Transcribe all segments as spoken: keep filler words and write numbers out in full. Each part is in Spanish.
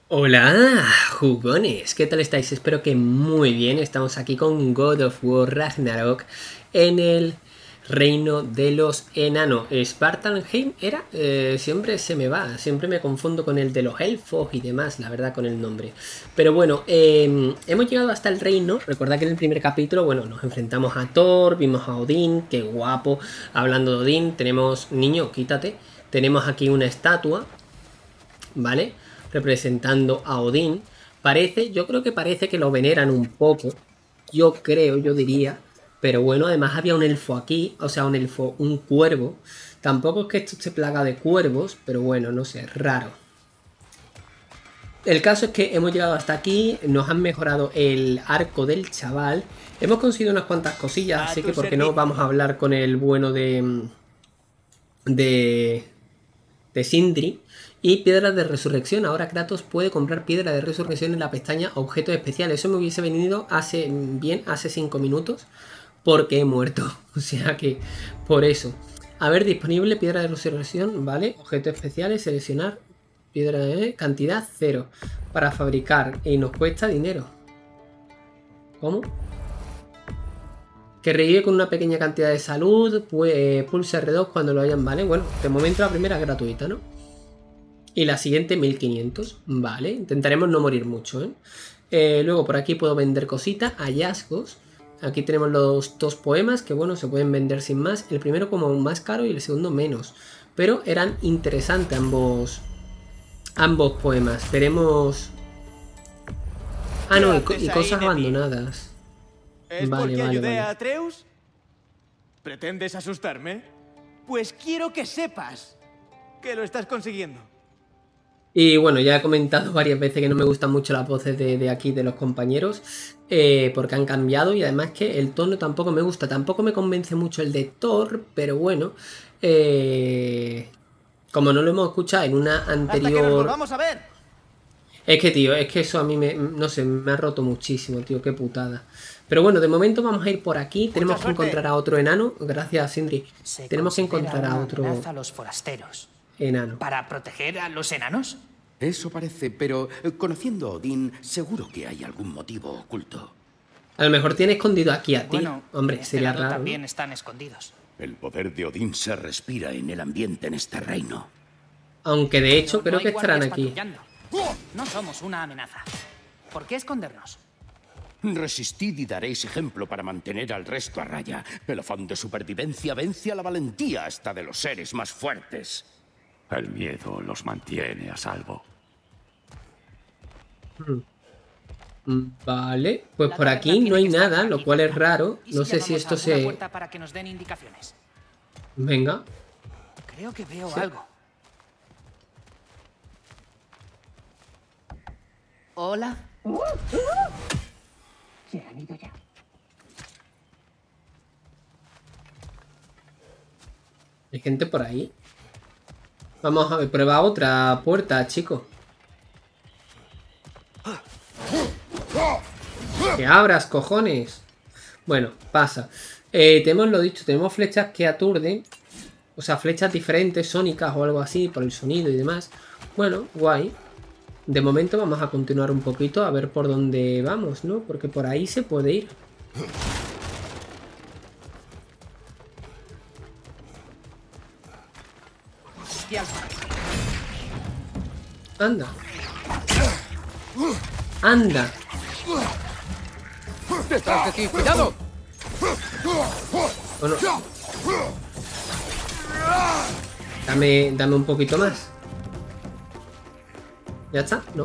Hola, jugones, ¿qué tal estáis? Espero que muy bien. Estamos aquí con God of War Ragnarok en el reino de los enanos. Svartalfheim era, eh, siempre se me va, siempre me confundo con el de los elfos y demás, la verdad, con el nombre. Pero bueno, eh, hemos llegado hasta el reino. Recordad que en el primer capítulo, bueno, nos enfrentamos a Thor, vimos a Odín, qué guapo. Hablando de Odín, tenemos, niño, quítate, tenemos aquí una estatua, ¿vale? Representando a Odín. Parece, yo creo que parece que lo veneran un poco. Yo creo, yo diría. Pero bueno, además había un elfo aquí. O sea, un elfo, un cuervo. Tampoco es que esto se plaga de cuervos. Pero bueno, no sé, raro. El caso es que hemos llegado hasta aquí. Nos han mejorado el arco del chaval. Hemos conseguido unas cuantas cosillas. Así que por qué no vamos a hablar con el bueno de... De... De Sindri. Y piedras de resurrección. Ahora Kratos puede comprar piedra de resurrección en la pestaña objetos especiales. Eso me hubiese venido hace bien, hace cinco minutos. Porque he muerto. O sea que por eso. A ver, disponible piedra de resurrección. Vale. Objetos especiales. Seleccionar. Piedra de cantidad cero. Para fabricar. Y nos cuesta dinero. ¿Cómo? Que revive con una pequeña cantidad de salud. Pues pulsa R dos cuando lo hayan. Vale. Bueno, de momento la primera es gratuita, ¿no? Y la siguiente mil quinientos, vale, intentaremos no morir mucho, ¿eh? Eh, luego por aquí puedo vender cositas, hallazgos. Aquí tenemos los dos poemas que bueno, se pueden vender sin más. El primero como más caro y el segundo menos. Pero eran interesantes ambos, ambos poemas. Veremos... Ah, no, y, co y cosas abandonadas. ¿Es vale, porque vale, ayudé vale. a Atreus? ¿Pretendes asustarme? Pues quiero que sepas que lo estás consiguiendo. Y bueno, ya he comentado varias veces que no me gustan mucho las voces de, de aquí, de los compañeros, eh, porque han cambiado y además que el tono tampoco me gusta. Tampoco me convence mucho el de Thor, pero bueno, eh, como no lo hemos escuchado en una anterior... ¡Hasta que nos volvamos a ver! Es que, tío, es que eso a mí me, no sé, me ha roto muchísimo, tío, qué putada. Pero bueno, de momento vamos a ir por aquí. Tenemos que encontrar a otro enano. Gracias, Sindri. Se Tenemos que encontrar a otro amenaza a los forasteros. enano. ¿Para proteger a los enanos? Eso parece, pero eh, conociendo a Odín, seguro que hay algún motivo oculto. A lo mejor tiene escondido aquí a ti. Bueno, Hombre, de este sería lado raro, también ¿no? están escondidos. El poder de Odín se respira en el ambiente en este reino. Aunque de hecho Pero creo no que hay estarán guardias aquí. patrullando. No somos una amenaza. ¿Por qué escondernos? Resistid y daréis ejemplo para mantener al resto a raya. El afán de supervivencia vence a la valentía hasta de los seres más fuertes. El miedo los mantiene a salvo. Vale, pues La por taberna aquí tiene no hay que estar nada, por lo aquí cual es cerca. raro. ¿Y No si sé si llamamos esto a alguna se... puerta para que nos den indicaciones? Venga. Creo que veo Sí. algo. Hola. Se han ido ya. Hay gente por ahí. Vamos a ver, prueba otra puerta, chicos. Que abras, cojones. Bueno, pasa. Eh, tenemos lo dicho, tenemos flechas que aturden. O sea, flechas diferentes, sónicas o algo así, por el sonido y demás. Bueno, guay. De momento vamos a continuar un poquito a ver por dónde vamos, ¿no? Porque por ahí se puede ir. Anda. Anda. ¡Detrás de ti! ¡Cuidado! Bueno. Dame, dame un poquito más. ¿Ya está? No.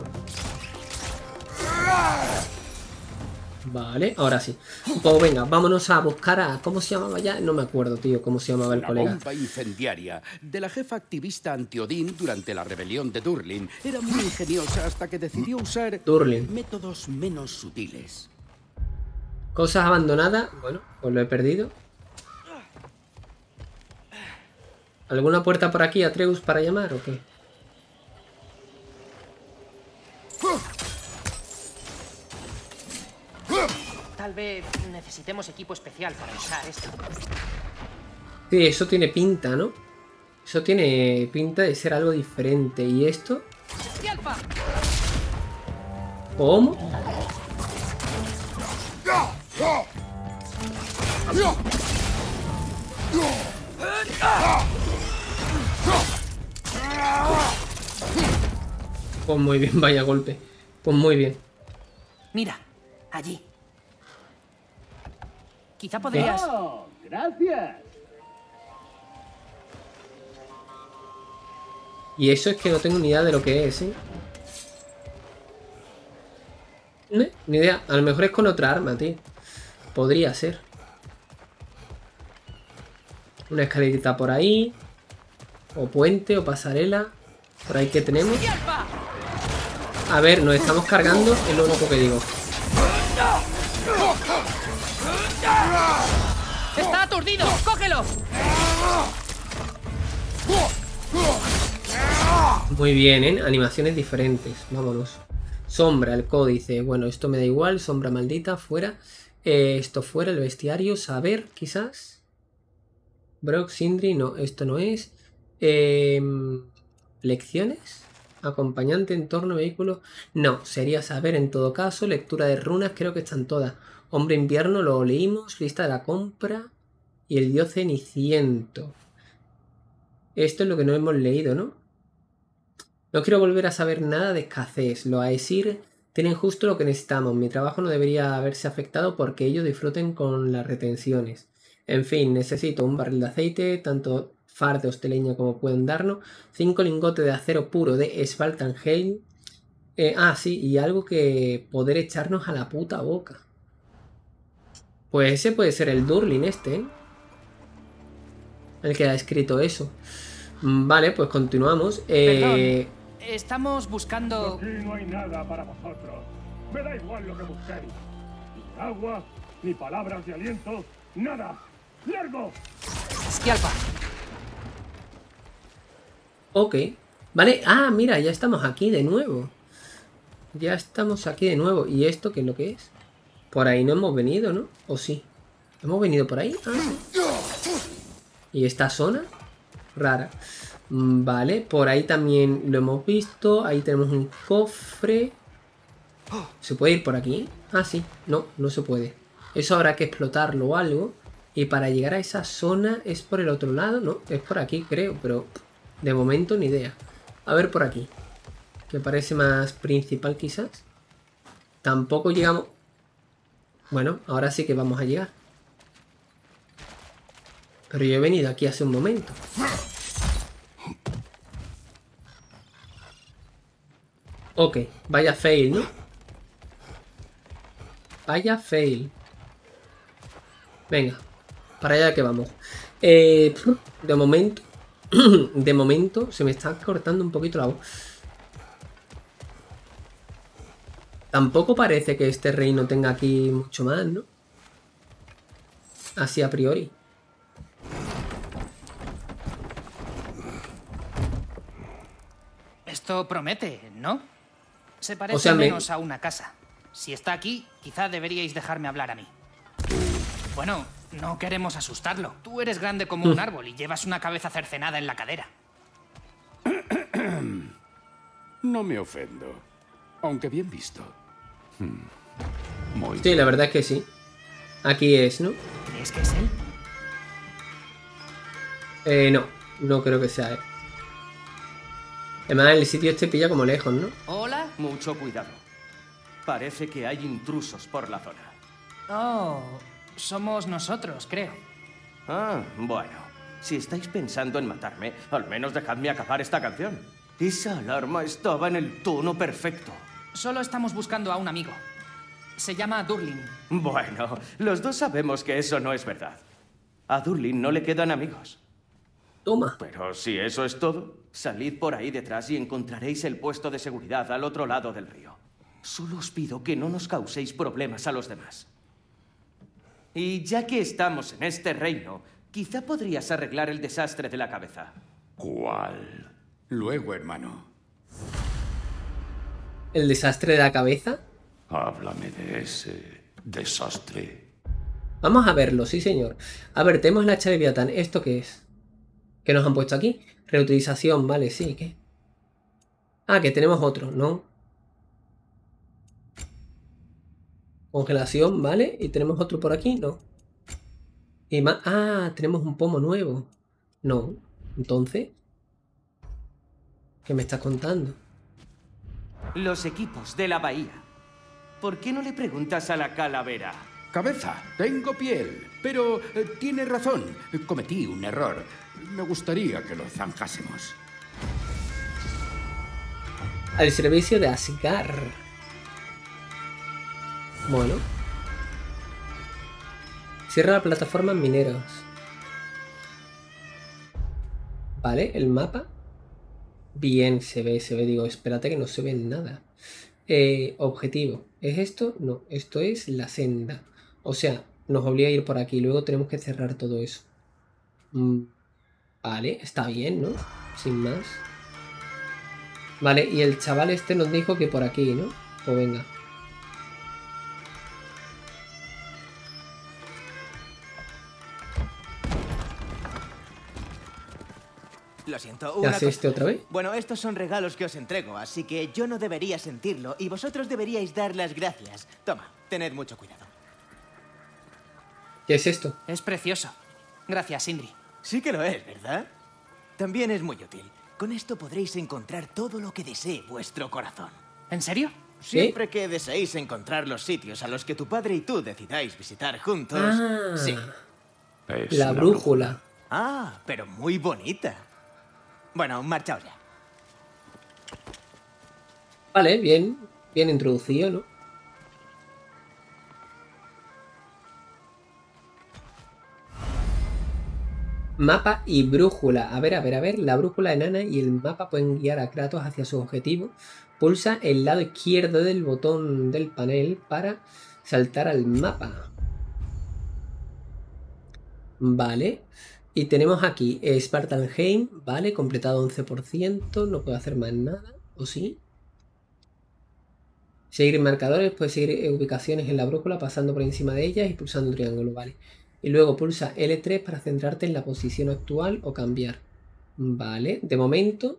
Vale, ahora sí. Pues venga, vámonos a buscar a... ¿Cómo se llamaba ya? No me acuerdo, tío, cómo se llamaba el La colega. bomba incendiaria de la jefa activista anti-Odín durante la rebelión de Durlin era muy ingeniosa hasta que decidió usar Durlin. métodos menos sutiles. Cosas abandonadas. Bueno, pues lo he perdido. ¿Alguna puerta por aquí, Atreus, para llamar o qué? Tal vez necesitemos equipo especial para usar esto. Sí, eso tiene pinta, ¿no? Eso tiene pinta de ser algo diferente. ¿Y esto? ¿Cómo? Pues muy bien, vaya golpe. Pues muy bien. Mira, allí. Quizá podrías... Oh, gracias. Y eso es que no tengo ni idea de lo que es, ¿eh? No, ni idea. A lo mejor es con otra arma, tío. Podría ser. Una escalerita por ahí. O puente, o pasarela. Por ahí que tenemos. A ver, nos estamos cargando, es lo único que digo. ¡Está aturdido! ¡Cógelo! Muy bien, ¿eh? Animaciones diferentes. Vámonos. Sombra, el códice. Bueno, esto me da igual. Sombra maldita, fuera. Eh, esto fuera, el bestiario. Saber, quizás. Brock, Sindri, no, esto no es. Eh, ¿Lecciones? Acompañante, entorno, vehículo. No, sería saber en todo caso. Lectura de runas, creo que están todas. Hombre invierno, lo leímos. Lista de la compra. Y el dios ceniciento. Esto es lo que no hemos leído, ¿no? No quiero volver a saber nada de escasez. Los Aesir tienen justo lo que necesitamos. Mi trabajo no debería haberse afectado porque ellos disfruten con las retenciones. En fin, necesito un barril de aceite, tanto fardo hosteleño como pueden darnos. Cinco lingotes de acero puro de Svartalfheim. Eh, ah, sí, y algo que poder echarnos a la puta boca. Pues ese puede ser el Durlin este, ¿eh? El que ha escrito eso. Vale, pues continuamos. Eh... Perdón, estamos buscando... Aquí no hay nada para vosotros. Me da igual lo que busquéis. Ni agua, ni palabras de aliento, nada. ¡Largo! Skialpa. Ok. Vale, ah, mira, ya estamos aquí de nuevo. Ya estamos aquí de nuevo. ¿Y esto qué es lo que es? Por ahí no hemos venido, ¿no? ¿O sí? ¿Hemos venido por ahí? Ah, sí. ¿Y esta zona? Rara. Vale, por ahí también lo hemos visto. Ahí tenemos un cofre. ¿Se puede ir por aquí? Ah, sí. No, no se puede. Eso habrá que explotarlo o algo. Y para llegar a esa zona es por el otro lado. No, es por aquí creo, pero de momento ni idea. A ver por aquí. Que parece más principal quizás. Tampoco llegamos... Bueno, ahora sí que vamos a llegar. Pero yo he venido aquí hace un momento. Ok, vaya fail, ¿no? Vaya fail. Venga, para allá que vamos. Eh, de momento, de momento se me está cortando un poquito la voz. Tampoco parece que este reino tenga aquí mucho más, ¿no? Así a priori. Esto promete, ¿no? Se parece O sea, me- menos a una casa. Si está aquí, quizá deberíais dejarme hablar a mí. Bueno, no queremos asustarlo. Tú eres grande como un árbol y llevas una cabeza cercenada en la cadera. No me ofendo. Aunque bien visto. Muy Sí, la verdad es que sí. Aquí es, ¿no? ¿Crees que es él? Eh, no, no creo que sea él. Además, el sitio este pilla como lejos, ¿no? Hola. Mucho cuidado. Parece que hay intrusos por la zona. Oh, somos nosotros, creo. Ah, bueno. Si estáis pensando en matarme, al menos dejadme acabar esta canción. Esa alarma estaba en el tono perfecto. Solo estamos buscando a un amigo. Se llama Durlin. Bueno, los dos sabemos que eso no es verdad. A Durlin no le quedan amigos. Toma. Pero si eso es todo, salid por ahí detrás y encontraréis el puesto de seguridad al otro lado del río. Solo os pido que no nos causéis problemas a los demás. Y ya que estamos en este reino, quizá podrías arreglar el desastre de la cabeza. ¿Cuál? Luego, hermano. ¿El desastre de la cabeza? Háblame de ese desastre. Vamos a verlo, sí señor. A ver, tenemos el hacha de Leviatán. ¿Esto qué es? ¿Qué nos han puesto aquí? Reutilización, vale, sí, ¿qué? Ah, que tenemos otro, ¿no? Congelación, ¿vale? Y tenemos otro por aquí, ¿no? Y más... Ah, tenemos un pomo nuevo. No. Entonces... ¿Qué me estás contando? Los equipos de la bahía. ¿Por qué no le preguntas a la calavera? Cabeza, tengo piel, pero eh, tiene razón. Cometí un error. Me gustaría que lo zanjásemos. Al servicio de Asgard. Bueno. Cierra la plataforma en mineros. Vale, el mapa. Bien, se ve, se ve. Digo, espérate que no se ve nada. Eh, objetivo. ¿Es esto? No, esto es la senda. O sea, nos obliga a ir por aquí. Luego tenemos que cerrar todo eso. Mm, vale, está bien, ¿no? Sin más. Vale, y el chaval este nos dijo que por aquí, ¿no? Pues venga. Lo siento, ¿Qué una hace cosa. este otra vez? Bueno, estos son regalos que os entrego, así que yo no debería sentirlo y vosotros deberíais dar las gracias. Toma, tened mucho cuidado. ¿Qué es esto? Es precioso. Gracias, Sindri. Sí que lo es, ¿verdad? También es muy útil. Con esto podréis encontrar todo lo que desee vuestro corazón. ¿En serio? Siempre que deseéis encontrar los sitios a los que tu padre y tú decidáis visitar juntos. Ah, Sí. Es la una brújula. Ah, pero muy bonita. Bueno, marchaos ya. Vale, bien. Bien introducido, ¿no? Mapa y brújula. A ver, a ver, a ver. La brújula enana y el mapa pueden guiar a Kratos hacia su objetivo. Pulsa el lado izquierdo del botón del panel para saltar al mapa. Vale. Y tenemos aquí Svartalfheim. Vale, completado once por ciento. No puedo hacer más nada. ¿O sí? Seguir marcadores. Puedes seguir ubicaciones en la brújula pasando por encima de ellas y pulsando un triángulo. Vale. Y luego pulsa L tres para centrarte en la posición actual o cambiar. Vale. De momento...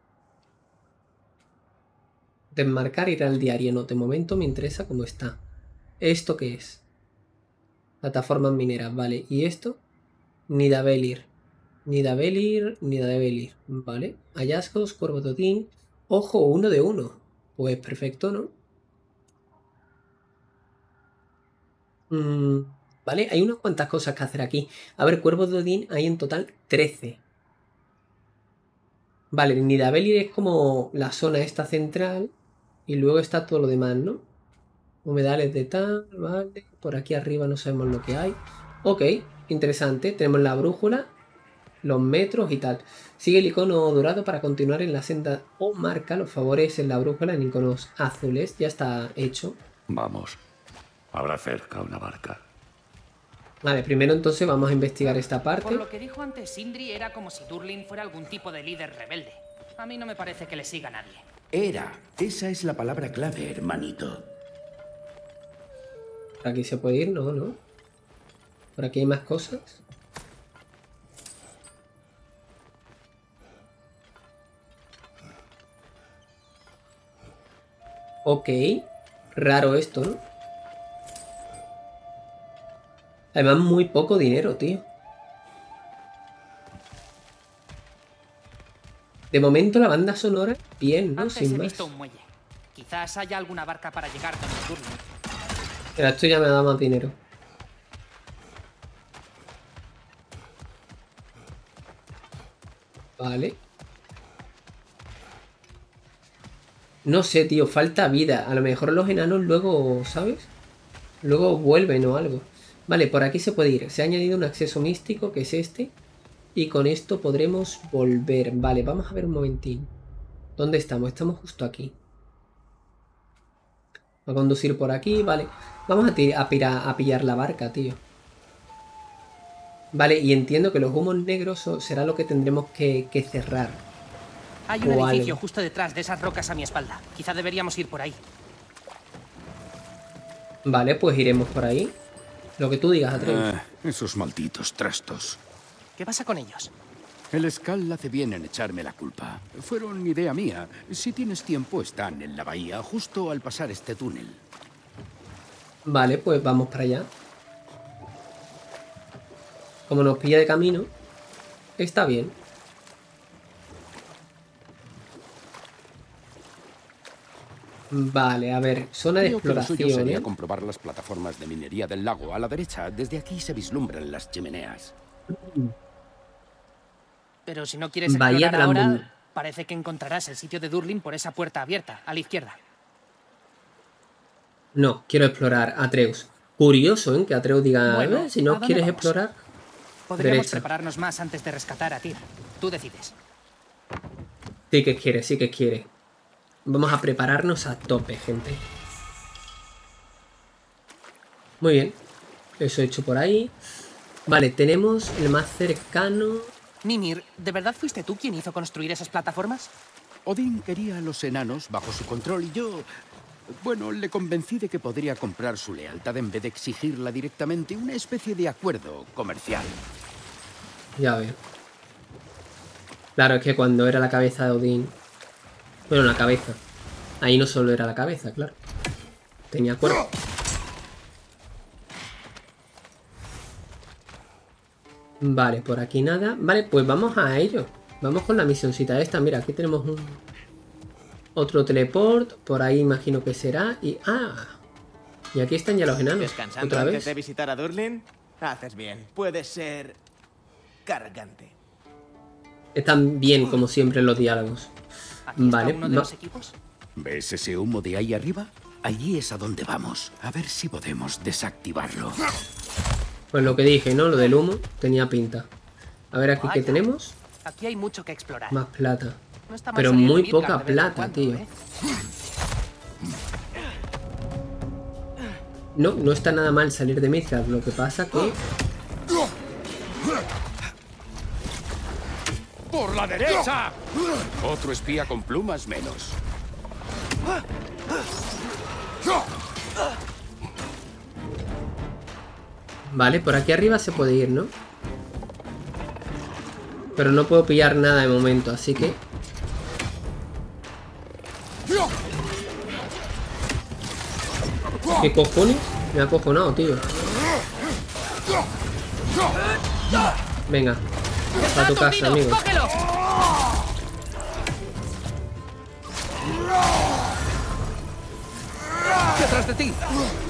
Desmarcar ir al diario. No, de momento me interesa cómo está. ¿Esto qué es? Plataformas mineras. Vale. ¿Y esto? Nidavellir. Nidavellir. Nidavellir. Vale. Hallazgos. Cuervo de Odín. Ojo, uno de uno. Pues perfecto, ¿no? Mm, vale. Hay unas cuantas cosas que hacer aquí. A ver, Cuervo de Odín hay en total trece. Vale, Nidavellir es como la zona esta central. Y luego está todo lo demás, ¿no? Humedales de tal, vale. Por aquí arriba no sabemos lo que hay. Ok, interesante. Tenemos la brújula, los metros y tal. Sigue el icono dorado para continuar en la senda o marca los favores en la brújula en iconos azules. Ya está hecho. Vamos. Habrá cerca una barca. Vale, primero entonces vamos a investigar esta parte. Por lo que dijo antes Sindri, era como si Durlin fuera algún tipo de líder rebelde. A mí no me parece que le siga nadie. Era. Esa es la palabra clave, hermanito. Por aquí se puede ir, no, no. Por aquí hay más cosas. Ok. Raro esto, ¿no? Además, muy poco dinero, tío. De momento la banda sonora, bien, ¿no? Antes Sin he más. visto un muelle. Quizás haya alguna barca para llegar donde Durlin. Pero esto ya me da más dinero. Vale. No sé, tío, falta vida. A lo mejor los enanos luego, ¿sabes? Luego vuelven o algo. Vale, por aquí se puede ir. Se ha añadido un acceso místico, que es este. Y con esto podremos volver. Vale, vamos a ver un momentín. ¿Dónde estamos? Estamos justo aquí. A conducir por aquí, vale. Vamos a, a, pira, a pillar la barca, tío. Vale, y entiendo que los humos negros será lo que tendremos que, que cerrar. Hay un O edificio algo. justo detrás de esas rocas a mi espalda. Quizá deberíamos ir por ahí. Vale, pues iremos por ahí. Lo que tú digas, Atreus. Ah, esos malditos trastos. ¿Qué pasa con ellos? El Skull hace bien en echarme la culpa. Fueron idea mía. Si tienes tiempo, están en la bahía, justo al pasar este túnel. Vale, pues vamos para allá. Como nos pilla de camino, está bien. Vale, a ver, zona de Creo que lo suyo exploración, sería ¿eh? comprobar las plataformas de minería del lago. A la derecha, desde aquí se vislumbran las chimeneas. Pero si no quieres Bahía explorar ahora, Dramón. parece que encontrarás el sitio de Durlin por esa puerta abierta, a la izquierda. No, quiero explorar Atreus. Curioso, ¿eh? Que Atreus diga, Bueno, "Eh, si ¿a no dónde quieres vamos? explorar, Podríamos derecha". prepararnos más antes de rescatar a Tyr. Tú decides. Sí que quiere, sí que quiere. Vamos a prepararnos a tope, gente. Muy bien. Eso hecho por ahí. Vale, tenemos el más cercano. Mimir, ¿de verdad fuiste tú quien hizo construir esas plataformas? Odín quería a los enanos bajo su control y yo... Bueno, le convencí de que podría comprar su lealtad en vez de exigirla directamente, una especie de acuerdo comercial. Ya veo. Claro, es que cuando era la cabeza de Odín... Bueno, la cabeza. Ahí no solo era la cabeza, claro. Tenía cuerpo. Vale, por aquí nada. Vale, pues vamos a ello. Vamos con la misioncita esta. Mira, aquí tenemos un... Otro teleport. Por ahí imagino que será. Y... ¡Ah! Y aquí están ya los enanos. ¿Descansando ¿Otra antes vez? de visitar a Durlin? Haces bien. Puede ser... cargante. Están bien, como siempre, los diálogos. ¿Aquí está Vale, uno de no. los equipos? ¿Ves ese humo de ahí arriba? Allí es a donde vamos. A ver si podemos desactivarlo. Pues lo que dije, ¿no? Lo del humo tenía pinta. A ver aquí qué Vaya. tenemos. Aquí hay mucho que explorar. Más plata. No está mal Pero salir de muy Midgard poca de vez en plata, cuando, tío. ¿eh? No, no está nada mal salir de Midgard. Lo que pasa que... ¡Por la derecha! Otro espía con plumas menos. Vale, por aquí arriba se puede ir, ¿no? Pero no puedo pillar nada de momento, así que... ¿Qué cojones? Me ha acojonado, tío. Venga. A tu casa, amigo. ¡Cógelo! ¡Detrás de ti!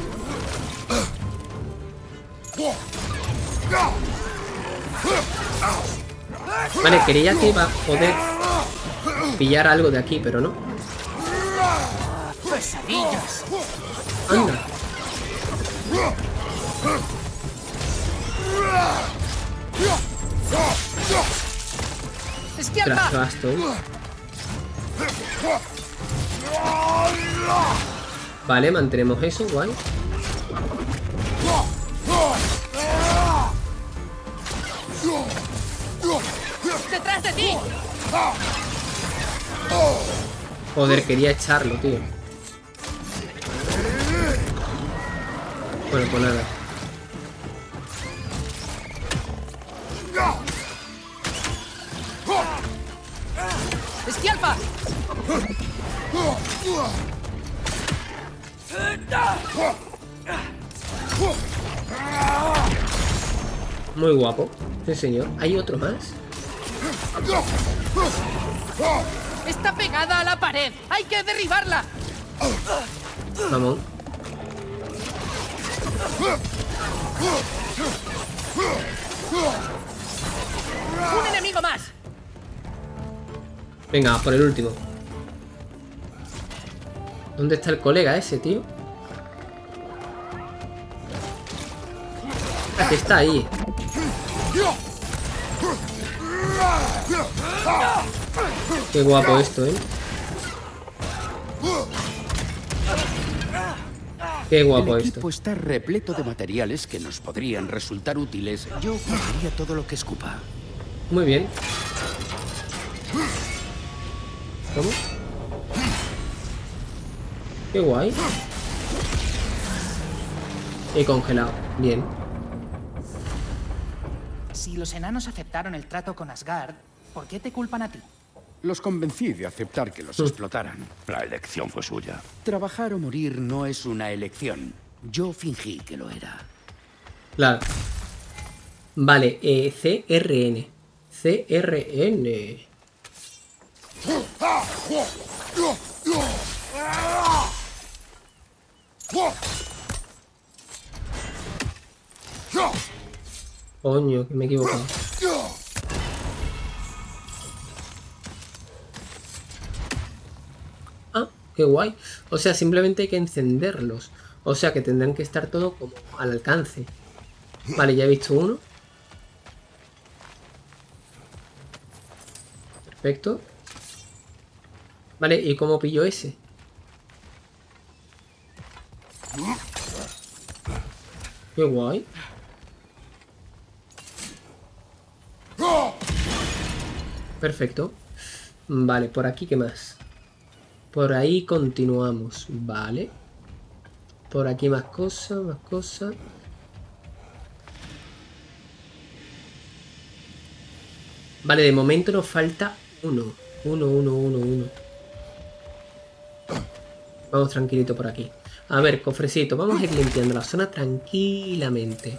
Vale, creía que iba a poder pillar algo de aquí, pero no. ¡Pesadillas! Anda. ¡Izquierda! Tras basto. Vale, mantenemos eso, guay. ¡Detrás de ti! Joder, quería echarlo, tío. Bueno, pues nada. ¡Esquialpa! Muy guapo. Sí, señor. ¿Hay otro más? ¡Está pegada a la pared! ¡Hay que derribarla! Vamos. ¡Un enemigo más! Venga, por el último. ¿Dónde está el colega ese, tío? Aquí está ahí. Qué guapo esto, ¿eh? Qué guapo El esto. equipo está repleto de materiales que nos podrían resultar útiles. Yo cogería todo lo que escupa. Muy bien. ¿Cómo? Qué guay. He congelado. Bien. Si los enanos aceptaron el trato con Asgard, ¿por qué te culpan a ti? Los convencí de aceptar que los explotaran. La elección fue suya. Trabajar o morir no es una elección. Yo fingí que lo era. Claro. Vale, eh, C R N. C R N. Coño, que me he equivocado. Ah, qué guay. O sea, simplemente hay que encenderlos. O sea, que tendrán que estar todo como al alcance. Vale, ya he visto uno. Perfecto. Vale, ¿y cómo pillo ese? Qué guay. Perfecto. Vale, por aquí, ¿qué más? Por ahí continuamos. Vale. Por aquí más cosas, más cosas. Vale, de momento nos falta uno. Uno, uno, uno, uno. Vamos tranquilito por aquí. A ver, cofrecito. Vamos a ir limpiando la zona tranquilamente.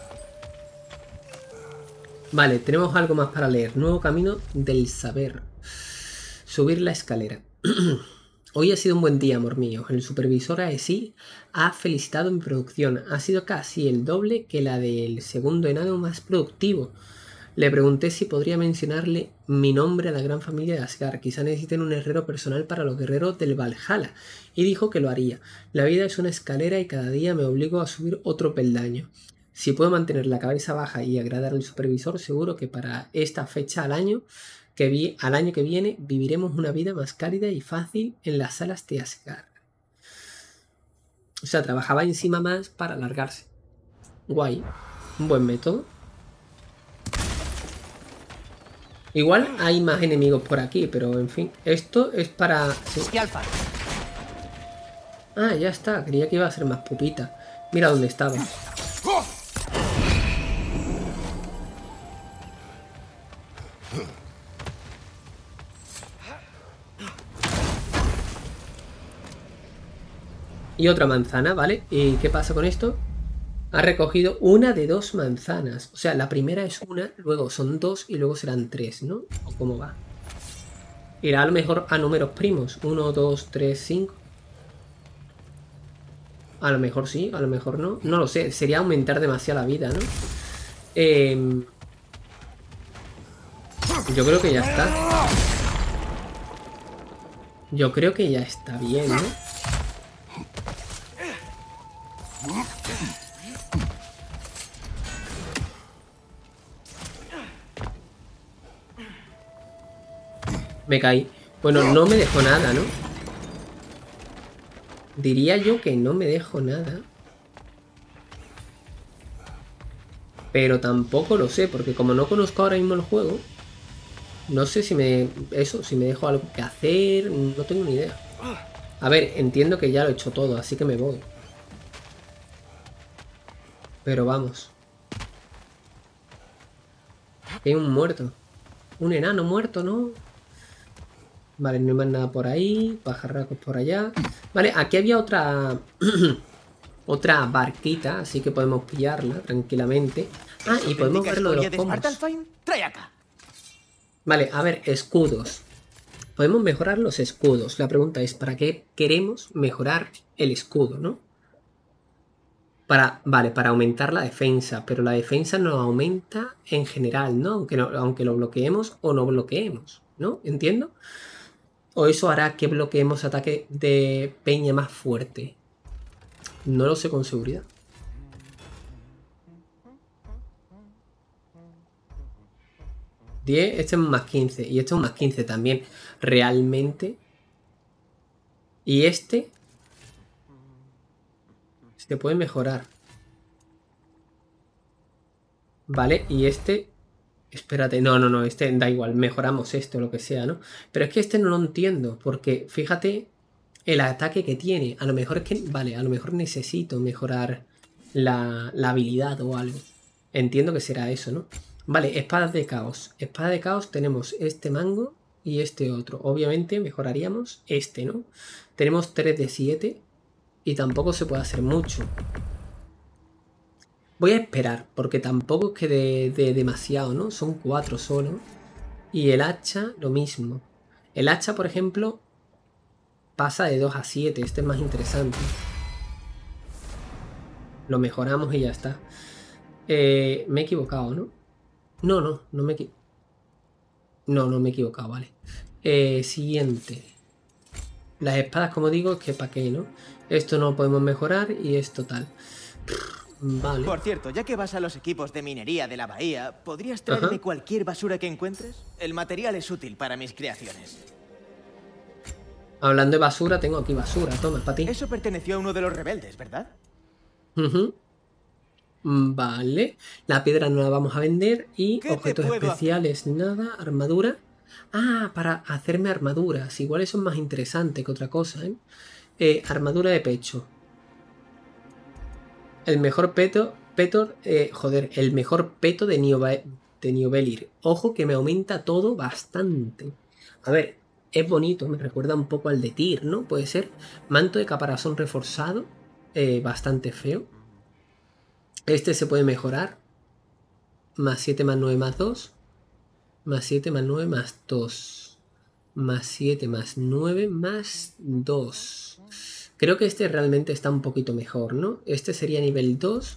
Vale, tenemos algo más para leer. Nuevo camino del saber. Subir la escalera. Hoy ha sido un buen día, amor mío. El supervisor A E S I ha felicitado mi producción. Ha sido casi el doble que la del segundo enano más productivo. Le pregunté si podría mencionarle mi nombre a la gran familia de Asgard. Quizá necesiten un herrero personal para los guerreros del Valhalla. Y dijo que lo haría. La vida es una escalera y cada día me obligo a subir otro peldaño. Si puedo mantener la cabeza baja y agradar al supervisor, seguro que para esta fecha al año que, vi al año que viene viviremos una vida más cálida y fácil en las salas de Asgard. O sea, trabajaba encima más para alargarse. Guay. Un buen método. Igual hay más enemigos por aquí, pero en fin. Esto es para... Sí. Ah, ya está. Creía que iba a ser más pupita. Mira dónde estaba. Y otra manzana, ¿vale? ¿Y qué pasa con esto? Ha recogido una de dos manzanas. O sea, la primera es una, luego son dos y luego serán tres, ¿no? ¿O cómo va? Irá a lo mejor a números primos. Uno, dos, tres, cinco. A lo mejor sí, a lo mejor no. No lo sé, sería aumentar demasiado la vida, ¿no? Eh... Yo creo que ya está. Yo creo que ya está bien, ¿no? Me caí. Bueno, no me dejó nada, ¿no? Diría yo que no me dejo nada. Pero tampoco lo sé, porque como no conozco ahora mismo el juego, no sé si me... Eso, si me dejo algo que hacer, no tengo ni idea. A ver, entiendo que ya lo he hecho todo, así que me voy. Pero vamos. Hay un muerto. Un enano muerto, ¿no? Vale, no hay más nada por ahí. Pajarracos por allá. Vale, aquí había otra... otra barquita, así que podemos pillarla tranquilamente. Ah, y podemos ver lo de los combos. Trae acá. Vale, a ver, escudos. Podemos mejorar los escudos. La pregunta es, ¿para qué queremos mejorar el escudo, no? Para, vale, para aumentar la defensa. Pero la defensa no aumenta en general, ¿no? Aunque, no, aunque lo bloqueemos o no bloqueemos, ¿no? ¿Entiendo? O eso hará que bloqueemos ataque de peña más fuerte. No lo sé con seguridad. diez, este es un más quince. Y este es un más quince también. Realmente. Y este... Se puede mejorar. Vale, y este... Espérate, no, no, no, este da igual, mejoramos esto, lo que sea, ¿no? Pero es que este no lo entiendo, porque fíjate el ataque que tiene. A lo mejor es que, vale, a lo mejor necesito mejorar la, la habilidad o algo. Entiendo que será eso, ¿no? Vale, espadas de caos. Espada de caos tenemos este mango y este otro. Obviamente mejoraríamos este, ¿no? Tenemos tres de siete y tampoco se puede hacer mucho. Voy a esperar, porque tampoco es que de, de demasiado, ¿no? Son cuatro solo. Y el hacha, lo mismo. El hacha, por ejemplo, pasa de dos a siete. Este es más interesante. Lo mejoramos y ya está. Eh, me he equivocado, ¿no? No, no, no me he equivocado. No, no me he equivocado, vale. Eh, siguiente. Las espadas, como digo, es que para qué, ¿no? Esto no lo podemos mejorar y esto tal. Vale. Por cierto, ya que vas a los equipos de minería de la bahía, ¿podrías traerme Ajá. cualquier basura que encuentres? El material es útil para mis creaciones. Hablando de basura, tengo aquí basura. Toma, para ti. Eso perteneció a uno de los rebeldes, ¿verdad? Uh-huh. Vale. La piedra no la vamos a vender. Y ¿Qué te objetos puedo especiales, nada. Armadura. Ah, para hacerme armaduras. Igual eso es más interesante que otra cosa, ¿eh? Eh, armadura de pecho. El mejor peto... Petor... Eh, joder, el mejor peto de, Nioba, de Niobelir. Ojo que me aumenta todo bastante. A ver, es bonito. Me recuerda un poco al de Tyr, ¿no? Puede ser. Manto de caparazón reforzado. Eh, bastante feo. Este se puede mejorar. Más siete, más nueve, más dos. Más siete, más nueve, más dos. Más siete, más nueve, más dos. Creo que este realmente está un poquito mejor, ¿no? Este sería nivel dos.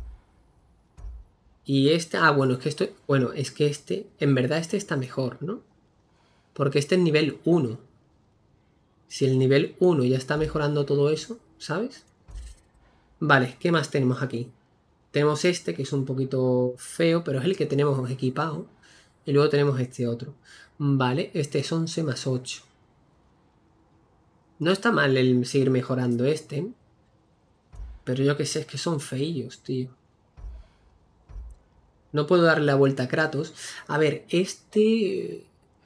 Y este... Ah, bueno, es que esto... Bueno, es que este... En verdad este está mejor, ¿no? Porque este es nivel uno. Si el nivel uno ya está mejorando todo eso, ¿sabes? Vale, ¿qué más tenemos aquí? Tenemos este, que es un poquito feo, pero es el que tenemos equipado. Y luego tenemos este otro. Vale, este es once más ocho. No está mal el seguir mejorando este. Pero yo que sé, es que son feillos, tío. No puedo darle la vuelta a Kratos. A ver, este...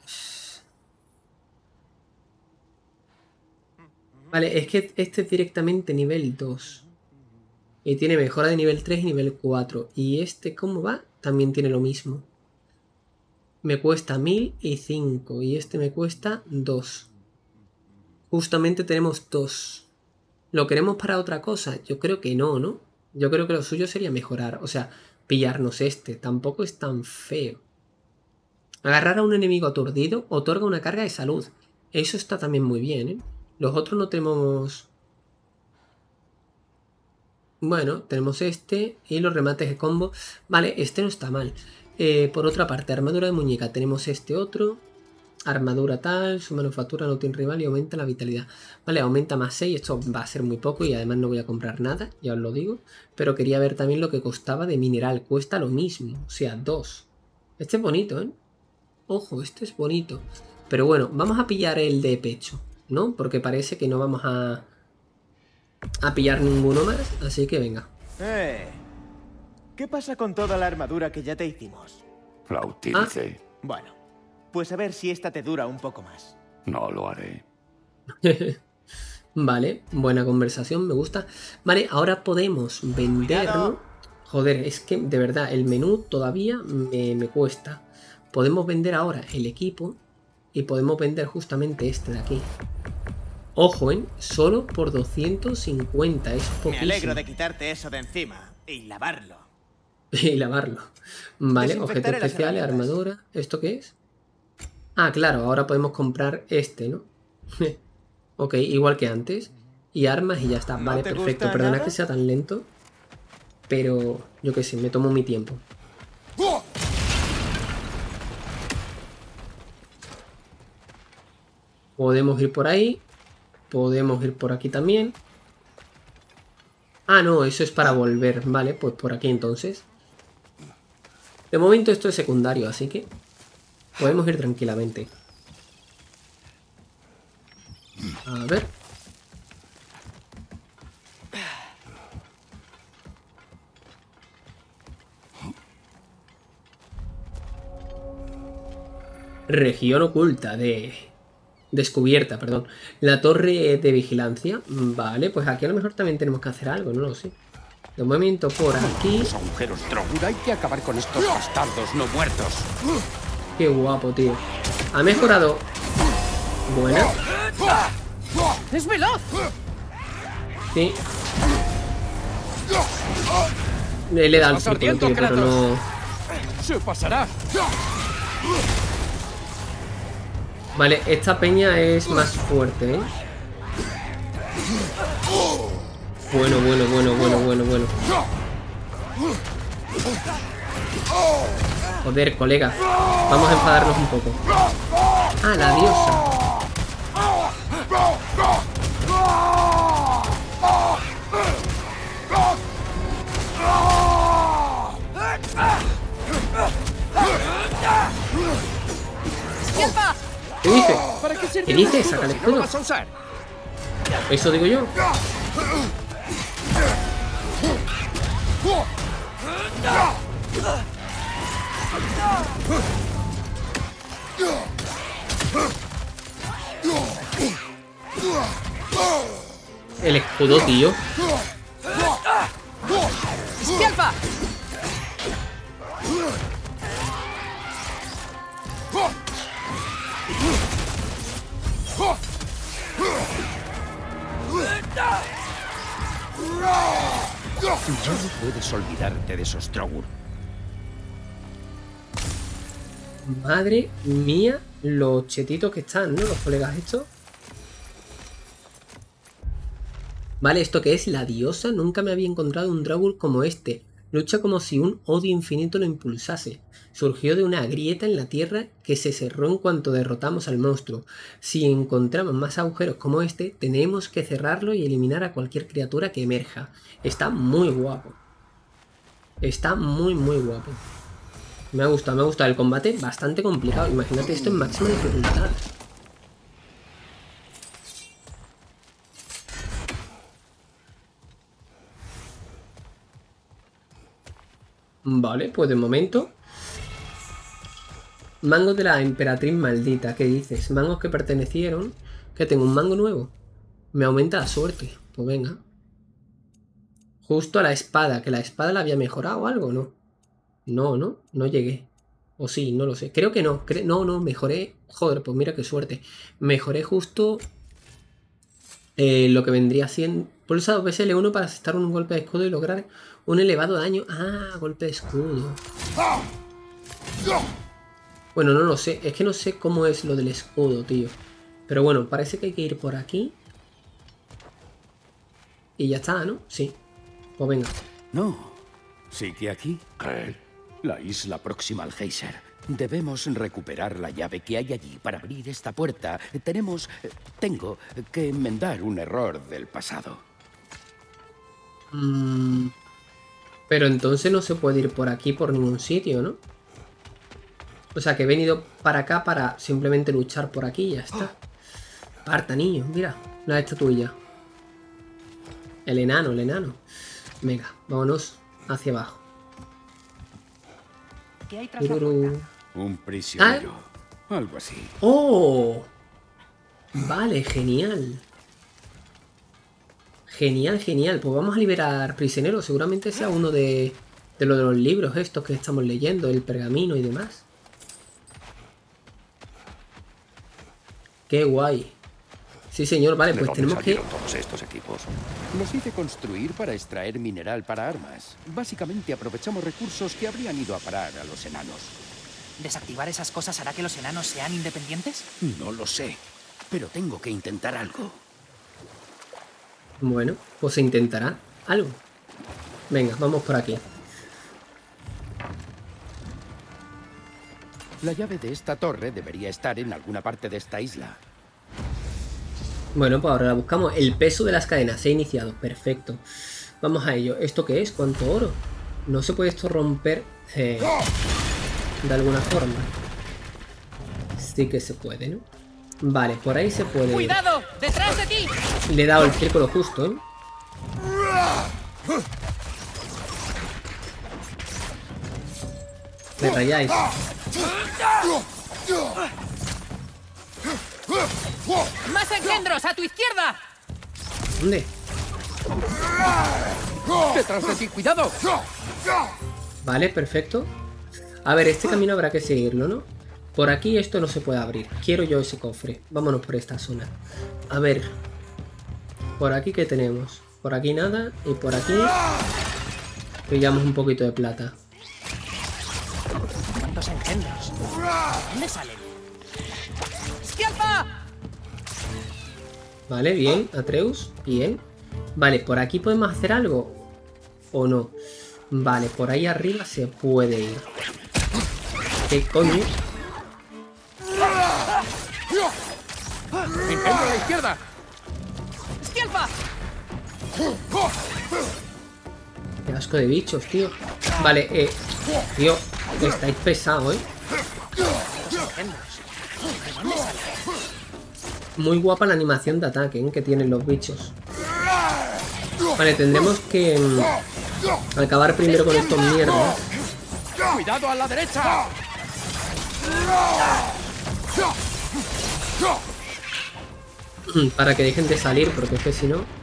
Vale, es que este es directamente nivel dos. Y tiene mejora de nivel tres y nivel cuatro. Y este, ¿cómo va? También tiene lo mismo. Me cuesta mil y cinco. Y este me cuesta dos. Justamente tenemos dos. ¿Lo queremos para otra cosa? Yo creo que no, ¿no? Yo creo que lo suyo sería mejorar. O sea, pillarnos este. Tampoco es tan feo. Agarrar a un enemigo aturdido otorga una carga de salud. Eso está también muy bien, ¿eh? Los otros no tenemos... Bueno, tenemos este y los remates de combo. Vale, este no está mal. Eh, por otra parte, armadura de muñeca. Tenemos este otro. Armadura tal, su manufactura no tiene rival y aumenta la vitalidad. Vale, aumenta más seis. Esto va a ser muy poco y además no voy a comprar nada, ya os lo digo. Pero quería ver también lo que costaba de mineral. Cuesta lo mismo, o sea, dos. Este es bonito, ¿eh? Ojo, este es bonito. Pero bueno, vamos a pillar el de pecho, ¿no? Porque parece que no vamos a... a pillar ninguno más, así que venga. Eh, ¿qué pasa con toda la armadura que ya te hicimos? La utilicé. Bueno, pues a ver si esta te dura un poco más. No lo haré. Vale, buena conversación, me gusta. Vale, ahora podemos vender, ¿no? Joder, es que de verdad el menú todavía me, me cuesta. Podemos vender ahora el equipo y podemos vender justamente este de aquí. Ojo, ¿eh? Solo por doscientos cincuenta, es poquísimo. Me alegro de quitarte eso de encima y lavarlo. Y lavarlo. Vale, objetos Desinfectaré las especiales, herramientas. armadura. ¿Esto qué es? Ah, claro, ahora podemos comprar este, ¿no? Ok, igual que antes. Y armas y ya está. ¿No Vale, te perfecto. gusta Perdona nada? que sea tan lento. Pero yo qué sé, me tomo mi tiempo. Podemos ir por ahí. Podemos ir por aquí también. Ah, no, eso es para volver. Vale, pues por aquí entonces. De momento esto es secundario, así que podemos ir tranquilamente. A ver. Región oculta de... Descubierta, perdón. La torre de vigilancia. Vale, pues aquí a lo mejor también tenemos que hacer algo, no lo sé. De momento por aquí. Los agujeros Drogur, hay que acabar con estos bastardos no muertos. Qué guapo, tío. Ha mejorado. Buena. ¡Es veloz! Sí. Le he dado el círculo, tío, pero no... ¡Se pasará! Vale, esta peña es más fuerte, ¿eh? Bueno, bueno, bueno, bueno, bueno, bueno. Joder, colega. Vamos a enfadarnos un poco. Ah, la diosa. ¿Qué dice? ¿Qué dice? Saca el escudo. Eso digo yo. El escudo, tío. ¡Esquialpa! Ya no puedes olvidarte de esos Drogur. Madre mía, los chetitos que están, ¿no? Los colegas estos. Vale, ¿esto qué es? La diosa. Nunca me había encontrado un Drogur como este. Lucha como si un odio infinito lo impulsase. Surgió de una grieta en la tierra que se cerró en cuanto derrotamos al monstruo. Si encontramos más agujeros como este, tenemos que cerrarlo y eliminar a cualquier criatura que emerja. Está muy guapo. Está muy, muy guapo. Me ha gustado, me ha gustado el combate, bastante complicado. Imagínate esto en máxima dificultad. Vale, pues de momento. Mangos de la emperatriz maldita, ¿qué dices? Mangos que pertenecieron. Que tengo un mango nuevo. Me aumenta la suerte. Pues venga. Justo a la espada, que la espada la había mejorado o algo, ¿no? No, no, no llegué. O sí, no lo sé. Creo que no. Cre no, no, mejoré. Joder, pues mira qué suerte. Mejoré justo eh, lo que vendría siendo. Pulsa dos veces L uno para asestar un golpe de escudo y lograr un elevado daño. Ah, golpe de escudo. Bueno, no lo sé. Es que no sé cómo es lo del escudo, tío. Pero bueno, parece que hay que ir por aquí. Y ya está, ¿no? Sí. Pues venga. No. Sigue aquí. ¿Qué? La isla próxima al geyser. Debemos recuperar la llave que hay allí para abrir esta puerta. Tenemos... Tengo que enmendar un error del pasado. Mm, pero entonces no se puede ir por aquí por ningún sitio, ¿no? O sea, que he venido para acá para simplemente luchar por aquí y ya está. Parta, niño, mira, la estatuilla. El enano, el enano. Venga, vámonos hacia abajo. ¿Qué hay tras la puerta? Un prisionero. ¿Ah? Algo así. ¡Oh! Vale, genial. Genial, genial. Pues vamos a liberar prisioneros. Seguramente sea uno de, de lo de los libros estos que estamos leyendo, el pergamino y demás. ¡Qué guay! Sí, señor. Vale, pues tenemos que... todos estos equipos? Los hice construir para extraer mineral para armas. Básicamente aprovechamos recursos que habrían ido a parar a los enanos. ¿Desactivar esas cosas hará que los enanos sean independientes? No lo sé, pero tengo que intentar algo. Bueno, pues se intentará algo. Venga, vamos por aquí. La llave de esta torre debería estar en alguna parte de esta isla. Bueno, pues ahora la buscamos. El peso de las cadenas se ha iniciado. Perfecto. Vamos a ello. ¿Esto qué es? ¿Cuánto oro? No se puede esto romper eh, de alguna forma. Sí que se puede, ¿no? Vale, por ahí se puede. ¡Cuidado! ¡Detrás de ti! Le he dado el círculo justo, ¿eh? Me rayáis. ¡Más engendros! ¡A tu izquierda! ¿Dónde? ¡Detrás de ti! ¡Cuidado! Vale, perfecto. A ver, este camino habrá que seguirlo, ¿no? Por aquí esto no se puede abrir. Quiero yo ese cofre. Vámonos por esta zona. A ver. Por aquí, ¿qué tenemos? Por aquí nada. Y por aquí... Pillamos un poquito de plata. ¿Cuántos engendros? ¿Dónde salen? ¡Esquialpa! Vale, bien, Atreus, bien. Vale, ¿por aquí podemos hacer algo? ¿O no? Vale, por ahí arriba se puede ir. ¿Qué coño? ¡Engendro a la izquierda! ¡Esquialpa! Qué asco de bichos, tío. Vale, eh... tío, estáis pesados, ¿eh? Muy guapa la animación de ataque, ¿eh? Que tienen los bichos. Vale, tendremos que... mm, acabar primero con estos mierdas. ¡Cuidado a la derecha! Para que dejen de salir, porque es que si no...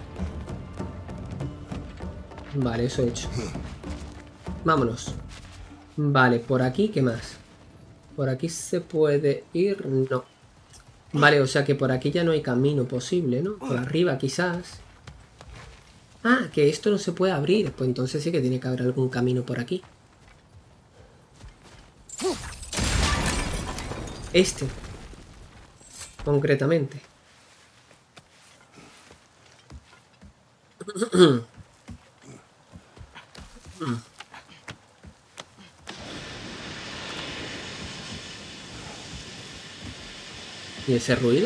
Vale, eso he hecho. Vámonos. Vale, por aquí, ¿qué más? ¿Por aquí se puede ir? No. Vale, o sea que por aquí ya no hay camino posible, ¿no? Por arriba, quizás. Ah, que esto no se puede abrir. Pues entonces sí que tiene que haber algún camino por aquí. Este. Concretamente. ¿Y ese ruido?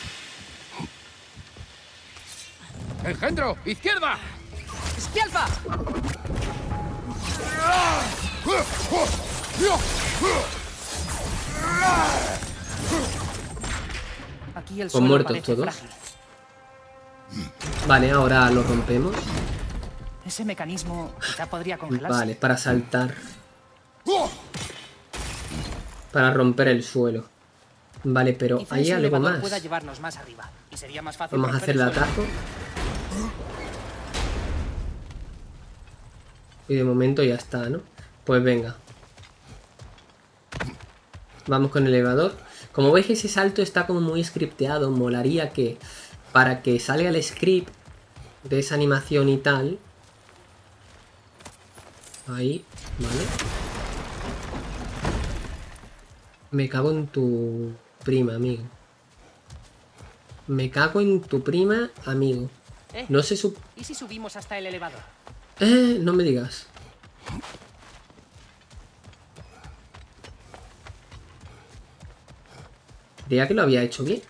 ¡Engendro! ¡Izquierda! ¡Esquialpa! Aquí el Pues suelo muertos parece todos. frágil. Vale, ahora lo rompemos. Ese mecanismo quizá podría congelarse. Vale, para saltar. Para romper el suelo. Vale, pero Quizá hay ese algo elevador más. pueda llevarnos más arriba y sería más fácil Vamos a romper hacer el el suelo. atajo. Y de momento ya está, ¿no? Pues venga. Vamos con el elevador. Como veis, ese salto está como muy scripteado. Molaría que para que salga el script de esa animación y tal. Ahí, vale. Me cago en tu prima, amigo. Me cago en tu prima, amigo. Eh, No se sup... ¿Y si subimos hasta el elevador? Eh, no me digas. Creía que lo había hecho bien.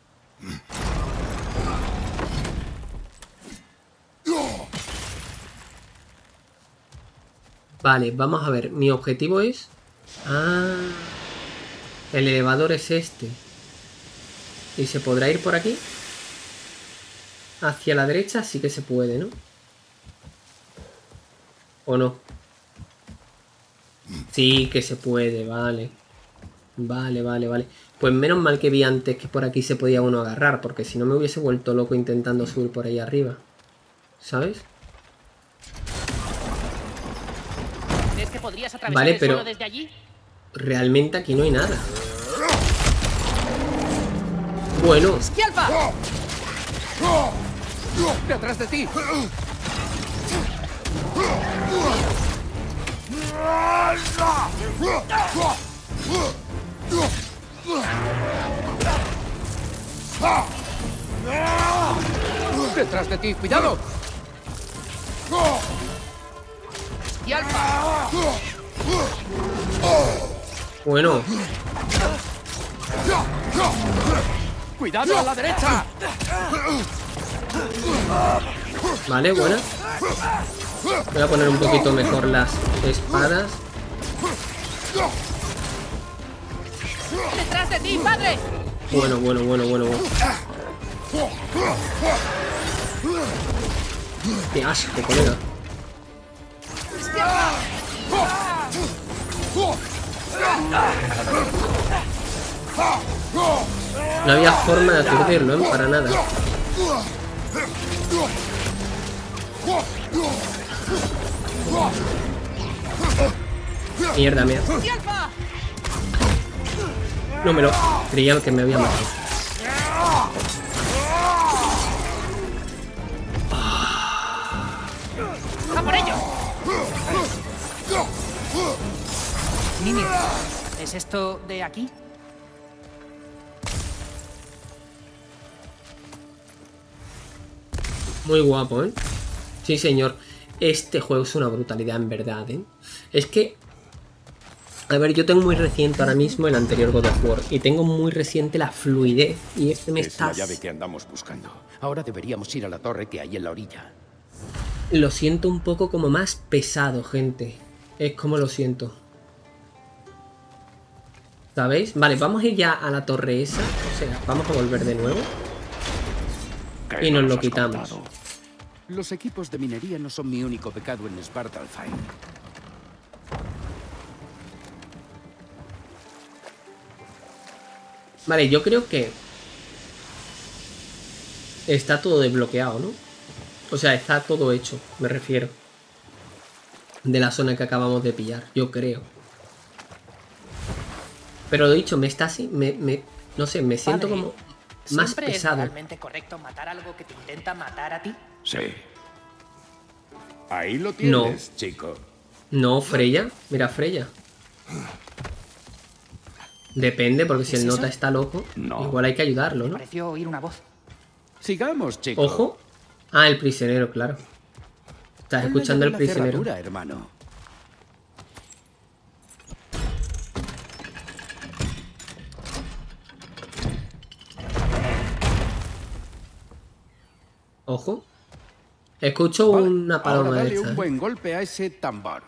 Vale, vamos a ver. Mi objetivo es... Ah... El elevador es este. ¿Y se podrá ir por aquí? Hacia la derecha sí que se puede, ¿no? ¿O no? Sí que se puede, vale. Vale, vale, vale. Pues menos mal que vi antes que por aquí se podía uno agarrar, porque si no me hubiese vuelto loco intentando subir por ahí arriba. ¿Sabes? ¿Crees que podrías atravesar Vale, el pero- suelo desde allí? Realmente aquí no hay nada. Bueno, ¡Esquialpa! ¡Detrás de ti! ¡Detrás de ti! ¡Cuidado! ¡Esquialpa! bueno. ¡Cuidado a la derecha! Vale, buena. Voy a poner un poquito mejor las espadas. ¡Detrás de ti, padre! Bueno, bueno, bueno, bueno, bueno. Qué asco, colega. No había forma de aturdirlo, ¿eh? Para nada. Mierda, mierda. ¡Esquialpa! No me lo creía que me había matado. ¡A por ello! Mimir, ¿es esto de aquí? Muy guapo, ¿eh? Sí, señor. Este juego es una brutalidad, en verdad, ¿eh? Es que... A ver, yo tengo muy reciente ahora mismo el anterior God of War. Y tengo muy reciente la fluidez. Y este me Es está... la llave que andamos buscando. Ahora deberíamos ir a la torre que hay en la orilla. Lo siento un poco como más pesado, gente. Es como lo siento. ¿Sabéis? Vale, vamos a ir ya a la torre esa. O sea, vamos a volver de nuevo. ¿Qué Y nos lo has quitamos. contado? Los equipos de minería no son mi único pecado en Svartalfheim. Vale, yo creo que... Está todo desbloqueado, ¿no? O sea, está todo hecho, me refiero. De la zona que acabamos de pillar, yo creo. Pero lo dicho, me está así, me, me, no sé, me siento Padre, como más ¿siempre pesado. es realmente correcto matar algo que te intenta matar a ti? Sí. Ahí lo tienes, chico. No, Freya, mira Freya. Depende, porque si ¿Es el eso? nota está loco, No. igual hay que ayudarlo, Me ¿no? pareció oír una voz. Sigamos, chico. Ojo. Ah, el prisionero, claro. Estás Ponle escuchando el la prisionero. cerradura, hermano. Ojo. Escucho Vale, una paloma ahora de dale esta, un ¿eh? buen golpe a ese tambor.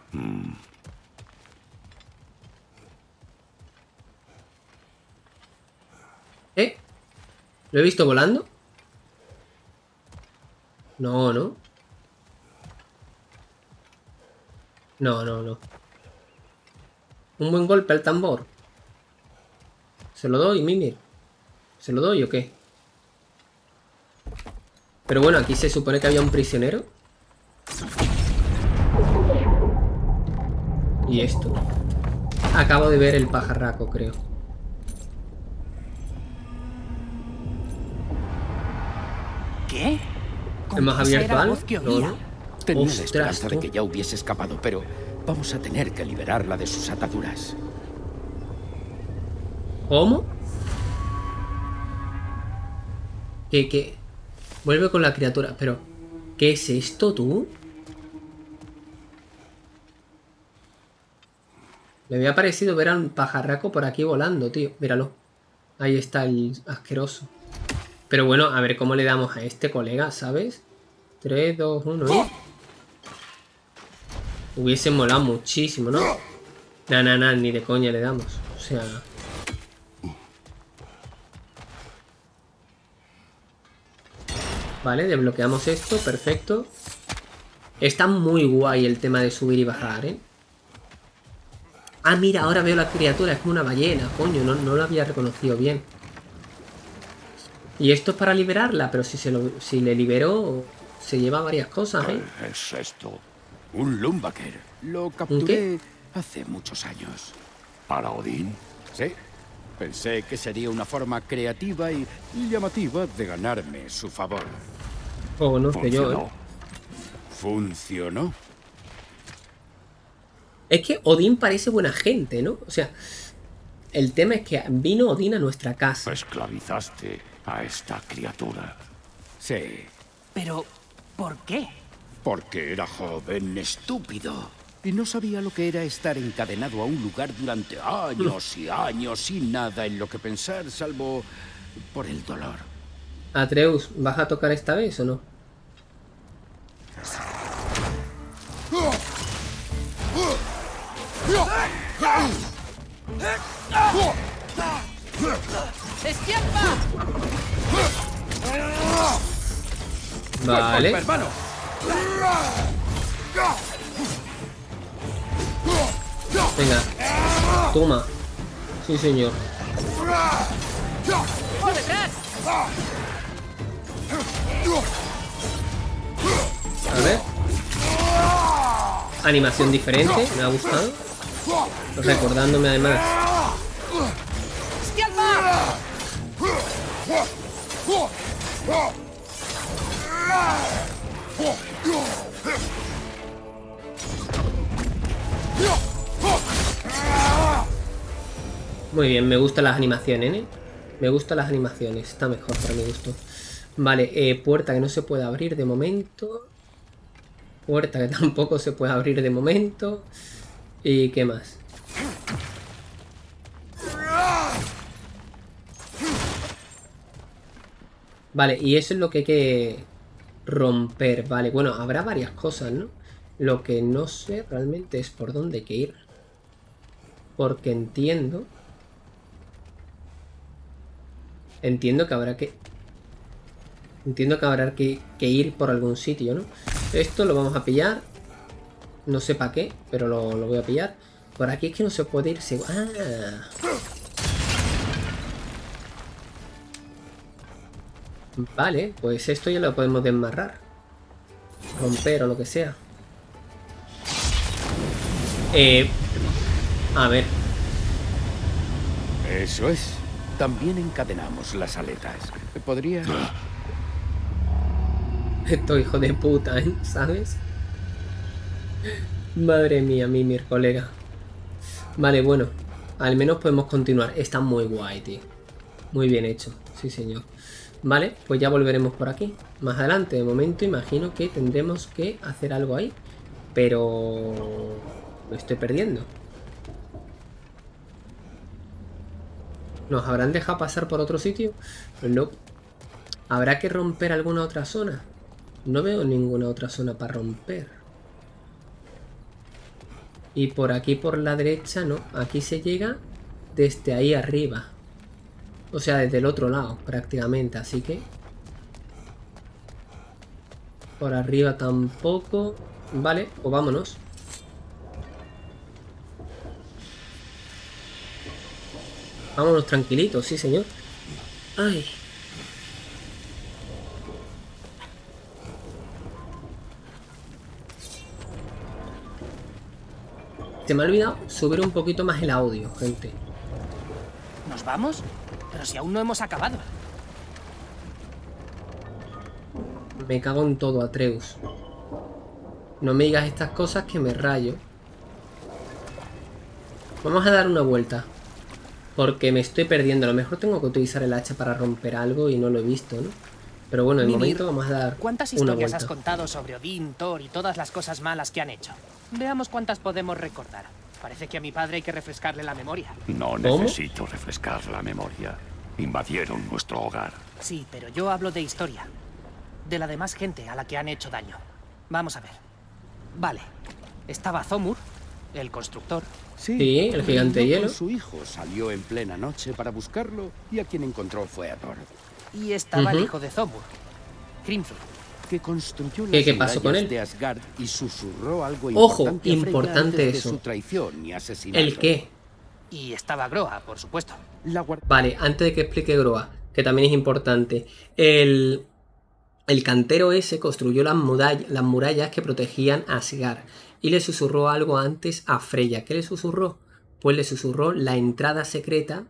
¿Eh? ¿Lo he visto volando? No, no. No, no, no. Un buen golpe al tambor. ¿Se lo doy, Mimir? ¿Se lo doy o qué? Pero bueno, aquí se supone que había un prisionero. ¿Y esto? Acabo de ver el pajarraco, creo. ¿Qué? ¿Con ¿Hemos esa abierto era la algo? voz que No, oía? no. Tenía la Ostras, esperanza de tú. que ya hubiese escapado, pero vamos a tener que liberarla de sus ataduras. ¿Cómo? ¿Qué, qué? Vuelve con la criatura, pero... ¿Qué es esto, tú? Me había parecido ver a un pajarraco por aquí volando, tío. Míralo. Ahí está el asqueroso. Pero bueno, a ver cómo le damos a este colega, ¿sabes? tres, dos, uno, ¿eh? Hubiese molado muchísimo, ¿no? Nah, nah, nah, ni de coña le damos. O sea... Vale, desbloqueamos esto, perfecto. Está muy guay el tema de subir y bajar, ¿eh? Ah, mira, ahora veo la criatura, es como una ballena, coño, no, no lo había reconocido bien. Y esto es para liberarla, pero si, se lo, si le libero, se lleva varias cosas, ¿eh? ¿Qué es esto? Un Lumbaker. Lo capturé hace muchos años. ¿Para Odín? Sí. Pensé que sería una forma creativa y llamativa de ganarme su favor. Oh, no sé yo, ¿eh? Funcionó. Funcionó. Es que Odín parece buena gente, ¿no? O sea, el tema es que vino Odín a nuestra casa. Esclavizaste a esta criatura. Sí. Pero, ¿por qué? Porque era joven, estúpido. Y no sabía lo que era estar encadenado a un lugar durante años y años sin nada en lo que pensar, salvo por el dolor. Atreus, ¿vas a tocar esta vez o no? ¡Esquiapa! Vale. ¡Hermano! Venga. Toma. Sí, señor. ¡Por detrás! A ver. Animación diferente, me ha gustado. Recordándome además. ¡Esquiapa! Muy bien, me gustan las animaciones, ¿eh? Me gustan las animaciones, está mejor para mi gusto. Vale, eh, puerta que no se puede abrir de momento. Puerta que tampoco se puede abrir de momento. ¿Y qué más? Vale, y eso es lo que hay que romper. Vale, bueno, habrá varias cosas, ¿no? Lo que no sé realmente es por dónde hay que ir. Porque entiendo... Entiendo que habrá que... Entiendo que habrá que, que ir por algún sitio, ¿no? Esto lo vamos a pillar. No sé para qué, pero lo, lo voy a pillar. Por aquí es que no se puede ir... ¡Ah! Vale, pues esto ya lo podemos desmarrar. Romper o lo que sea. Eh... A ver. Eso es. También encadenamos las aletas. Podría... Esto hijo de puta, ¿eh? ¿Sabes? Madre mía, Mimir, colega. Vale, bueno. Al menos podemos continuar. Está muy guay, tío. Muy bien hecho. Sí, señor. Vale, pues ya volveremos por aquí. Más adelante, de momento, imagino que tendremos que hacer algo ahí. Pero... Lo estoy perdiendo. ¿Nos habrán dejado pasar por otro sitio? No. ¿Habrá que romper alguna otra zona? No veo ninguna otra zona para romper. Y por aquí, por la derecha, no. Aquí se llega desde ahí arriba. O sea, desde el otro lado, prácticamente. Así que... Por arriba tampoco. Vale, pues vámonos. Vámonos tranquilitos, sí, señor. Ay. Se me ha olvidado subir un poquito más el audio, gente. ¿Nos vamos? Pero si aún no hemos acabado. Me cago en todo, Atreus. No me digas estas cosas que me rayo. Vamos a dar una vuelta. Porque me estoy perdiendo. A lo mejor tengo que utilizar el hacha para romper algo y no lo he visto, ¿no? Pero bueno, de Mimir, momento vamos a dar ¿cuántas una historias vuelta. has contado sobre Odín, Thor y todas las cosas malas que han hecho? Veamos cuántas podemos recordar. Parece que a mi padre hay que refrescarle la memoria. No ¿Cómo? necesito refrescar la memoria. Invadieron nuestro hogar. Sí, pero yo hablo de historia. De la demás gente a la que han hecho daño. Vamos a ver. Vale. Estaba Thomur, el constructor. Sí, el gigante de hielo. Su hijo salió en plena noche para buscarlo y a quien encontró fue a Thor. Y estaba Ujú. el hijo de Thomur, Hrimthur. Que construyó ¿Qué- las qué pasó con murallas él? de Asgard y susurró algo Ojo, importante a Freya importante antes de eso. su traición y asesinato. ¿El qué? Y estaba Groa, por supuesto. La guard- Vale, antes de que explique Groa, que también es importante. El, el cantero ese construyó las, murall- las murallas que protegían a Asgard. Y le susurró algo antes a Freya. ¿Qué le susurró? Pues le susurró la entrada secreta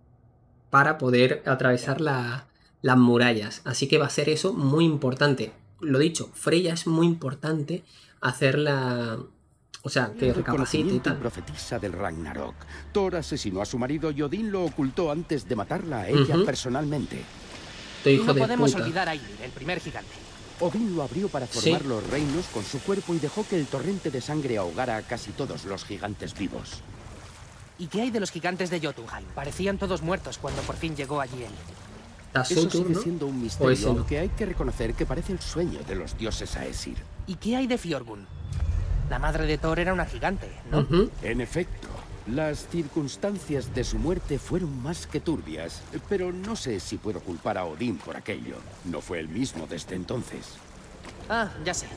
para poder atravesar la- las murallas. Así que va a ser eso muy importante. Lo dicho, Freya es muy importante hacerla... O sea, que El recapacite y reconocimiento tal. profetiza del Ragnarok. Thor asesinó a su marido y Odín lo ocultó antes de matarla a ella Ujú. personalmente. Estoy Y hijo no de podemos puta. olvidar a Ymir, el primer gigante. Odín lo abrió para formar Sí. los reinos con su cuerpo y dejó que el torrente de sangre ahogara a casi todos los gigantes vivos. ¿Y qué hay de los gigantes de Jotunheim? Parecían todos muertos cuando por fin llegó allí él. Está Eso Surtur, sigue ¿no? siendo un O ese misterio, no. aunque hay que reconocer que parece el sueño de los dioses Aesir. ¿Y qué hay de Fjordgun? La madre de Thor era una gigante, ¿no? Ujú. En efecto, las circunstancias de su muerte fueron más que turbias, pero no sé si puedo culpar a Odín por aquello. No fue el mismo desde entonces. Ah, ya sé.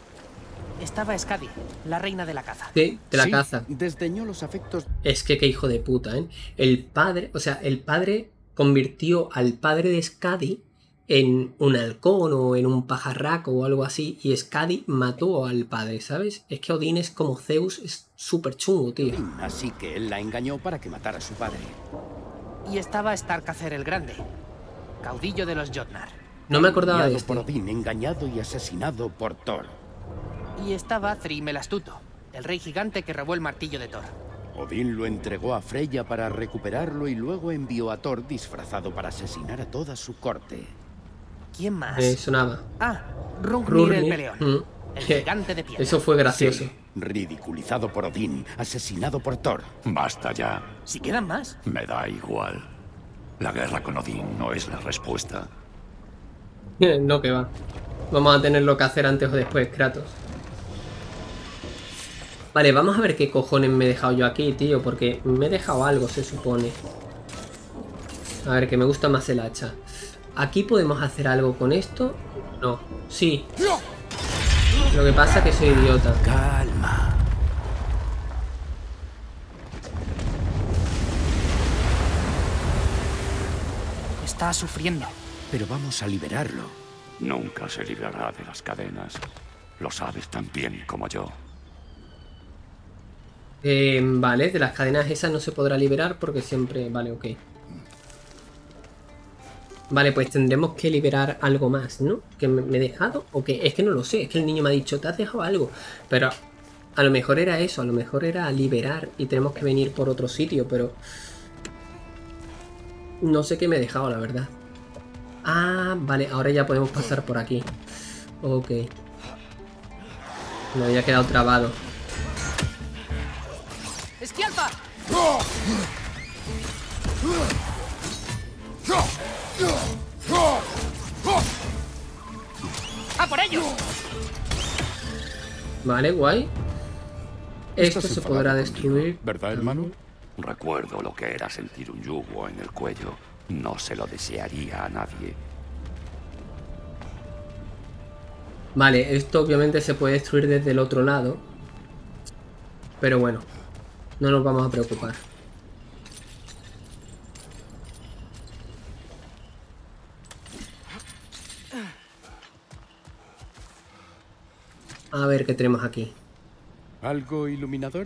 Estaba Skadi, la reina de la caza. Sí, de la Sí, caza. desdeñó los afectos. Es que qué hijo de puta, ¿eh? El padre, o sea, el padre convirtió al padre de Skadi en un halcón o en un pajarraco o algo así, y Skadi mató al padre, ¿sabes? Es que Odín es como Zeus, es súper chungo, tío. Así que él la engañó para que matara a su padre. Y estaba Starkazer el Grande, caudillo de los Jotnar. No me acordaba de Guiado este. por Odín, engañado y asesinado por Thor. Y estaba Thrym el Astuto, el rey gigante que robó el martillo de Thor. Odín lo entregó a Freya para recuperarlo y luego envió a Thor disfrazado para asesinar a toda su corte. ¿Quién más? Eh, sonaba. Ah, Hrungnir el Rurnir. peleón. Mm. El gigante de piedra. Eso fue gracioso. Sí, ridiculizado por Odín, asesinado por Thor. Basta ya. Si quedan más. Me da igual. La guerra con Odín no es la respuesta. No, que va. Vamos a tener lo que hacer antes o después, Kratos. Vale, vamos a ver qué cojones me he dejado yo aquí, tío. Porque me he dejado algo, se supone. A ver, que me gusta más el hacha. ¿Aquí podemos hacer algo con esto? No. Sí. Lo que pasa es que soy idiota. Calma. Está sufriendo. Pero vamos a liberarlo. Nunca se librará de las cadenas. Lo sabes tan bien como yo. Eh, vale, de las cadenas esas no se podrá liberar porque siempre... Vale, ok. Vale, pues tendremos que liberar algo más, ¿no? ¿Que me me he dejado? ¿O qué? Es que no lo sé. Es que el niño me ha dicho, te has dejado algo. Pero a lo mejor era eso. A lo mejor era liberar y tenemos que venir por otro sitio, pero... No sé qué me he dejado, la verdad. Ah, vale. Ahora ya podemos pasar por aquí. Ok. Me había quedado trabado. ¡Esquialpa! ¡A por ello! Vale, guay. Esto Estás se enfadado podrá conmigo, destruir. ¿verdad, hermano? Recuerdo lo que era sentir un yugo en el cuello. No se lo desearía a nadie. Vale, esto obviamente se puede destruir desde el otro lado. Pero bueno, no nos vamos a preocupar. A ver qué tenemos aquí. ¿Algo iluminador?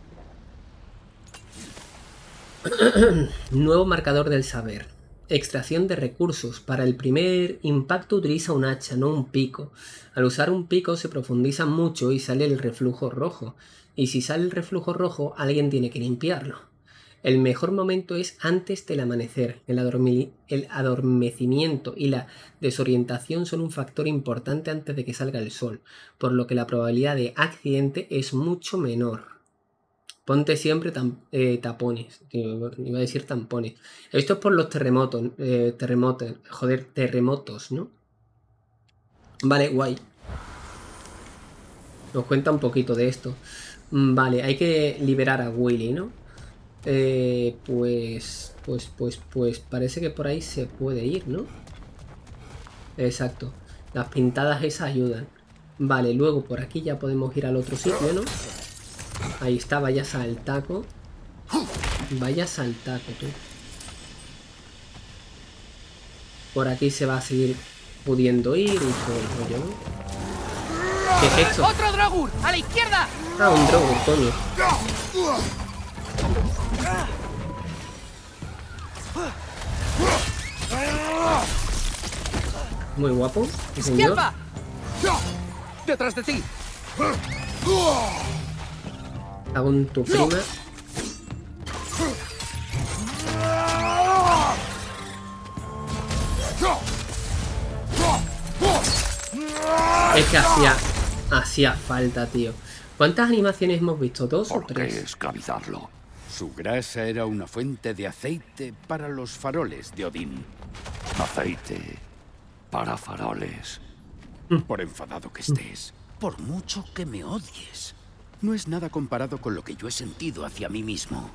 Nuevo marcador del saber. Extracción de recursos. Para el primer impacto utiliza un hacha, no un pico. Al usar un pico se profundiza mucho y sale el reflujo rojo. Y si sale el reflujo rojo, alguien tiene que limpiarlo. El mejor momento es antes del amanecer. El, adormi- el adormecimiento y la desorientación son un factor importante antes de que salga el sol, por lo que la probabilidad de accidente es mucho menor. Ponte siempre tam- eh, tapones. Tío, iba a decir tampones. Esto es por los terremotos. Eh, terremotos. Joder, terremotos, ¿no? Vale, guay. Nos cuenta un poquito de esto. Mm, Vale, hay que liberar a Willy, ¿no? Eh, pues, pues, pues, pues parece que por ahí se puede ir, ¿no? Exacto. Las pintadas esas ayudan. Vale, luego por aquí ya podemos ir al otro sitio, ¿no? Ahí está, vaya saltaco. Vaya saltaco, tú. Por aquí se va a seguir pudiendo ir y todo el rollo, ¿no? ¿Qué es esto? ¡Otro Drogur! ¡A la izquierda! Ah, un Drogon, coño. Muy guapo, sí, señor. ¡Esquialpa! ¡Detrás de ti! Hago un tu prima. Es que hacía, hacía falta, tío. ¿Cuántas animaciones hemos visto? ¿Dos o ¿Por qué tres? esclavizarlo? Su grasa era una fuente de aceite para los faroles de Odín. Aceite para faroles. Por enfadado que estés, por mucho que me odies, no es nada comparado con lo que yo he sentido hacia mí mismo.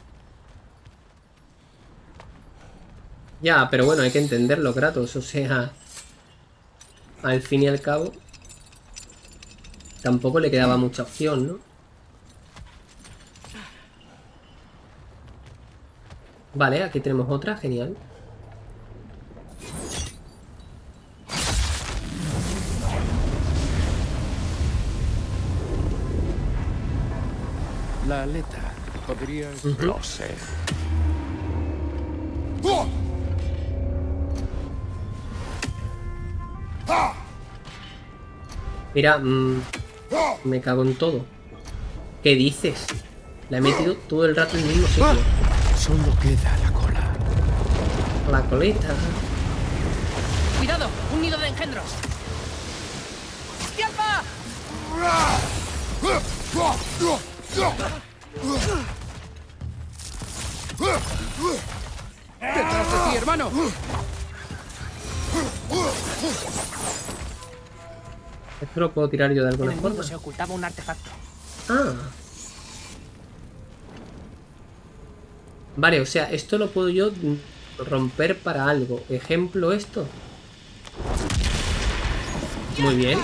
Ya, pero bueno, hay que entenderlo, Kratos. O sea, al fin y al cabo, tampoco le quedaba mucha opción, ¿no? Vale, aquí tenemos otra, genial. La aleta, ¿podrías...? Lo sé. Mira, mmm, me cago en todo. ¿Qué dices? La he metido todo el rato en el mismo sitio. Solo queda la cola. La colita. ¡Cuidado! ¡Un nido de engendros! ¡Esquialpa! ¡Detrás de ti, hermano! Esto lo puedo tirar yo de alguna En el forma. mundo se ocultaba un artefacto. Ah. Vale, o sea, esto lo puedo yo romper para algo. Ejemplo, esto. Muy bien.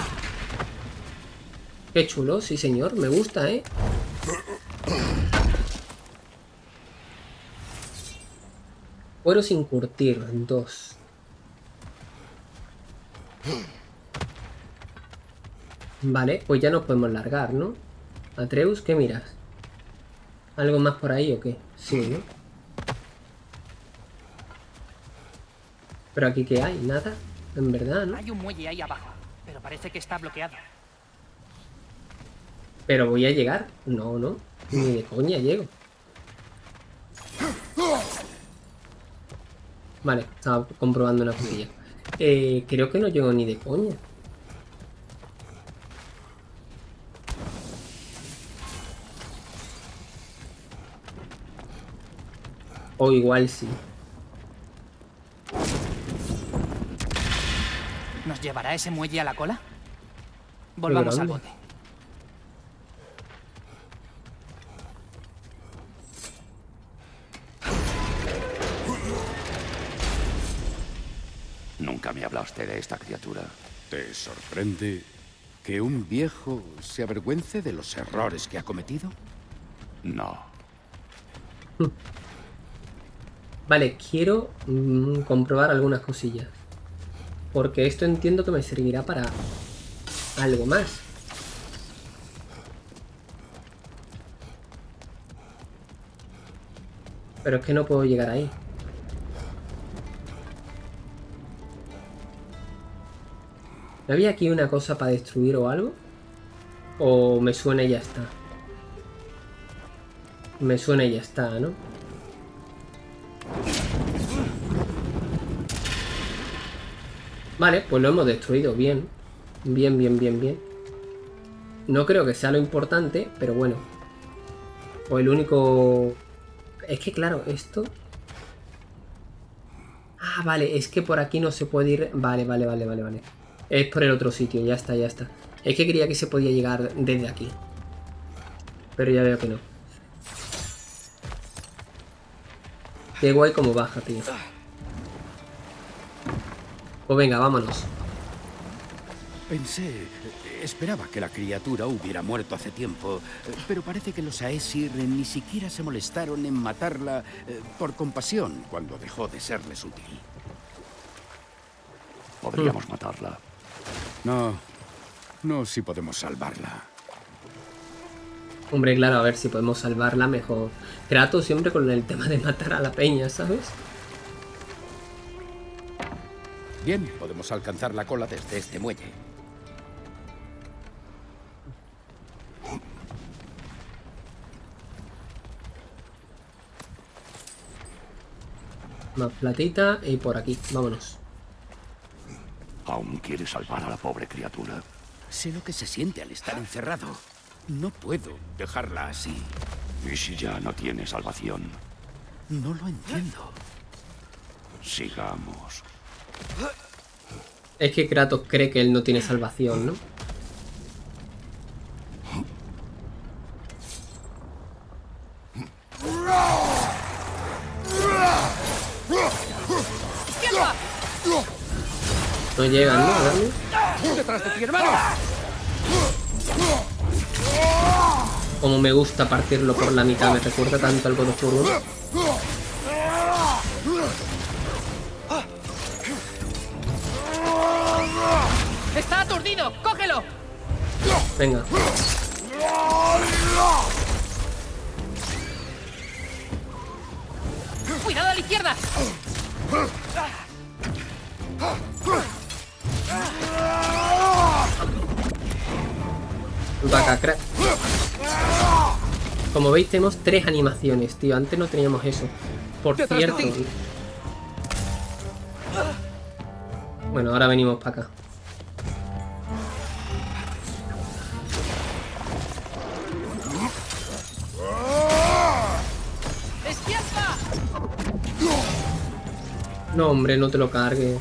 Qué chulo, sí señor, me gusta, ¿eh? Cuero sin curtir, dos. Vale, pues ya nos podemos largar, ¿no? Atreus, ¿qué miras? ¿Algo más por ahí o qué? Sí, ¿no? Pero aquí ¿qué hay? Nada, en verdad, ¿no? Hay un muelle ahí abajo, pero parece que está bloqueado. Pero voy a llegar. No, no, ni de coña llego. Vale, estaba comprobando una cosilla. Eh, creo que no llego ni de coña. O igual sí. ¿Nos llevará ese muelle a la cola? Volvamos al grande. bote. Nunca me hablaste de esta criatura. ¿Te sorprende que un viejo se avergüence de los errores que ha cometido? No. Vale, quiero mm, comprobar algunas cosillas. Porque esto entiendo que me servirá para algo más. Pero es que no puedo llegar ahí. ¿No había aquí una cosa para destruir o algo? ¿O me suena y ya está? Me suena y ya está, ¿no? Vale, pues lo hemos destruido. Bien. Bien, bien, bien, bien. No creo que sea lo importante, pero bueno. O el único... Es que claro, esto... Ah, vale, es que por aquí no se puede ir... Vale, vale, vale, vale, vale. Es por el otro sitio, ya está, ya está. Es que creía que se podía llegar desde aquí. Pero ya veo que no. Qué guay como baja, tío. Pues venga, vámonos. Pensé... Esperaba que la criatura hubiera muerto hace tiempo, pero parece que los Aesir ni siquiera se molestaron en matarla eh, por compasión cuando dejó de serles útil. Podríamos mm. matarla. No, no si podemos salvarla. Hombre, claro, a ver si podemos salvarla mejor. Trato siempre con el tema de matar a la peña, ¿sabes? Bien, podemos alcanzar la cola desde este muelle. Más platita y por aquí, vámonos. ¿Aún quieres salvar a la pobre criatura? Sé lo que se siente al estar encerrado. No puedo dejarla así. ¿Y si ya no tiene salvación? No lo entiendo. Sigamos. Es que Kratos cree que él no tiene salvación, ¿no? No llegan, ¿no? A darle. ¡Detrás de ti, hermano! Como me gusta partirlo por la mitad, me recuerda tanto al God of War uno. ¡Está aturdido! ¡Cógelo! Venga. ¡Cuidado a la izquierda! Vaca crack. Como veis tenemos tres animaciones, tío. Antes no teníamos eso. Por cierto. Bueno, ahora venimos para acá. No, hombre, no te lo cargues.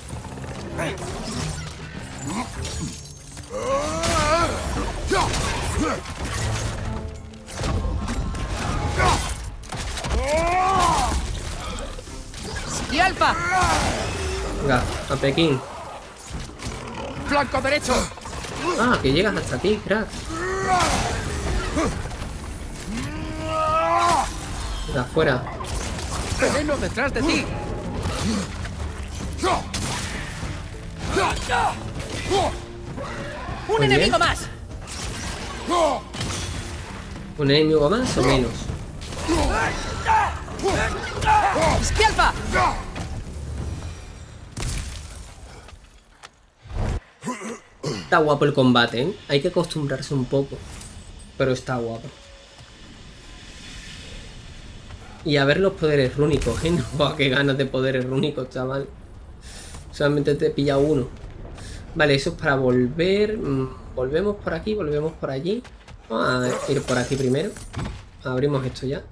¡Y Alfa! Venga, a Pekín. ¡Flanco derecho! Ah, que llegas hasta aquí, crack. Venga, fuera. ¡Veneno detrás de ti! ¡Un Muy enemigo bien. más! ¿Un enemigo más o menos? ¡Esquí Alfa! Está guapo el combate, ¿eh? Hay que acostumbrarse un poco. Pero está guapo. Y a ver los poderes rúnicos, ¿eh? Buah, qué ganas de poderes rúnicos, chaval. Solamente te pilla uno. Vale, eso es para volver. Volvemos por aquí, volvemos por allí. Vamos a ir por aquí primero. Abrimos esto ya.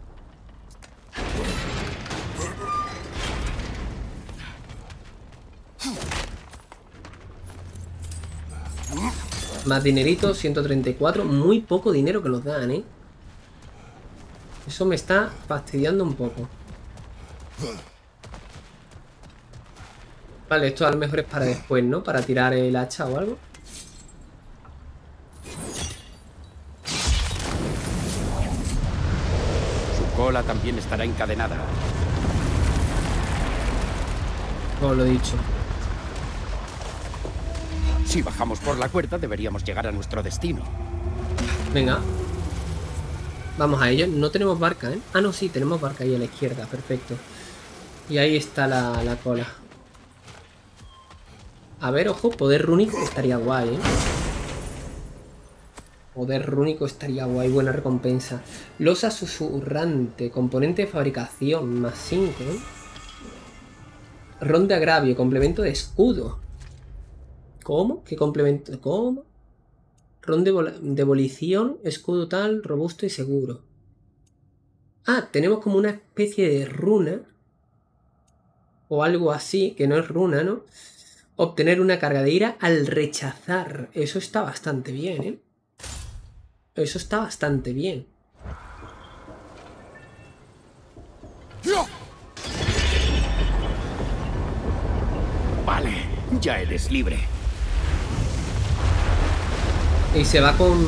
Más dinerito, ciento treinta y cuatro. Muy poco dinero que nos dan, ¿eh? Eso me está fastidiando un poco. Vale, esto a lo mejor es para después, ¿no? Para tirar el hacha o algo. Su cola también estará encadenada. Como lo he dicho. Si bajamos por la cuerda, deberíamos llegar a nuestro destino. Venga. Vamos a ello. No tenemos barca, ¿eh? Ah, no, sí, tenemos barca ahí a la izquierda. Perfecto. Y ahí está la, la cola. A ver, ojo, poder rúnico estaría guay, ¿eh? Poder rúnico estaría guay, buena recompensa. Losa susurrante, componente de fabricación, más cinco, ¿eh? Ron de agravio, complemento de escudo. ¿Cómo? ¿Qué complemento? ¿Cómo? Ron de, de abolición, escudo tal, robusto y seguro. Ah, tenemos como una especie de runa. O algo así, que no es runa, ¿no? Obtener una carga de ira al rechazar. Eso está bastante bien, ¿eh? Eso está bastante bien. Vale, ya eres libre. Y se va con...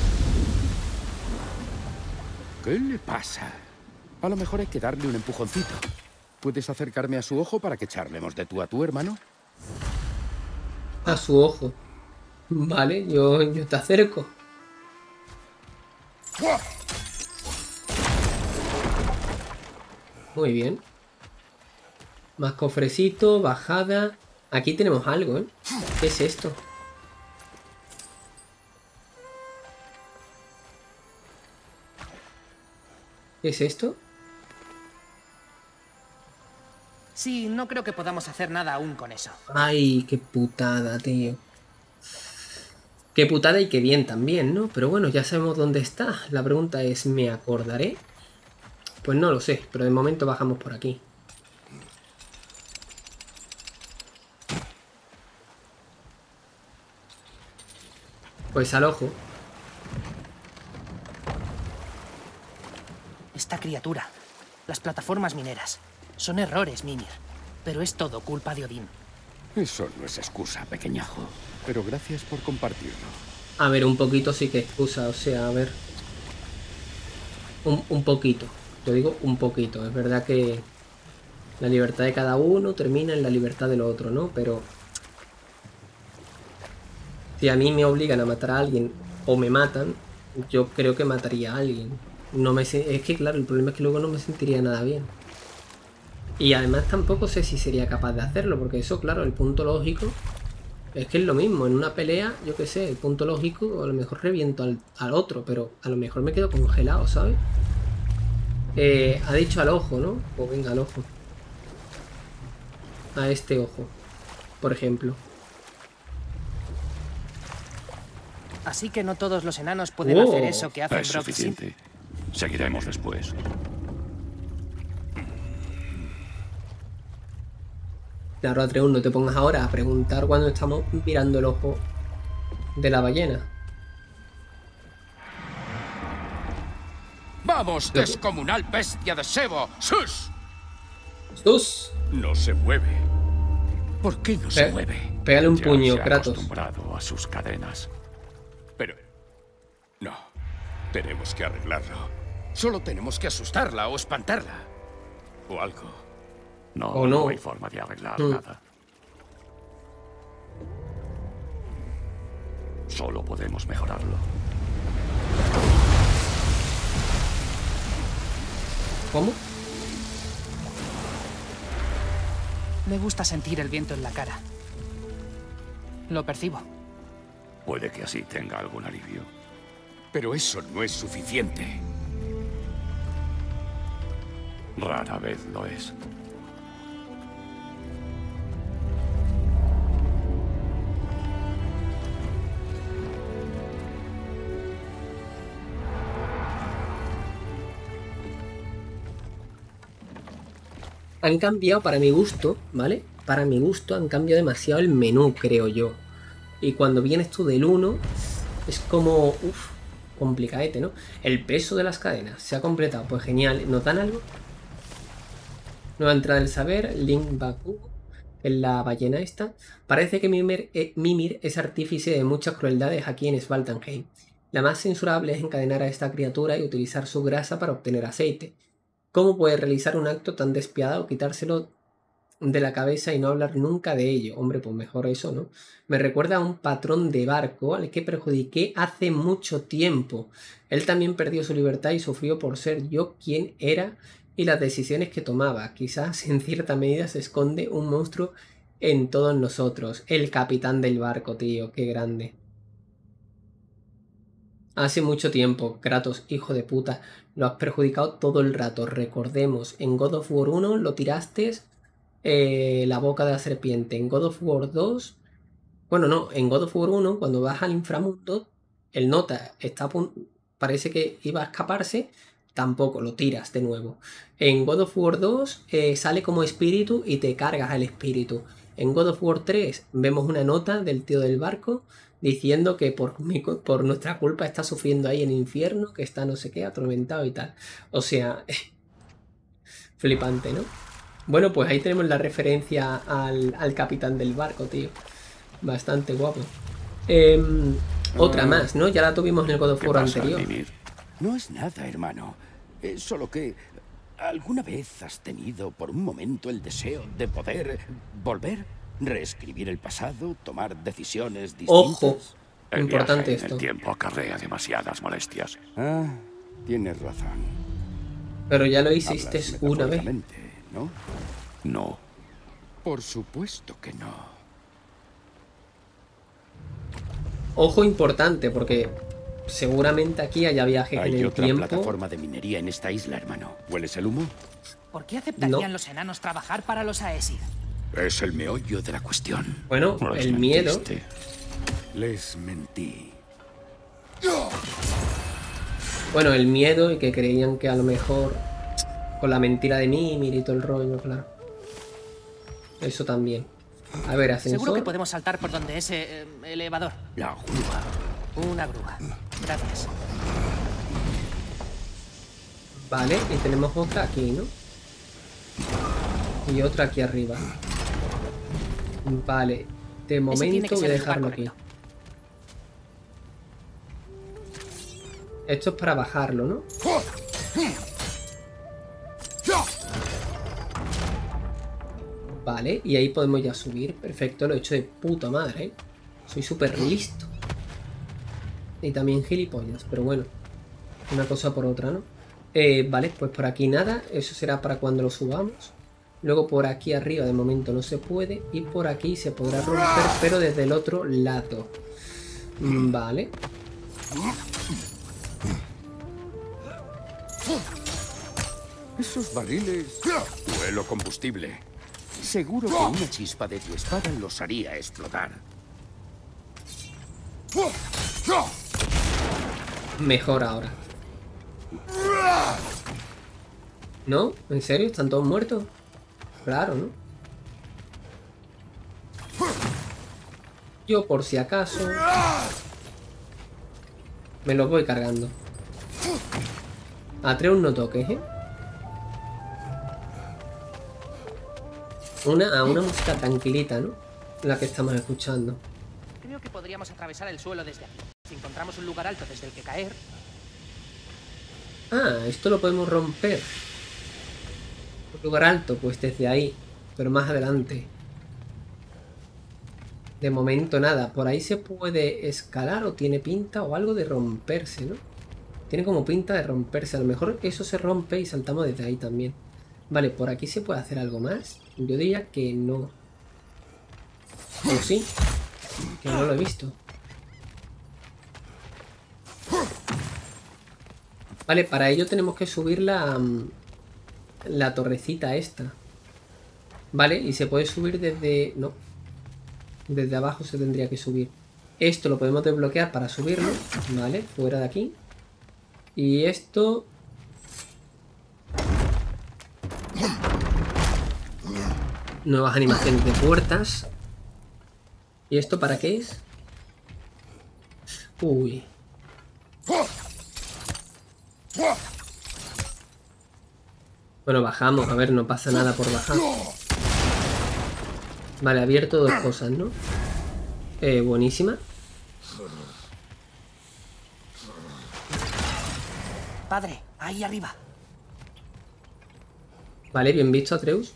¿Qué le pasa? A lo mejor hay que darle un empujoncito. ¿Puedes acercarme a su ojo para que charlemos de tú a tu hermano? A su ojo. Vale, yo, yo te acerco. Muy bien. Más cofrecito, bajada. Aquí tenemos algo, ¿eh? ¿Qué es esto? ¿Qué es esto? Sí, no creo que podamos hacer nada aún con eso. Ay, qué putada, tío. Qué putada y qué bien también, ¿no? Pero bueno, ya sabemos dónde está. La pregunta es, ¿me acordaré? Pues no lo sé, pero de momento bajamos por aquí. Pues al ojo. Esta criatura, las plataformas mineras, son errores, Mimir. Pero es todo culpa de Odín. Eso no es excusa, pequeñajo. Pero gracias por compartirlo. A ver, un poquito sí que excusa, o sea, a ver. Un, un poquito. Yo digo un poquito. Es verdad que la libertad de cada uno termina en la libertad del otro, ¿no? Pero si a mí me obligan a matar a alguien o me matan, yo creo que mataría a alguien. No me es que claro, el problema es que luego no me sentiría nada bien. Y además tampoco sé si sería capaz de hacerlo, porque eso, claro, el punto lógico Es que es lo mismo, en una pelea, yo qué sé, el punto lógico, a lo mejor reviento al, al otro, pero a lo mejor me quedo congelado, ¿sabes? Eh, ha dicho al ojo, ¿no? Pues venga, al ojo. A este ojo, por ejemplo. Así que no todos los enanos pueden Oh, hacer eso que hacen Es Brock y Sid. suficiente. Seguiremos después. Claro, Atreus, no te pongas ahora a preguntar cuando estamos mirando el ojo de la ballena. ¡Vamos, descomunal bestia de sebo! ¡Sus! ¡Sus! No se mueve. ¿Por qué no se Pe- mueve? Pégale un Ya puño, se ha Kratos. acostumbrado a sus cadenas. Pero... no. Tenemos que arreglarlo. Solo tenemos que asustarla o espantarla. O algo. No, ¿O no? no hay forma de arreglar Mm. nada. Solo podemos mejorarlo. ¿Cómo? Me gusta sentir el viento en la cara. Lo percibo. Puede que así tenga algún alivio. Pero eso no es suficiente. Rara vez lo es. Han cambiado para mi gusto, ¿vale? Para mi gusto han cambiado demasiado el menú, creo yo. Y cuando vienes tú del uno, es como... uff, complicadete, ¿no? El peso de las cadenas se ha completado. Pues genial. ¿Nos dan algo? Nueva entrada del saber. Link Baku. En la ballena esta. Parece que Mimir, eh, Mimir es artífice de muchas crueldades aquí en Svartalfheim. La más censurable es encadenar a esta criatura y utilizar su grasa para obtener aceite. ¿Cómo puede realizar un acto tan despiadado, quitárselo de la cabeza y no hablar nunca de ello? Hombre, pues mejor eso, ¿no? Me recuerda a un patrón de barco al que perjudiqué hace mucho tiempo. Él también perdió su libertad y sufrió por ser yo quien era y las decisiones que tomaba. Quizás en cierta medida se esconde un monstruo en todos nosotros. El capitán del barco, tío, qué grande. Hace mucho tiempo, Kratos, hijo de puta, lo has perjudicado todo el rato. Recordemos, en God of War uno lo tiraste eh, la boca de la serpiente. En God of War dos, bueno, no, en God of War uno, cuando vas al inframundo, el nota está a pun- parece que iba a escaparse, tampoco lo tiras de nuevo. En God of War dos eh, sale como espíritu y te cargas al espíritu. En God of War tres vemos una nota del tío del barco diciendo que por, mi, por nuestra culpa está sufriendo ahí en el infierno, que está no sé qué, atormentado y tal. O sea, flipante, ¿no? Bueno, pues ahí tenemos la referencia al, al capitán del barco, tío. Bastante guapo. Eh, otra más, ¿no? Ya la tuvimos en el God of ¿Qué War pasa, anterior. Mimir? No es nada, hermano. Es solo que... ¿alguna vez has tenido por un momento el deseo de poder volver? ¿Reescribir el pasado? ¿Tomar decisiones distintas? Ojo, El importante viaje en esto. el tiempo acarrea demasiadas molestias. Ah, tienes razón. Pero ya lo hiciste Hablas una vez. metafóricamente, ¿no? No. Por supuesto que no. Ojo importante, porque seguramente aquí haya viajes en Hay el otra tiempo. plataforma de minería en esta isla, hermano. ¿Hueles el humo? ¿Por qué aceptarían No. los enanos trabajar para los Aesir? Es el meollo de la cuestión. Bueno, Les el miedo. mentiste. Les mentí. Bueno, el miedo y que creían que a lo mejor con la mentira de Mimir y todo el rollo, claro. Eso también. A ver, ascensor. Seguro que podemos saltar por donde ese eh, elevador. La grúa. Una grúa. Gracias. Vale, y tenemos otra aquí, ¿no? Y otra aquí arriba. Vale, de Ese tiene momento que voy a ser el lugar dejarlo aquí. correcto. Esto es para bajarlo, ¿no? Vale, y ahí podemos ya subir. Perfecto, lo he hecho de puta madre, ¿eh? Soy súper listo. Y también gilipollas, pero bueno. Una cosa por otra, ¿no? Eh, vale, pues por aquí nada. Eso será para cuando lo subamos. Luego por aquí arriba de momento no se puede. Y por aquí se podrá romper, pero desde el otro lado. Vale. Esos barriles... Huelo combustible. Seguro que una chispa de tu espada los haría explotar. Mejor ahora. ¿No? ¿En serio? ¿Están todos muertos? Claro, ¿no? Yo por si acaso me los voy cargando. Atreus no toques, ¿eh? Una, a una música tranquilita, ¿no? La que estamos escuchando. Creo que podríamos atravesar el suelo desde aquí. Si encontramos un lugar alto desde el que caer... Ah, esto lo podemos romper. Un lugar alto, pues desde ahí. Pero más adelante. De momento nada. Por ahí se puede escalar o tiene pinta o algo de romperse, ¿no? Tiene como pinta de romperse. A lo mejor eso se rompe y saltamos desde ahí también. Vale, por aquí se puede hacer algo más. Yo diría que no. O sí. Que no lo he visto. Vale, para ello tenemos que subir la... La torrecita esta. Vale, y se puede subir desde... No. Desde abajo se tendría que subir. Esto lo podemos desbloquear para subirlo. Vale, fuera de aquí. Y esto... Nuevas animaciones de puertas. ¿Y esto para qué es? Uy. Bueno, bajamos. A ver, no pasa nada por bajar. Vale, abierto dos cosas, ¿no? Eh, buenísima. Padre, ahí arriba. Vale, bien visto, Atreus.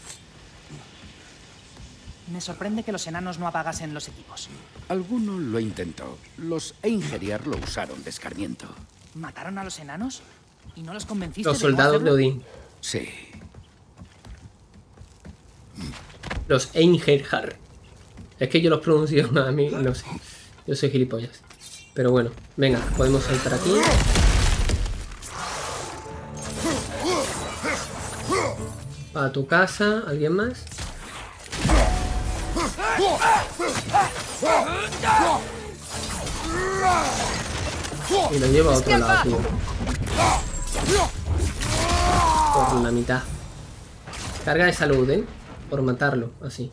Me sorprende que los enanos no apagasen los equipos. Alguno lo intentó. Los Einherjar lo usaron de escarmiento. ¿Mataron a los enanos? ¿Y no los convenciste Los de no soldados de hacerlo? Odín. Sí. Los Einherjar. Es que yo los pronuncio a mí, no sé. Yo soy gilipollas. Pero bueno, venga, podemos saltar aquí. A tu casa, ¿alguien más? Y lo llevo a otro lado, tío. Por la mitad. Carga de salud, ¿eh? Por matarlo, así.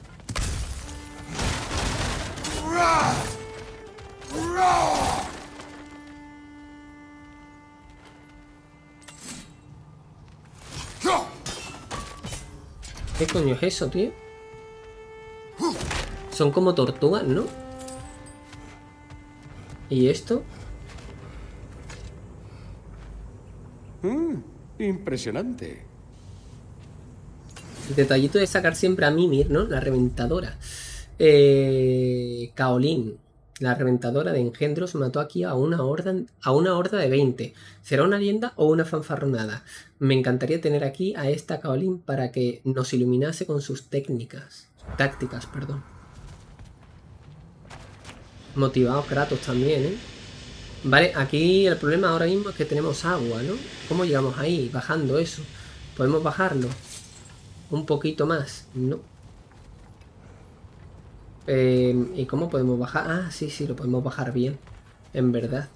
¿Qué coño es eso, tío? Son como tortugas, ¿no? ¿Y esto? Mm, impresionante. El detallito de sacar siempre a Mimir, ¿no? La reventadora. Eh, Kaolin, la reventadora de engendros, mató aquí a una horda, a una horda de veinte. ¿Será una leyenda o una fanfarronada? Me encantaría tener aquí a esta Kaolin para que nos iluminase con sus técnicas. Tácticas, perdón. Motivado Kratos también, ¿eh? Vale, aquí el problema ahora mismo es que tenemos agua, ¿no? ¿Cómo llegamos ahí? Bajando eso. ¿Podemos bajarlo? Un poquito más, ¿no? Eh, ¿Y cómo podemos bajar? Ah, sí, sí, lo podemos bajar bien. En verdad.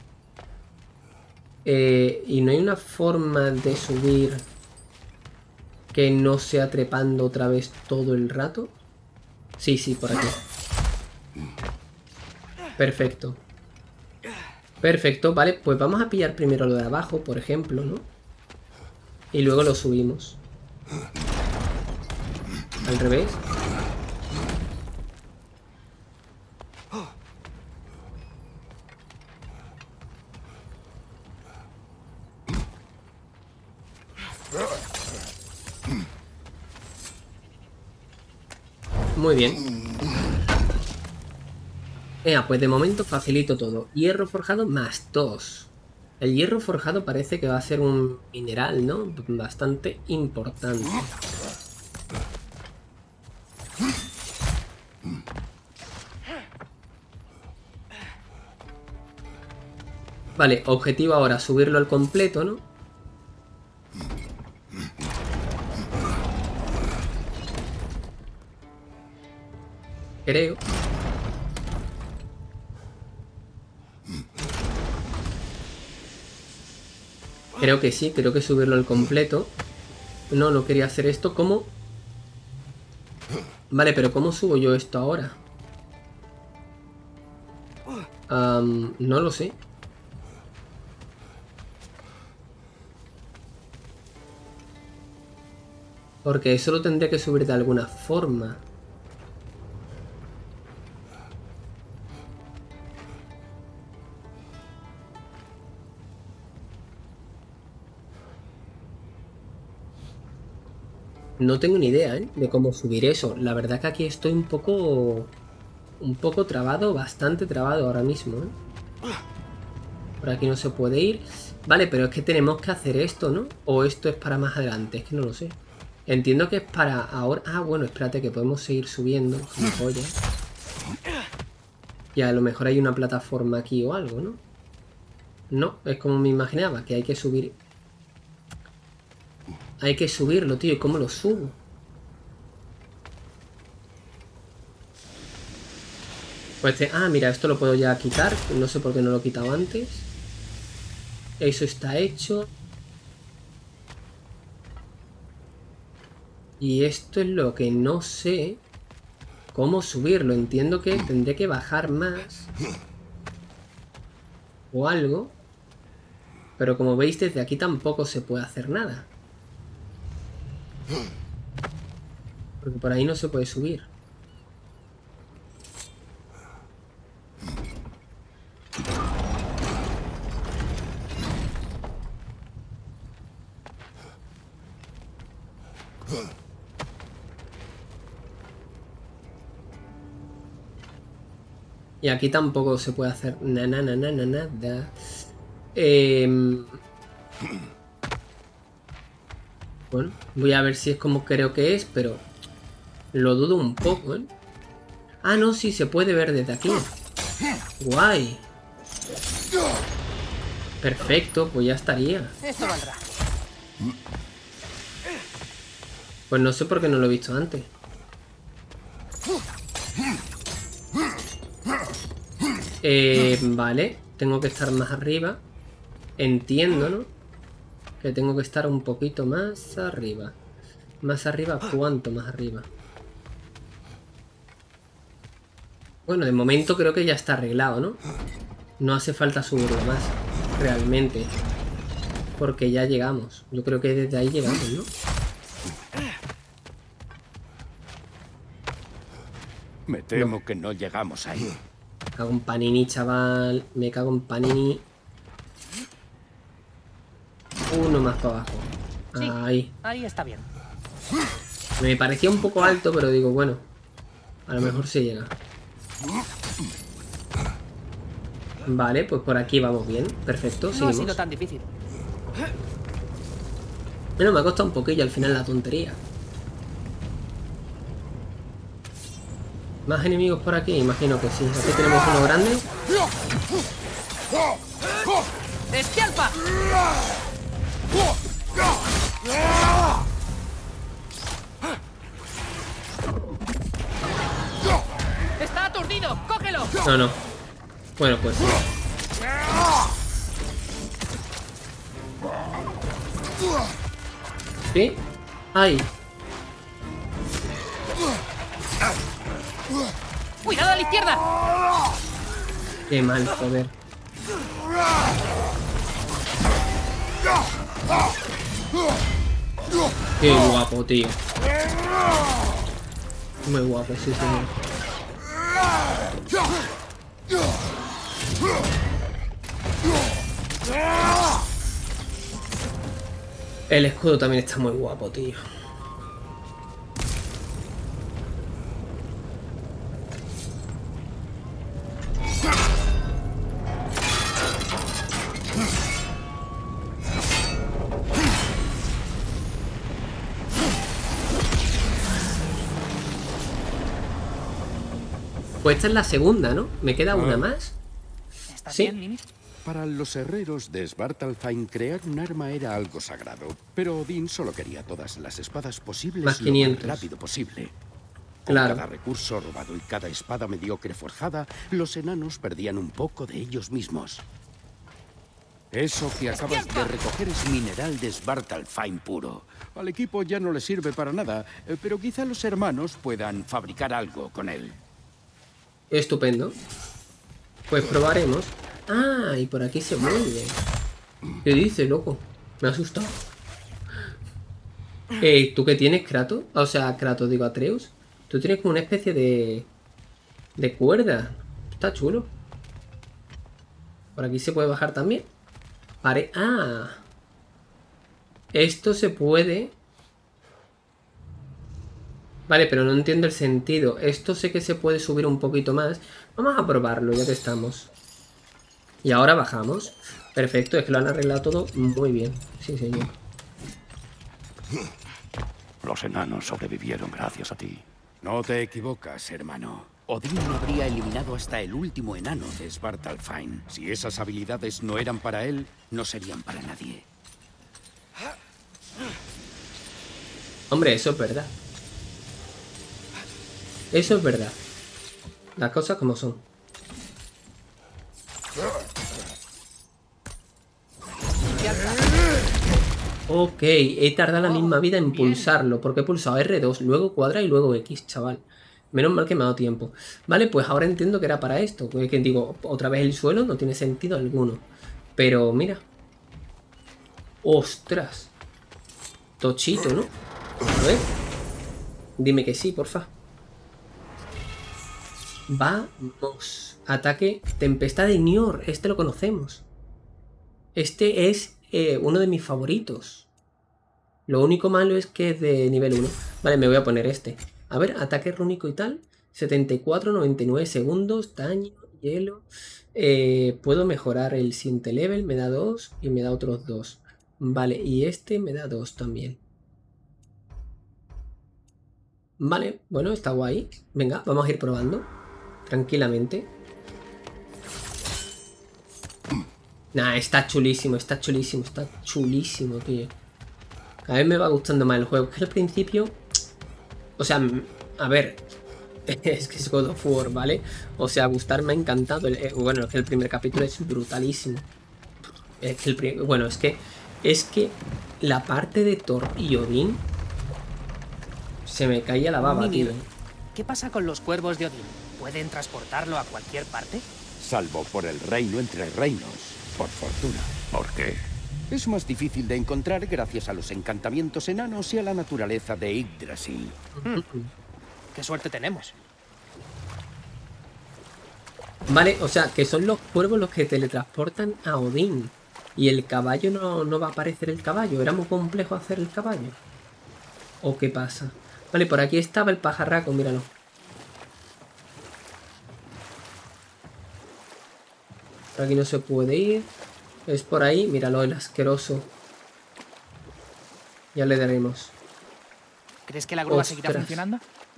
Eh, y no hay una forma de subir que no sea trepando otra vez todo el rato. Sí, sí, por aquí. Perfecto. Perfecto, vale, pues vamos a pillar primero lo de abajo, por ejemplo, ¿no? Y luego lo subimos. Al revés. Muy bien. Ea, pues de momento facilito todo. Hierro forjado más dos. El hierro forjado parece que va a ser un mineral, ¿no? Bastante importante. Vale, objetivo ahora, subirlo al completo, ¿no? Creo. Creo que sí, creo que subirlo al completo. No, no quería hacer esto. ¿Cómo? Vale, pero ¿cómo subo yo esto ahora? Um, no lo sé. Porque eso lo tendría que subir de alguna forma. No tengo ni idea, ¿eh? De cómo subir eso. La verdad que aquí estoy un poco... Un poco trabado, bastante trabado ahora mismo, ¿eh? Por aquí no se puede ir. Vale, pero es que tenemos que hacer esto, ¿no? O esto es para más adelante, es que no lo sé. Entiendo que es para ahora... Ah, bueno, espérate, que podemos seguir subiendo. Como joya. Y a lo mejor hay una plataforma aquí o algo, ¿no? No, es como me imaginaba, que hay que subir... Hay que subirlo, tío. ¿Y cómo lo subo? Pues este... Ah, mira, esto lo puedo ya quitar. No sé por qué no lo he quitado antes. Eso está hecho. Y esto es lo que no sé cómo subirlo. Entiendo que tendré que bajar más. O algo. Pero como veis, desde aquí tampoco se puede hacer nada. Porque por ahí no se puede subir. Y aquí tampoco se puede hacer nada, nada, nada, nada. Eh... Bueno, voy a ver si es como creo que es, pero lo dudo un poco, ¿eh? Ah, no, sí, se puede ver desde aquí. Guay. Perfecto, pues ya estaría. Esto valdrá. Pues no sé por qué no lo he visto antes. Eh, vale, tengo que estar más arriba. Entiendo, ¿no? Que tengo que estar un poquito más arriba. ¿Más arriba? ¿Cuánto más arriba? Bueno, de momento creo que ya está arreglado, ¿no? No hace falta subirlo más, realmente. Porque ya llegamos. Yo creo que desde ahí llegamos, ¿no? Me temo no. que no llegamos ahí. Me cago en Panini, chaval. Me cago en Panini. Uno más para abajo. Sí, ahí. Ahí está bien. Me parecía un poco alto, pero digo, bueno. A lo mejor se llega. Vale, pues por aquí vamos bien. Perfecto, No seguimos. ha sido tan difícil. Bueno, me ha costado un poquillo al final la tontería. ¿Más enemigos por aquí? Imagino que sí. Aquí tenemos uno grande. ¡Esquialpa! ¡Está aturdido! ¡Cógelo! No, no. Bueno, pues sí. ¿Sí? ¡Ay! ¡Cuidado a la izquierda! Qué mal, joder. Qué guapo, tío. Muy guapo, sí, señor. El escudo también está muy guapo, tío. Pues esta es la segunda, ¿no? ¿Me queda una más? ¿Estás Sí. bien, Mimir? Para los herreros de Svartalfheim crear un arma era algo sagrado, pero Odín solo quería todas las espadas posibles Más lo quinientos. más rápido posible. Con Claro. cada recurso robado y cada espada mediocre forjada, los enanos perdían un poco de ellos mismos. Eso que acabas de recoger es mineral de Svartalfheim puro. Al equipo ya no le sirve para nada, eh, pero quizá los hermanos puedan fabricar algo con él. Estupendo. Pues probaremos. Ah, y por aquí se mueve. ¿Qué dice, loco? Me ha asustado. Eh, ¿tú qué tienes, Kratos? O sea, Kratos, digo, Atreus. Tú tienes como una especie de... de cuerda. Está chulo. Por aquí se puede bajar también. Pare... Ah. Esto se puede... Vale, pero no entiendo el sentido. Esto sé que se puede subir un poquito más. Vamos a probarlo, ya que estamos. Y ahora bajamos. Perfecto, es que lo han arreglado todo muy bien. Sí, señor. Los enanos sobrevivieron gracias a ti. No te equivocas, hermano. Odín no habría eliminado hasta el último enano de Svartalfheim. Si esas habilidades no eran para él, no serían para nadie. Hombre, eso es verdad. Eso es verdad. Las cosas como son. Ok, he tardado la misma vida en pulsarlo, porque he pulsado erre dos, luego cuadra y luego X, chaval. Menos mal que me ha dado tiempo. Vale, pues ahora entiendo que era para esto. Que que digo, otra vez el suelo no tiene sentido alguno. Pero mira. Ostras. Tochito, ¿no? A ver. Dime que sí, porfa. Vamos. Ataque Tempestad de Nior. Este lo conocemos. Este es eh, uno de mis favoritos. Lo único malo es que es de nivel uno. Vale, me voy a poner este. A ver, ataque rúnico y tal. setenta y cuatro, noventa y nueve segundos. Daño, hielo. Eh, puedo mejorar el siguiente level. Me da dos y me da otros dos. Vale, y este me da dos también. Vale, bueno, está guay. Venga, vamos a ir probando. Tranquilamente. Nah, está chulísimo, está chulísimo, está chulísimo, tío. Cada vez me va gustando más el juego. Es que al principio... O sea, a ver... Es que es God of War, ¿vale? O sea, gustar me ha encantado. El, eh, bueno, es que el primer capítulo es brutalísimo. Es que el primer, bueno, es que... Es que la parte de Thor y Odín... Se me caía la baba, tío. ¿Qué pasa con los cuervos de Odín? ¿Pueden transportarlo a cualquier parte? Salvo por el reino entre reinos, por fortuna. ¿Por qué? Es más difícil de encontrar gracias a los encantamientos enanos y a la naturaleza de Yggdrasil. Qué suerte tenemos. Vale, o sea, que son los cuervos los que teletransportan a Odín. Y el caballo no, no va a aparecer el caballo. Era muy complejo hacer el caballo. ¿O qué pasa? Vale, por aquí estaba el pajarraco, míralo. Por aquí no se puede ir. Es por ahí, míralo, el asqueroso. Ya le daremos. ¿Crees que la grúa Ostras. seguirá funcionando?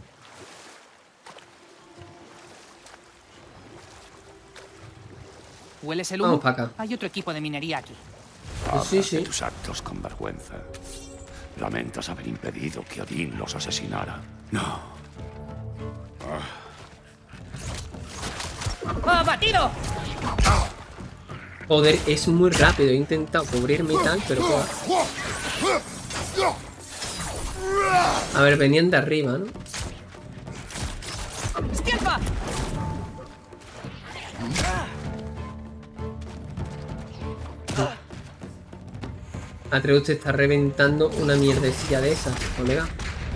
¿Hueles el humo? Vamos para acá. Hay otro equipo de minería aquí. Hablas Sí, sí. de tus actos con vergüenza. Lamentas haber impedido que Odín los asesinara. No. ¡Abatido! Joder, es muy rápido. He intentado cubrirme y tal, pero joder. A ver, venían de arriba, ¿no? ¡Esquialpa! Atreus te está reventando una mierdecilla de esas, colega.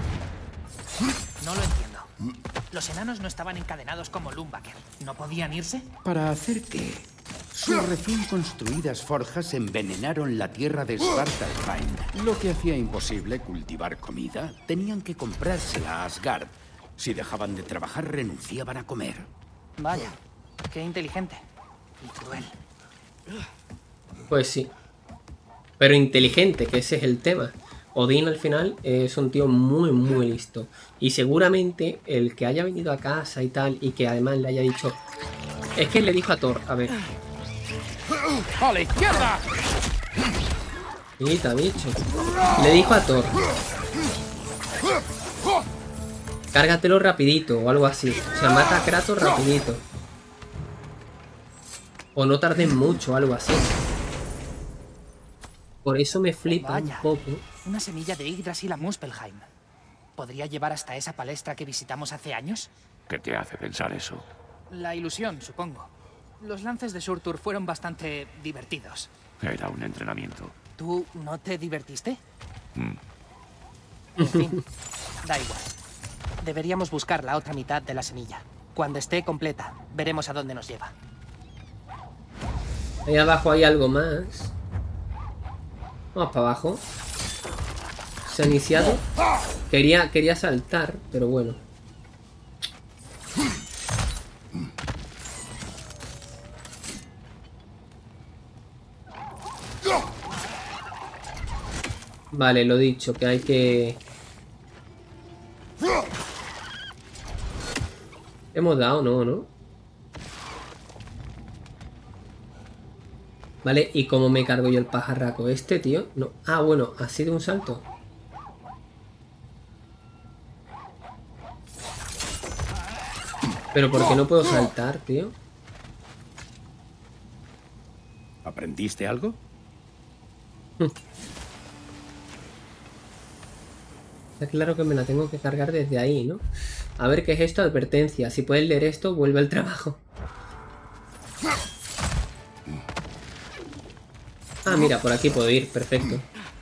No lo entiendo. Los enanos no estaban encadenados como Lumbaker. ¿No podían irse? ¿Para hacer qué? Sus recién construidas forjas envenenaron la tierra de Svartalfheim, lo que hacía imposible cultivar comida. Tenían que comprársela a Asgard. Si dejaban de trabajar, renunciaban a comer. Vaya, qué inteligente. Y cruel. Pues sí. Pero inteligente, que ese es el tema. Odín al final es un tío muy, muy listo. Y seguramente el que haya venido a casa y tal, y que además le haya dicho... Es que le dijo a Thor, a ver... ¡A la izquierda! Quita, bicho. Le dijo a Thor: cárgatelo rapidito o algo así. O sea, mata a Kratos rapidito. O no tarden mucho, algo así. Por eso me flipa Vaya, un poco. una semilla de Yggdrasil a Muspelheim. ¿Podría llevar hasta esa palestra que visitamos hace años? ¿Qué te hace pensar eso? La ilusión, supongo. Los lances de Surtur fueron bastante divertidos. Era un entrenamiento. ¿Tú no te divertiste? Mm. En fin, da igual. Deberíamos buscar la otra mitad de la semilla. Cuando esté completa, veremos a dónde nos lleva. Ahí abajo hay algo más. Vamos para abajo. Se ha iniciado. Quería, quería saltar, pero bueno. Vale, lo dicho, que hay que... Hemos dado, no, ¿no? Vale, ¿y cómo me cargo yo el pajarraco este, tío? No. Ah, bueno, así de un salto. Pero ¿por qué no puedo saltar, tío? ¿Aprendiste algo? Está claro que me la tengo que cargar desde ahí, ¿no? A ver, ¿qué es esto? Advertencia. Si puedes leer esto, vuelve al trabajo. Ah, mira, por aquí puedo ir. Perfecto.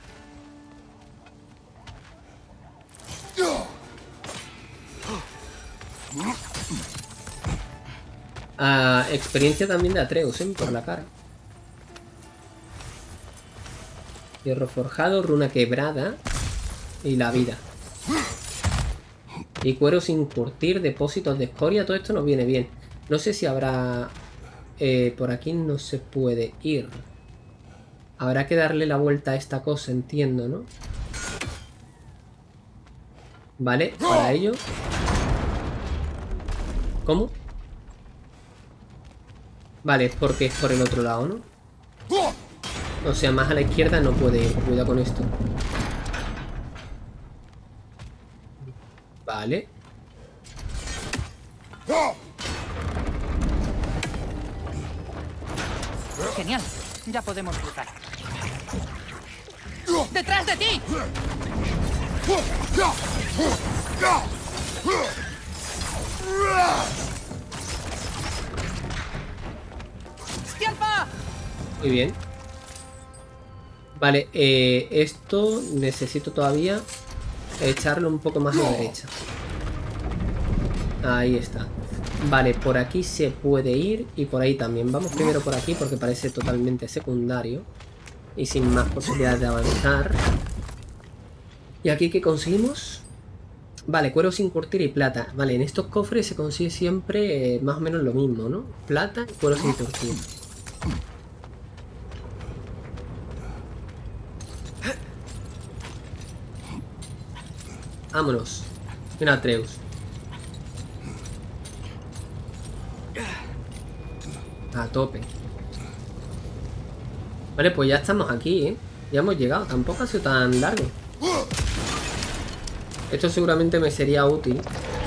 Ah, experiencia también de Atreus, ¿eh? Por la cara. Hierro forjado, runa quebrada y la vida. Y cuero sin curtir, depósitos de escoria. Todo esto nos viene bien. No sé si habrá... Eh, por aquí no se puede ir. Habrá que darle la vuelta a esta cosa, entiendo, ¿no? Vale, para ello... ¿Cómo? Vale, es porque es por el otro lado, ¿no? O sea, más a la izquierda no puede ir. Cuidado con esto. Vale. Genial, ya podemos cruzar. ¡Detrás de ti! ¡Stialpa! Muy bien. Vale, eh, esto necesito todavía echarlo un poco más a la derecha. Ahí está. Vale, por aquí se puede ir y por ahí también. Vamos primero por aquí porque parece totalmente secundario y sin más posibilidades de avanzar. ¿Y aquí qué conseguimos? Vale, cuero sin curtir y plata. Vale, en estos cofres se consigue siempre eh, más o menos lo mismo, ¿no? Plata y cuero sin curtir. Vámonos. Mira, Atreus. A tope. Vale, pues ya estamos aquí, ¿eh? Ya hemos llegado. Tampoco ha sido tan largo. Esto seguramente me sería útil.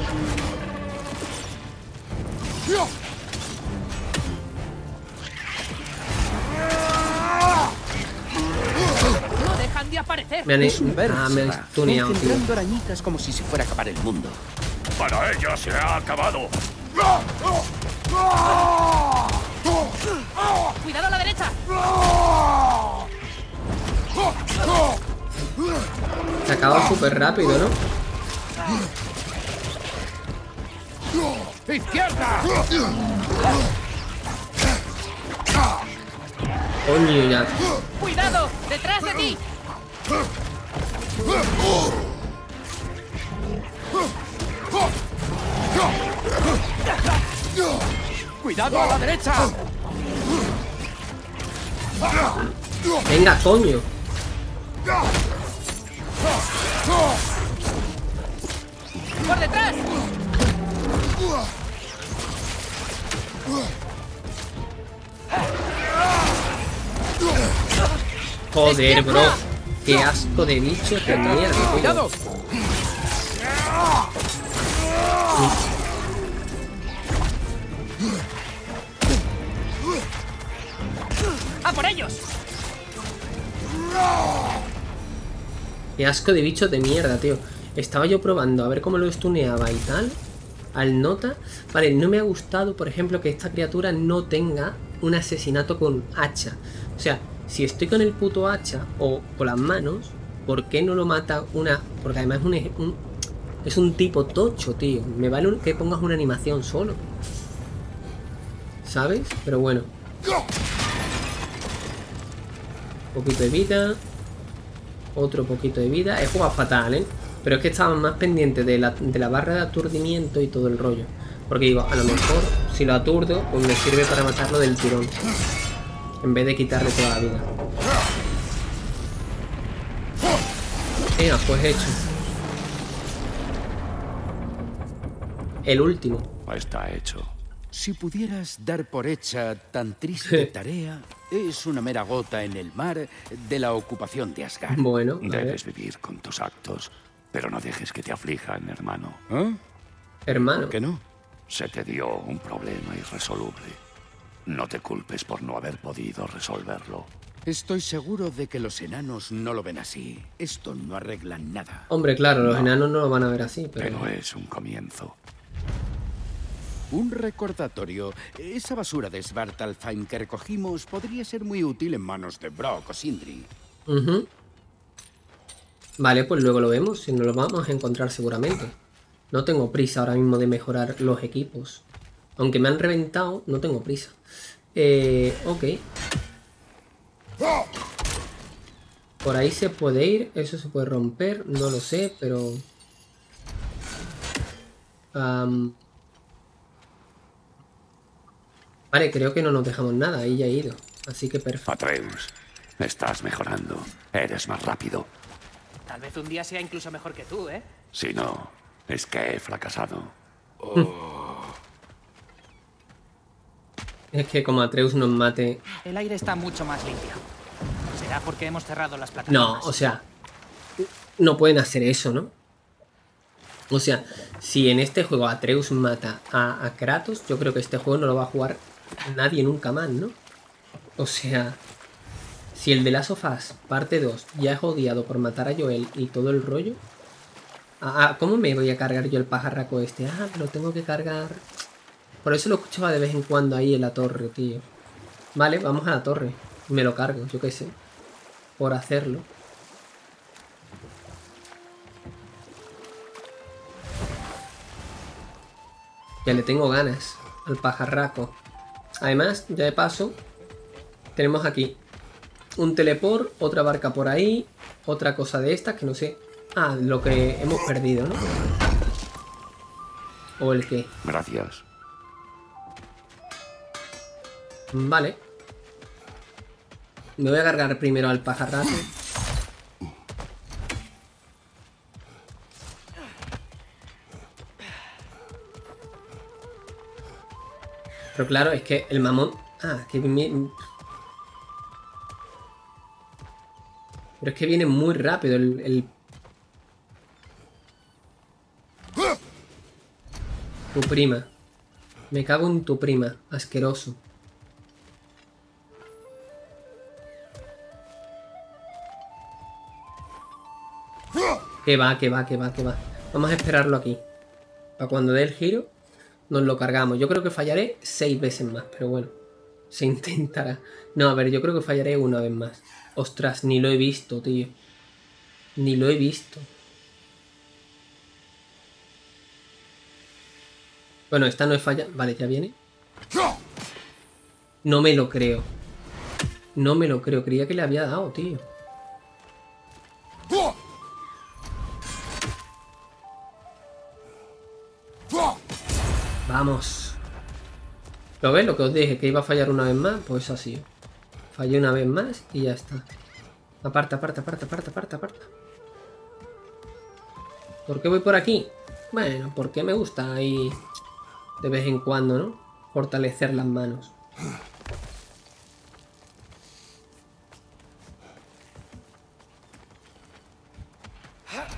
¡No dejan de aparecer! Me han, Es un ah, me han stuneado, tío. engendrando arañitas como si se fuera a acabar el mundo. ¡Para ella se ha acabado! ¡Cuidado a la derecha! Se acaba súper rápido, ¿no? ¡Izquierda! Coño, ya. ¡Cuidado! ¡Detrás de ti! ¡Cuidado a la derecha! Venga, coño. ¡Por detrás! Joder, bro. Qué asco de bicho de mierda. ¡Cuidado! ¡A por ellos! Qué asco de bicho de mierda, tío. Estaba yo probando a ver cómo lo estuneaba y tal. Al nota. Vale, no me ha gustado, por ejemplo, que esta criatura no tenga un asesinato con hacha. O sea, si estoy con el puto hacha o con las manos, ¿por qué no lo mata una...? Porque además es un, un, es un tipo tocho, tío. Me vale que pongas una animación solo, ¿sabes? Pero bueno. Un poquito de vida. Otro poquito de vida. He jugado fatal, ¿eh? Pero es que estaba más pendiente de la, de la barra de aturdimiento y todo el rollo. Porque digo, a lo mejor si lo aturdo, pues me sirve para matarlo del tirón, en vez de quitarle toda la vida. Venga, pues hecho. El último. Está hecho. Si pudieras dar por hecha tan triste tarea, es una mera gota en el mar de la ocupación de Asgard. Bueno, debes vivir con tus actos, pero no dejes que te aflijan, hermano. ¿Eh? Hermano. ¿Por qué no? Se te dio un problema irresoluble. No te culpes por no haber podido resolverlo. Estoy seguro de que los enanos no lo ven así. Esto no arregla nada. Hombre, claro, los No. enanos no lo van a ver así, pero... Pero es un comienzo. Un recordatorio. Esa basura de Svartalfheim que recogimos podría ser muy útil en manos de Brock o Sindri. Uh-huh. Vale, pues luego lo vemos. Si no lo vamos a encontrar seguramente. No tengo prisa ahora mismo de mejorar los equipos. Aunque me han reventado, no tengo prisa. Eh, ok. Por ahí se puede ir. Eso se puede romper. No lo sé, pero... Um... Vale, creo que no nos dejamos nada. Ahí ya he ido. Así que perfecto. Atreus, estás mejorando. Eres más rápido. Tal vez un día sea incluso mejor que tú, ¿eh? Si no, es que he fracasado. Es que como Atreus nos mate... El aire está mucho más limpio. ¿Será porque hemos cerrado las No, plataformas? o sea... No pueden hacer eso, ¿no? O sea, si en este juego Atreus mata a, a Kratos, yo creo que este juego no lo va a jugar nadie nunca más, ¿no? O sea... Si el de Last of Us, parte dos, ya es odiado por matar a Joel y todo el rollo... Ah, ¿cómo me voy a cargar yo el pajarraco este? Ah, lo tengo que cargar... Por eso lo escuchaba de vez en cuando ahí en la torre, tío. Vale, vamos a la torre. Me lo cargo, yo qué sé. Por hacerlo. Ya le tengo ganas al pajarraco. Además, ya de paso, tenemos aquí un teleport, otra barca por ahí, otra cosa de estas que no sé. Ah, lo que hemos perdido, ¿no? ¿O el qué? Gracias. Vale. Me voy a cargar primero al pajarraco. Pero claro, es que el mamón... Ah, que... Me... Pero es que viene muy rápido el... el... Tu prima. Me cago en tu prima. Asqueroso. Que va, que va, que va, que va. Vamos a esperarlo aquí. Para cuando dé el giro, nos lo cargamos. Yo creo que fallaré seis veces más, pero bueno. Se intentará. No, a ver, yo creo que fallaré una vez más. Ostras, ni lo he visto, tío. Ni lo he visto. Bueno, esta no es falla. Vale, ya viene. No me lo creo. No me lo creo. Creía que le había dado, tío. Vamos. ¿Lo ves? Lo que os dije, que iba a fallar una vez más, pues así. Fallé una vez más y ya está. Aparta, aparta, aparta, aparta, aparta, aparta. ¿Por qué voy por aquí? Bueno, porque me gusta ahí de vez en cuando, ¿no? Fortalecer las manos.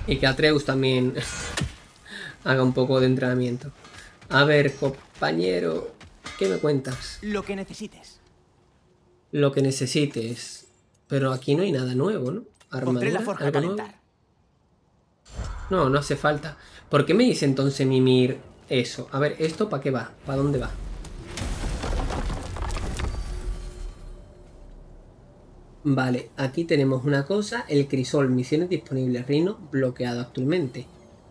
Y que Atreus también haga un poco de entrenamiento. A ver, compañero, ¿qué me cuentas? Lo que necesites. Lo que necesites. Pero aquí no hay nada nuevo, ¿no? Pondré la ¿Armadura? forja a ¿Algo nuevo? calentar. No, no hace falta. ¿Por qué me dice entonces Mimir eso? A ver, ¿esto para qué va? ¿Para dónde va? Vale, aquí tenemos una cosa. El crisol, misiones disponibles. Reino bloqueado actualmente.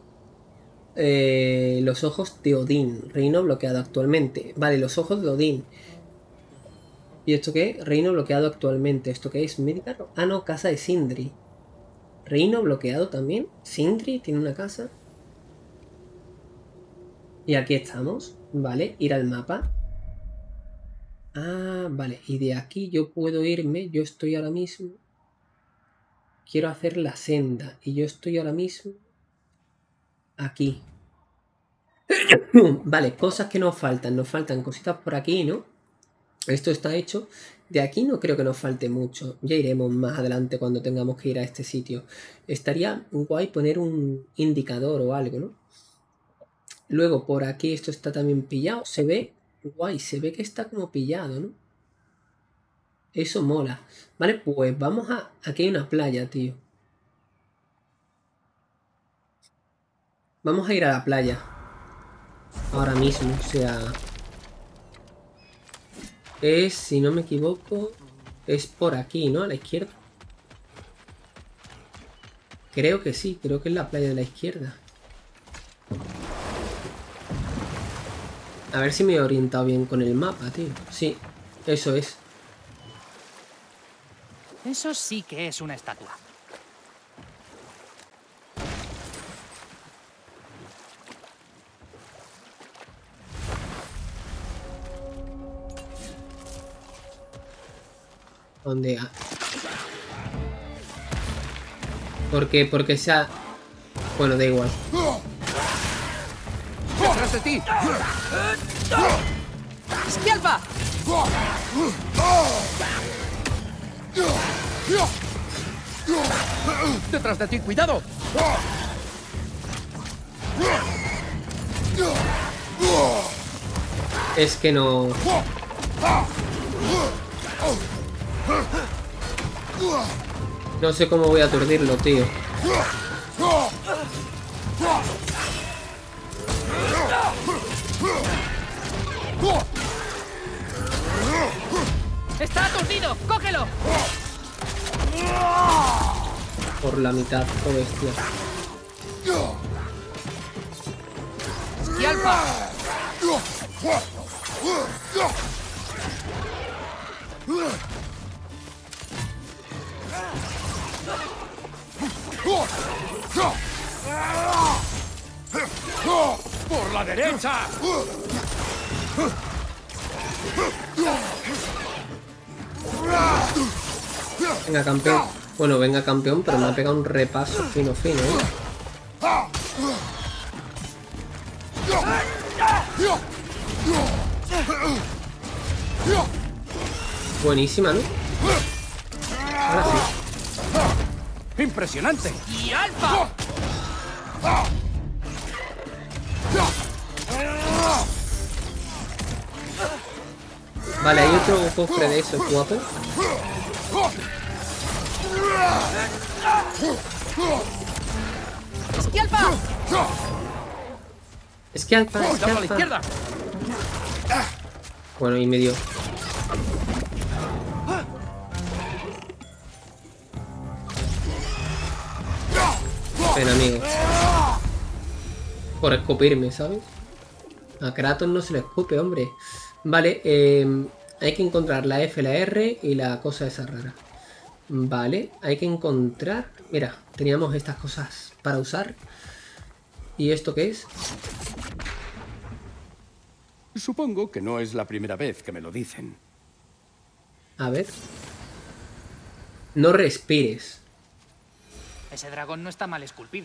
Eh, los ojos de Odín. Reino bloqueado actualmente. Vale, los ojos de Odín. ¿Y esto qué? Reino bloqueado actualmente. ¿Esto qué es? ¿Medicar? Ah, no, casa de Sindri. Reino bloqueado también. Sindri tiene una casa. Y aquí estamos. Vale, ir al mapa. Ah, vale. Y de aquí yo puedo irme. Yo estoy ahora mismo. Quiero hacer la senda. Y yo estoy ahora mismo. Aquí. Vale, cosas que nos faltan. Nos faltan cositas por aquí, ¿no? Esto está hecho. De aquí no creo que nos falte mucho. Ya iremos más adelante cuando tengamos que ir a este sitio. Estaría guay poner un indicador o algo, ¿no? Luego por aquí esto está también pillado. Se ve guay, se ve que está como pillado, ¿no? Eso mola. Vale, pues vamos a... Aquí hay una playa, tío. Vamos a ir a la playa. Ahora mismo, o sea... Es, si no me equivoco, es por aquí, ¿no? A la izquierda. Creo que sí, creo que es la playa de la izquierda. A ver si me he orientado bien con el mapa, tío. Sí, eso es. Eso sí que es una estatua. ¿Dónde? ¿Por qué? Porque sea... Bueno, da igual. ¡Detrás de ti! ¡Esquialpa! ¡Detrás de ti! ¡Cuidado! Es que no... No sé cómo voy a aturdirlo, tío. ¡Está aturdido! ¡Cógelo! Por la mitad, oh bestia. ¡Esquialpa! ¡Por la derecha! Venga, campeón. Bueno, venga, campeón, pero me ha pegado un repaso fino, fino, ¿eh? Buenísima, ¿no? Ahora sí. ¡Impresionante! ¡Y alfa! Vale, hay otro cofre de esos, guapo. ¡Esquialpa! Es que alfa, es que ¡Cuidado a la alfa. izquierda! Bueno, y me dio. Pena, amigo. Por escupirme, ¿sabes? A Kratos no se le escupe, hombre. Vale, eh, hay que encontrar la F, la R y la cosa esa rara. Vale, hay que encontrar... Mira, teníamos estas cosas para usar. ¿Y esto qué es? Supongo que no es la primera vez que me lo dicen. A ver. No respires. Ese dragón no está mal esculpido.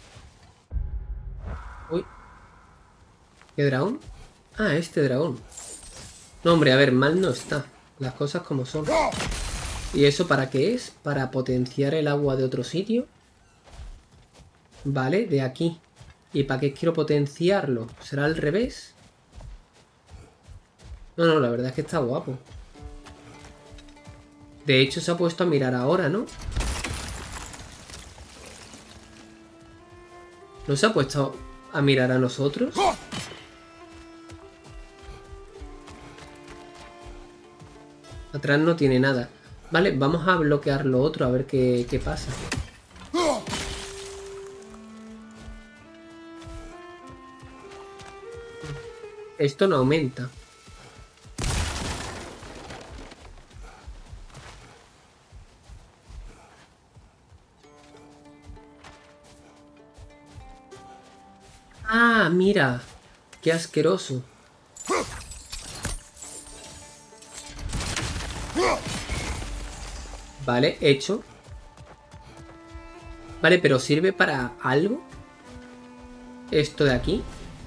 Uy. ¿Qué dragón? Ah, este dragón. No, hombre, a ver, mal no está. Las cosas como son. ¿Y eso para qué es? ¿Para potenciar el agua de otro sitio? Vale, de aquí. ¿Y para qué quiero potenciarlo? ¿Será al revés? No, no, la verdad es que está guapo. De hecho se ha puesto a mirar ahora, ¿no? ¿No se ha puesto a mirar a nosotros? Atrás no tiene nada. Vale, vamos a bloquear lo otro a ver qué, qué pasa. Esto no aumenta. Ah, mira. Qué asqueroso. Vale, hecho. Vale, pero ¿sirve para algo? Esto de aquí.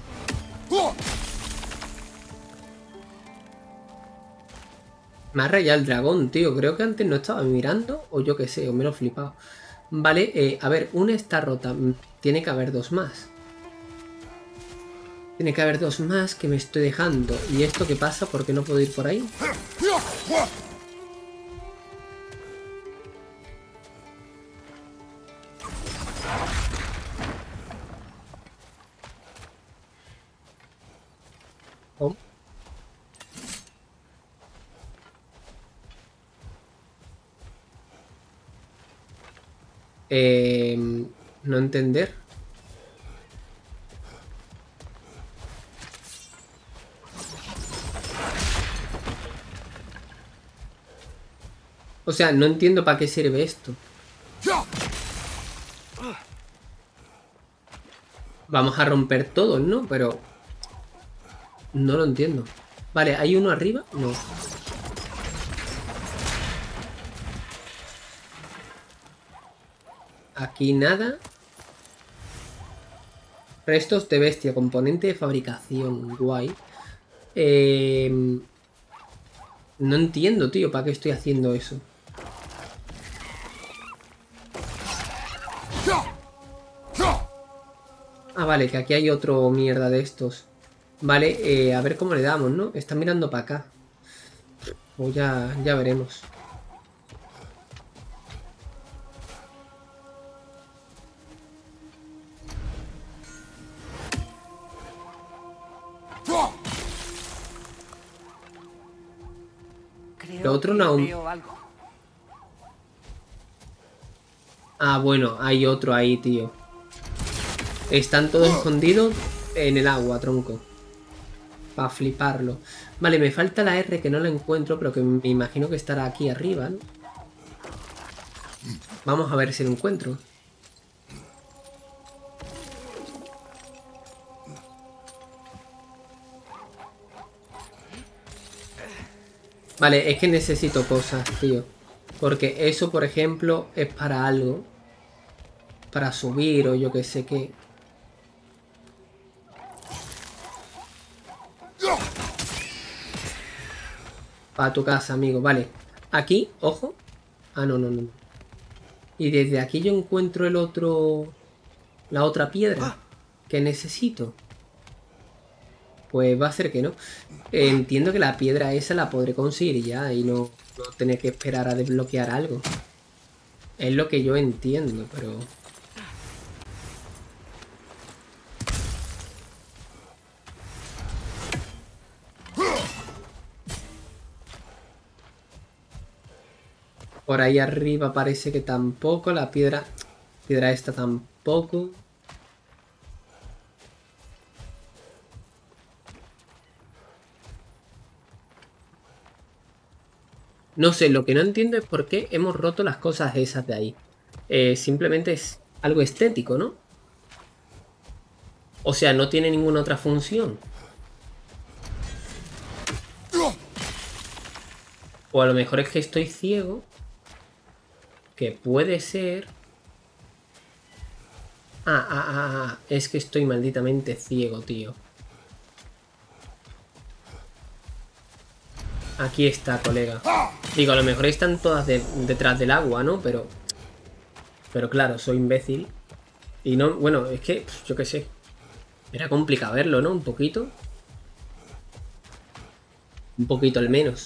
Me ha rayado el dragón, tío. Creo que antes no estaba mirando. O yo qué sé, o me lo he flipado. Vale, eh, a ver, una está rota. Tiene que haber dos más. Tiene que haber dos más que me estoy dejando. ¿Y esto qué pasa? ¿Por qué no puedo ir por ahí? Oh. Eh, no entender. O sea, no entiendo para qué sirve esto. Vamos a romper todos, ¿no? Pero no lo entiendo. Vale, ¿hay uno arriba? No. Aquí nada. Restos de bestia, componente de fabricación. Guay. Eh, no entiendo, tío, para qué estoy haciendo eso. Ah, vale, que aquí hay otro mierda de estos. Vale, eh, a ver cómo le damos, ¿no? Está mirando para acá. Pues ya, ya veremos. Creo Lo otro no. que veo algo. Ah, bueno, hay otro ahí, tío. Están todos escondidos en el agua, tronco. Para fliparlo. Vale, me falta la R que no la encuentro, pero que me imagino que estará aquí arriba, ¿no? Vamos a ver si lo encuentro. Vale, es que necesito cosas, tío. Porque eso, por ejemplo, es para algo. Para subir o yo que sé qué. Para tu casa, amigo. Vale. Aquí, ojo. Ah, no, no, no. Y desde aquí yo encuentro el otro... La otra piedra que necesito. Pues va a ser que no. Eh, entiendo que la piedra esa la podré conseguir ya. Y no, no tener que esperar a desbloquear algo. Es lo que yo entiendo, pero... Por ahí arriba parece que tampoco. La piedra... Piedra esta tampoco. No sé, lo que no entiendo es por qué hemos roto las cosas esas de ahí. Eh, simplemente es algo estético, ¿no? O sea, no tiene ninguna otra función. O a lo mejor es que estoy ciego. Que puede ser... Ah, ah, ah, ah. Es que estoy malditamente ciego, tío. Aquí está, colega. Digo, a lo mejor están todas de, detrás del agua, ¿no? Pero... Pero claro, soy imbécil. Y no, bueno, es que, pues, yo qué sé. Era complicado verlo, ¿no? Un poquito. Un poquito al menos.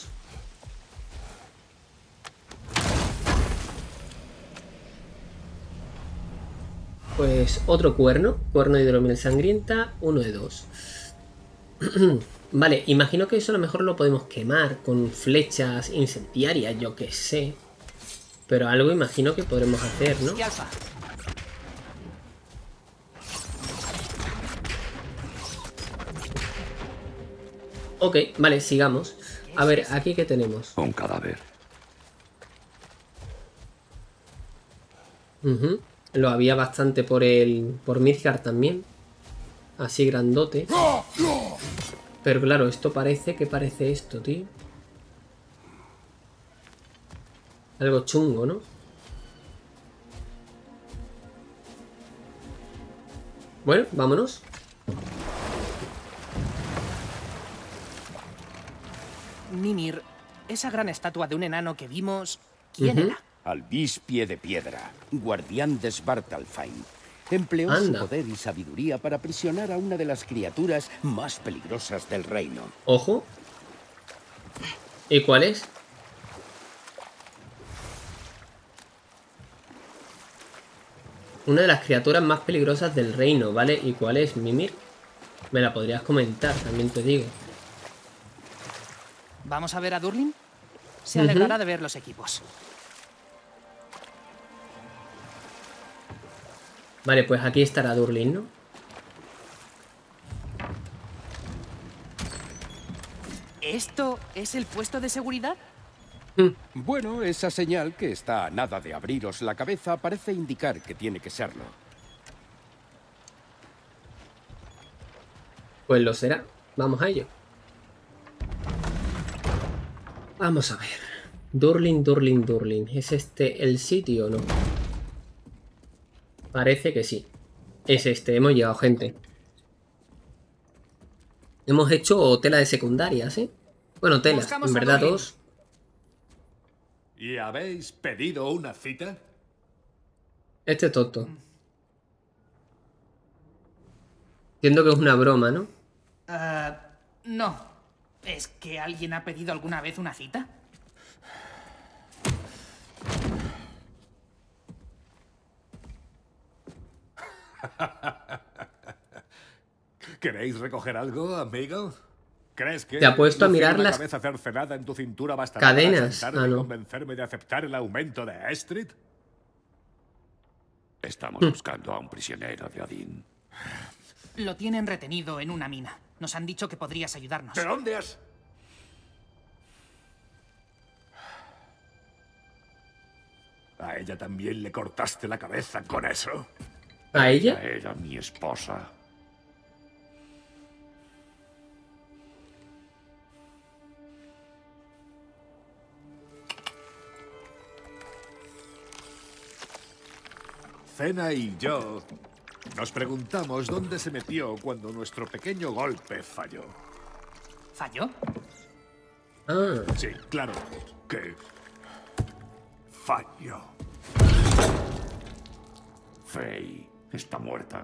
Pues otro cuerno. Cuerno de hidromiel sangrienta. Uno de dos. Vale, imagino que eso a lo mejor lo podemos quemar con flechas incendiarias, yo que sé. Pero algo imagino que podremos hacer, ¿no? Ok, vale, sigamos. A ver, ¿aquí qué tenemos? Un cadáver. Uh-huh. Lo había bastante por el... por Midgard también. Así grandote. Pero claro, esto parece... ¿Qué parece esto, tío? Algo chungo, ¿no? Bueno, vámonos. Mimir, esa gran estatua de un enano que vimos... ¿Quién Ujú. era? Albis Pie de Piedra, guardián de Svartalfheim. Empleó Anda. su poder y sabiduría para aprisionar a una de las criaturas más peligrosas del reino. Ojo. ¿Y cuál es? Una de las criaturas más peligrosas del reino, ¿vale? ¿Y cuál es, Mimir? Me la podrías comentar, también te digo. ¿Vamos a ver a Durlin? Se Ujú. alegrará de ver los equipos. Vale, pues aquí estará Durlin, ¿no? ¿Esto es el puesto de seguridad? Bueno, esa señal que está a nada de abriros la cabeza parece indicar que tiene que serlo. Pues lo será. Vamos a ello. Vamos a ver. Durlin, Durlin, Durlin. ¿Es este el sitio o no? Parece que sí. Es este. Hemos llegado, gente. Hemos hecho tela de secundarias, ¿eh? Bueno, telas. Buscamos En a verdad, Durlin. dos. ¿Y habéis pedido una cita? Este tonto. Entiendo que es una broma, ¿no? Ah, no. ¿Es que alguien ha pedido alguna vez una cita? ¿Queréis recoger algo, amigo? ¿Crees que Te ha puesto a lucir mirar una las cabeza cercenada en tu cintura bastará cadenas? para sentarme Ah, y no. convencerme de aceptar el aumento de Estrid? Estamos Hmm. buscando a un prisionero de Odín. Lo tienen retenido en una mina. Nos han dicho que podrías ayudarnos. ¿De dónde has...? ¿A ella también le cortaste la cabeza con eso? ¿A ella? Era mi esposa. Cena y yo nos preguntamos dónde se metió cuando nuestro pequeño golpe falló. ¿Falló? Ah, Sí, claro que falló. Faye está muerta.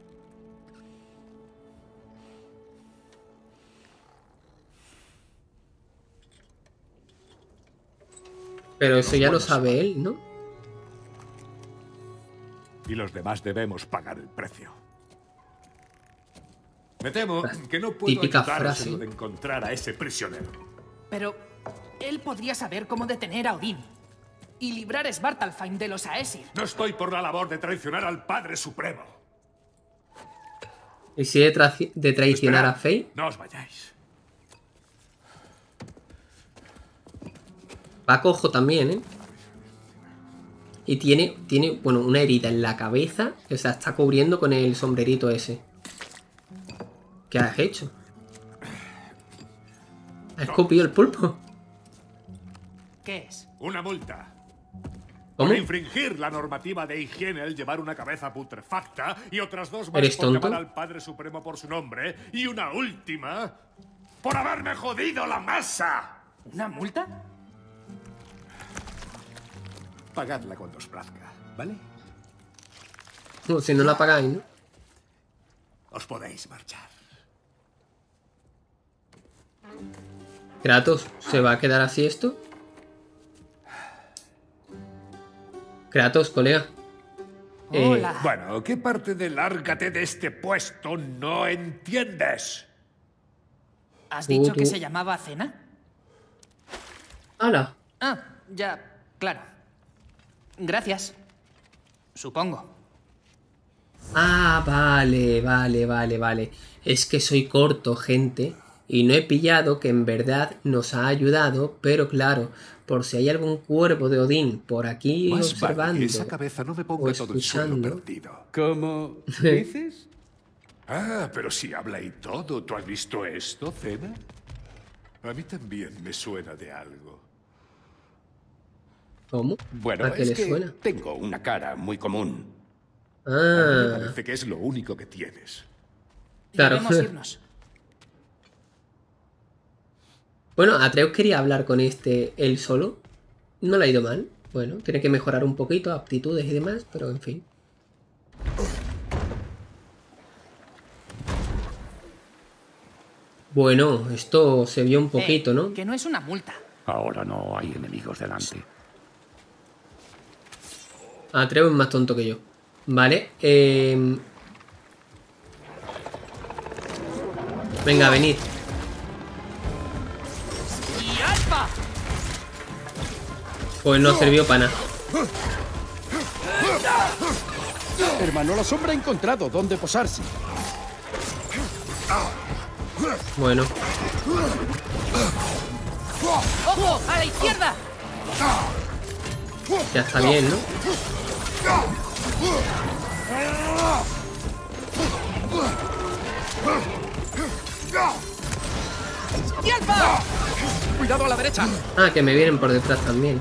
pero eso ya lo Bueno, sabe él, ¿no? Y los demás debemos pagar el precio. Me temo que no puedo típica ayudaros frase. en lo de encontrar a ese prisionero. Pero él podría saber cómo detener a Odín y librar Svartalfheim de los Aesir. No estoy por la labor de traicionar al Padre Supremo. ¿Y si de, tra- de traicionar a Esperad, Faye? No os vayáis. Va cojo también, ¿eh? Y tiene, tiene, bueno, una herida en la cabeza que se la está cubriendo con el sombrerito ese. ¿Qué has hecho? ¿Has escupido el pulpo? ¿Qué es? Una multa. ¿Cómo? Por infringir la normativa de higiene al llevar una cabeza putrefacta y otras dos más ¿Eres por tonto? llamar al Padre Supremo por su nombre y una última por haberme jodido la masa. ¿Una multa? Pagadla cuando os plazca, ¿vale? O si no la pagáis, ¿no? Os podéis marchar. Kratos, ¿se va a quedar así esto? Kratos, colega. Eh, Hola. Bueno, ¿qué parte de lárgate de este puesto no entiendes? ¿Has dicho tú- que se llamaba cena? ¡Hala! Ah, ya, claro. Gracias. Supongo. Ah, vale, vale, vale, vale. Es que soy corto, gente. Y no he pillado que en verdad nos ha ayudado, pero claro, por si hay algún cuervo de Odín por aquí Más observando vale que esa cabeza no me ponga o todo el suelo escuchando. perdido. ¿Cómo dices? Ah, pero si habla y todo. ¿Tú has visto esto, Cena? A mí también me suena de algo. ¿Cómo? Bueno, ¿A qué es le que suena? tengo una cara muy común. A mí me Ah, parece que es lo único que tienes. claro. Debemos irnos. Bueno, Atreus quería hablar con este él solo. No le ha ido mal. Bueno, tiene que mejorar un poquito, aptitudes y demás, pero en fin. Bueno, esto se vio un poquito, Eh, ¿no? Que no es una multa. Ahora no hay enemigos delante. Atreus es más tonto que yo. Vale, eh... venga, venid. ¡Y alfa! Pues no sirvió para nada. Hermano, la sombra ha encontrado dónde posarse. Bueno, ¡Ojo! ¡A la izquierda! ya está bien, ¿no? ¡Y alfa! ¡Cuidado a la derecha! Ah, que me vienen por detrás también.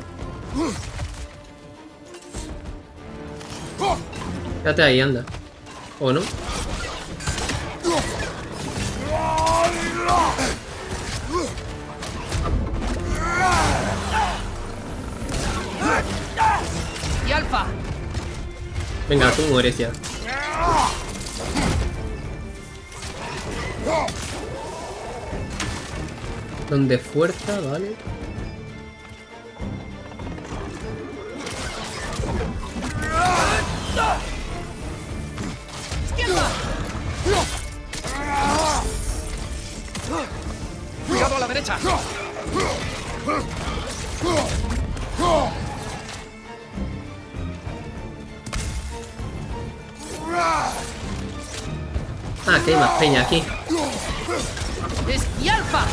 Quédate ahí, anda. ¿O no? ¡Y alfa! Venga, tú mueres ya. Donde fuerza, vale. ¡Izquierda! ¡Cuidado a la derecha! Ah, que hay más peña aquí. ¡Es y alfa!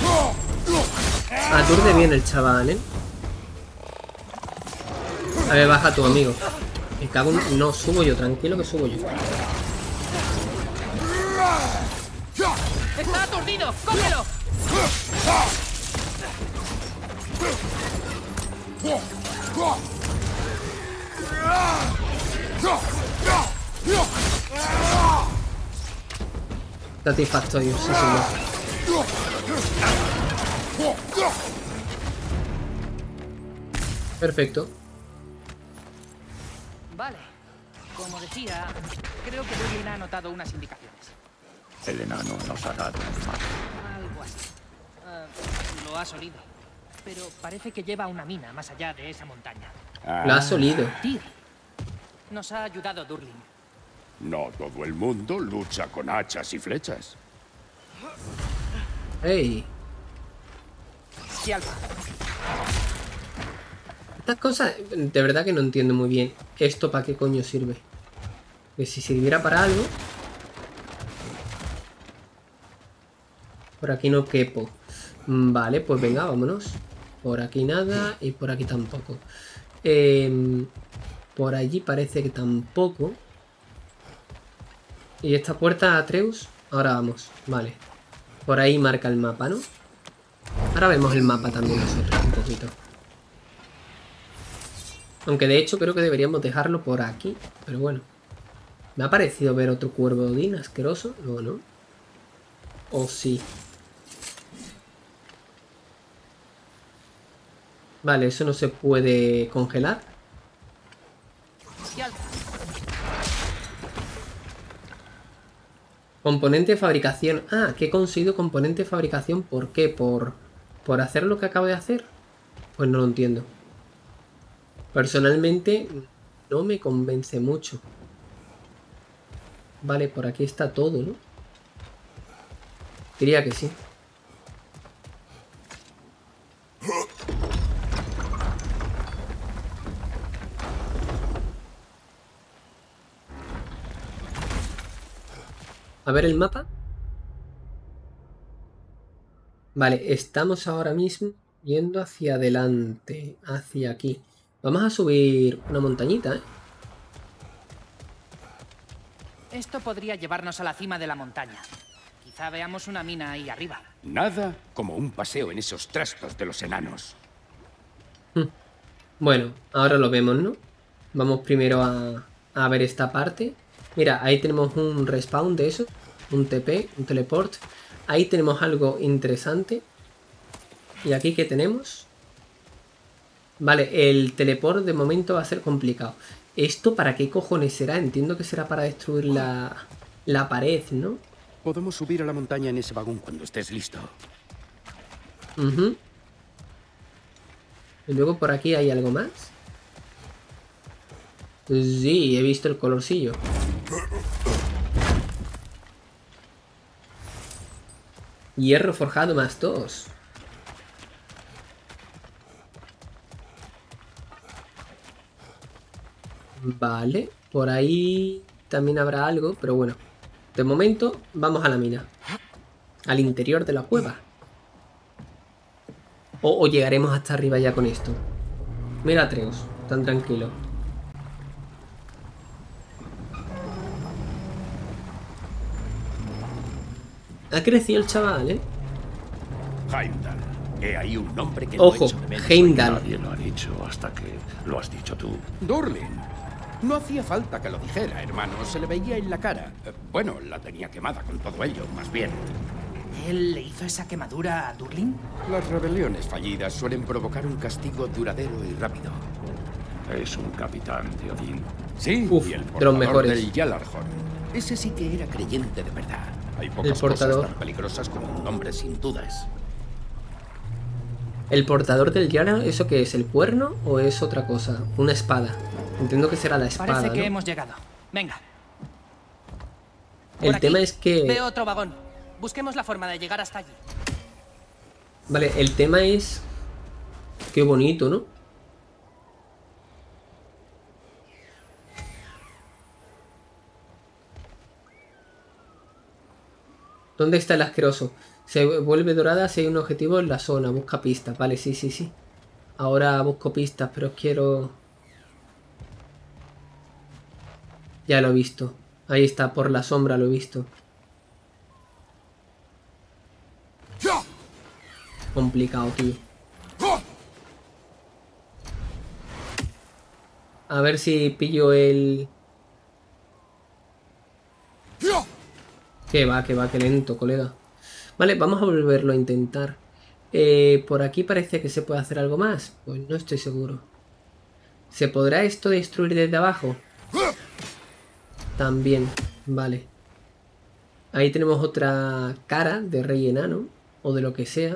Aturde bien el chaval, ¿eh? A ver, baja tu amigo. Me cago en... No, subo yo, tranquilo que subo yo. ¡Está aturdido! ¡Cógelo! Satisfactorio, sí, señor. Perfecto. Vale. Como decía, creo que Dublin ha anotado unas indicaciones. El enano nos ha dado un mapa. Algo así. Ah, lo has olido. Pero parece que lleva una mina más allá de esa montaña. La has olido. Tyr. Nos ha ayudado Durlin. No todo el mundo lucha con hachas y flechas. Ey. Y alfa. Estas cosas, de verdad que no entiendo muy bien. ¿Esto para qué coño sirve? Que si sirviera para algo... Por aquí no quepo. Vale, pues venga, vámonos. Por aquí nada y por aquí tampoco. Eh, por allí parece que tampoco. Y esta puerta, Atreus. Ahora vamos, vale. Por ahí marca el mapa, ¿no? Ahora vemos el mapa también nosotros un poquito. Aunque de hecho creo que deberíamos dejarlo por aquí. Pero bueno. Me ha parecido ver otro cuervo de Odín asqueroso. No, ¿no? O sí. Vale, eso no se puede congelar. Y alfa. Componente de fabricación. Ah, que he conseguido componente de fabricación. ¿Por qué? ¿Por, por hacer lo que acabo de hacer? Pues no lo entiendo. Personalmente no me convence mucho. Vale, por aquí está todo, ¿no? Diría que sí. A ver el mapa. Vale, estamos ahora mismo yendo hacia adelante, hacia aquí. Vamos a subir una montañita, ¿eh? Esto podría llevarnos a la cima de la montaña. Quizá veamos una mina ahí arriba. Nada como un paseo en esos trastos de los enanos. Bueno, ahora lo vemos, ¿no? Vamos primero a, a ver esta parte. Mira, ahí tenemos un respawn de eso. Un T P, un teleport. Ahí tenemos algo interesante. ¿Y aquí qué tenemos? Vale, el teleport de momento va a ser complicado. ¿Esto para qué cojones será? Entiendo que será para destruir la, la pared, ¿no? Podemos subir a la montaña en ese vagón cuando estés listo. Uh-huh. Y luego por aquí hay algo más. Sí, he visto el colorcillo. Hierro forjado más dos. Vale, por ahí también habrá algo, pero bueno. De momento, vamos a la mina. Al interior de la cueva. O, o llegaremos hasta arriba ya con esto. Mira a Atreus, tan tranquilo. Ha crecido el chaval, ¿eh? Heimdall. He ahí un nombre que Ojo, no echo de menos. Heimdall. Nadie lo ha dicho hasta que lo has dicho tú. Durlin. No hacía falta que lo dijera, hermano. Se le veía en la cara. Eh, Bueno, la tenía quemada con todo ello, más bien. ¿Él le hizo esa quemadura a Durlin? Las rebeliones fallidas suelen provocar un castigo duradero y rápido. Es un capitán de Odín. Sí, Uf, y el de los portador mejores. del Gjallarhorn. Ese sí que era creyente de verdad. Hay pocas cosas portador. tan peligrosas como un hombre sin dudas. ¿El portador del Yara, eso qué es? ¿El cuerno o es otra cosa? Una espada. Entiendo que será la espada, Parece que ¿no? hemos llegado. Venga. El Por tema aquí es que... Veo otro vagón. Busquemos la forma de llegar hasta allí. Vale, el tema es... Qué bonito, ¿no? ¿Dónde está el asqueroso? Se vuelve dorada si hay un objetivo en la zona. Busca pistas. Vale, sí, sí, sí. Ahora busco pistas, pero quiero... Ya lo he visto. Ahí está, por la sombra lo he visto. Complicado, tío. A ver si pillo el... Que va, que va, que lento, colega. Vale, vamos a volverlo a intentar. Eh, por aquí parece que se puede hacer algo más. Pues no estoy seguro. ¿Se podrá esto destruir desde abajo? También, vale. Ahí tenemos otra cara de rey enano. O de lo que sea.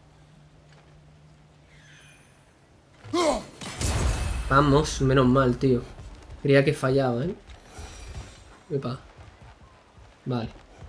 Vamos, menos mal, tío. Creía que fallaba, ¿eh? Epa. Vale.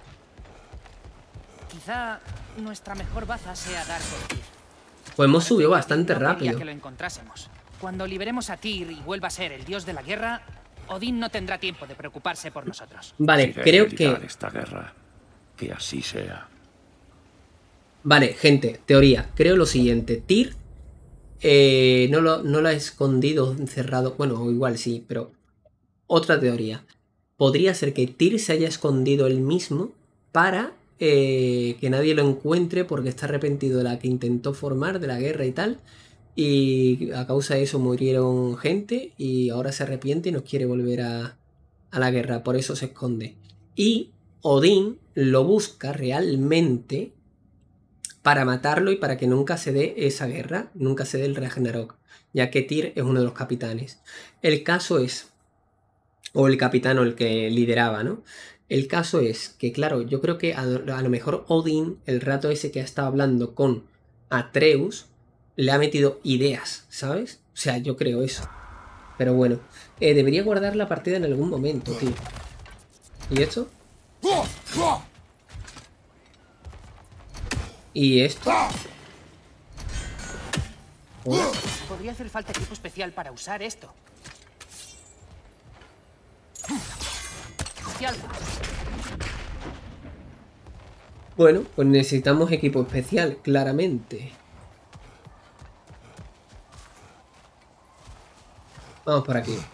Quizá nuestra mejor baza sea dar con Tyr. Pues hemos Parece subido que bastante Tyr no quería rápido. que lo encontrásemos. Cuando liberemos a Tyr y vuelva a ser el dios de la guerra, Odín no tendrá tiempo de preocuparse por nosotros. Vale, Si debe creo evitar que... esta guerra, que así sea. Vale, gente, teoría. Creo lo siguiente. Tyr eh, no, lo, no lo ha escondido, encerrado. Bueno, o igual sí, pero... Otra teoría. Podría ser que Tyr se haya escondido él mismo para eh, que nadie lo encuentre porque está arrepentido de la que intentó formar, de la guerra y tal. Y a causa de eso murieron gente y ahora se arrepiente y no quiere volver a, a la guerra. Por eso se esconde. Y Odín lo busca realmente para matarlo y para que nunca se dé esa guerra, nunca se dé el Ragnarok, ya que Tyr es uno de los capitanes. El caso es, o el capitán o el que lideraba, ¿no? El caso es que, claro, yo creo que a, a lo mejor Odín, el rato ese que ha estado hablando con Atreus, le ha metido ideas, ¿sabes? O sea, yo creo eso. Pero bueno, eh, debería guardar la partida en algún momento, tío. ¿Y esto? ¿Y esto? ¿Hola? Podría hacer falta equipo especial para usar esto. Bueno, pues necesitamos equipo especial, claramente. Vamos por aquí.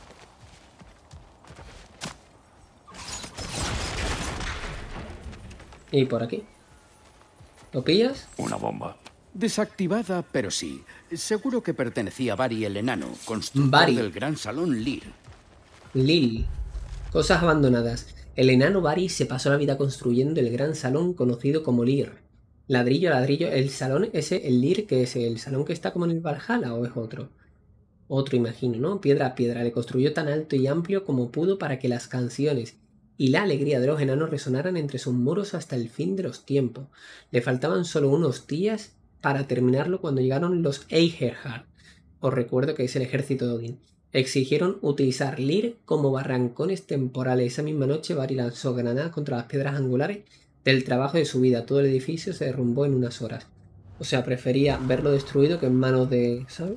Y por aquí. ¿Lo pillas? Una bomba. Desactivada, pero sí. Seguro que pertenecía a Bari el enano, constructor Bari. del gran salón Lir. Lil. Cosas abandonadas. El enano Bari se pasó la vida construyendo el gran salón conocido como Lir. Ladrillo a ladrillo. El salón ese, el Lir, que es el salón que está como en el Valhalla, ¿o es otro? Otro, imagino, ¿no? Piedra a piedra. Le construyó tan alto y amplio como pudo para que las canciones y la alegría de los enanos resonaran entre sus muros hasta el fin de los tiempos. Le faltaban solo unos días para terminarlo cuando llegaron los Eiherd. Os recuerdo que es el ejército de Odín. Exigieron utilizar Lir como barrancones temporales. Esa misma noche Bari lanzó granadas contra las piedras angulares del trabajo de su vida. Todo el edificio se derrumbó en unas horas. O sea, prefería verlo destruido que en manos de... ¿sabes?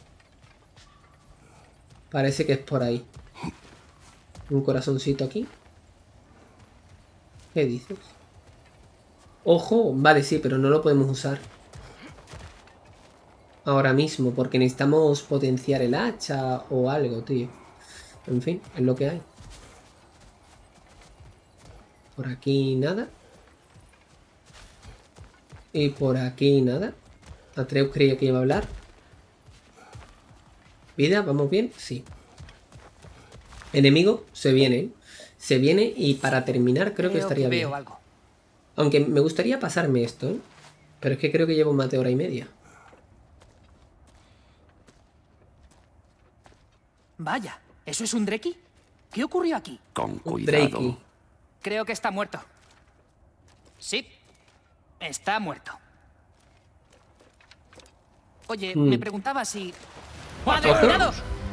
Parece que es por ahí. Un corazoncito aquí. ¿Qué dices? Ojo, vale, sí, pero no lo podemos usar ahora mismo porque necesitamos potenciar el hacha o algo, tío. En fin, es lo que hay. Por aquí nada. Y por aquí nada. Atreus creía que iba a hablar. ¿Vida? ¿Vamos bien? Sí. Enemigo, se viene. Se viene y para terminar creo, creo que estaría que veo bien. Algo. Aunque me gustaría pasarme esto, ¿eh? Pero es que creo que llevo más de hora y media. Vaya, ¿eso es un Dreki? ¿Qué ocurrió aquí? Con cuidado. Creo que está muerto. Sí, está muerto. Oye, mm. me preguntaba si... ¡Padre, cuidado!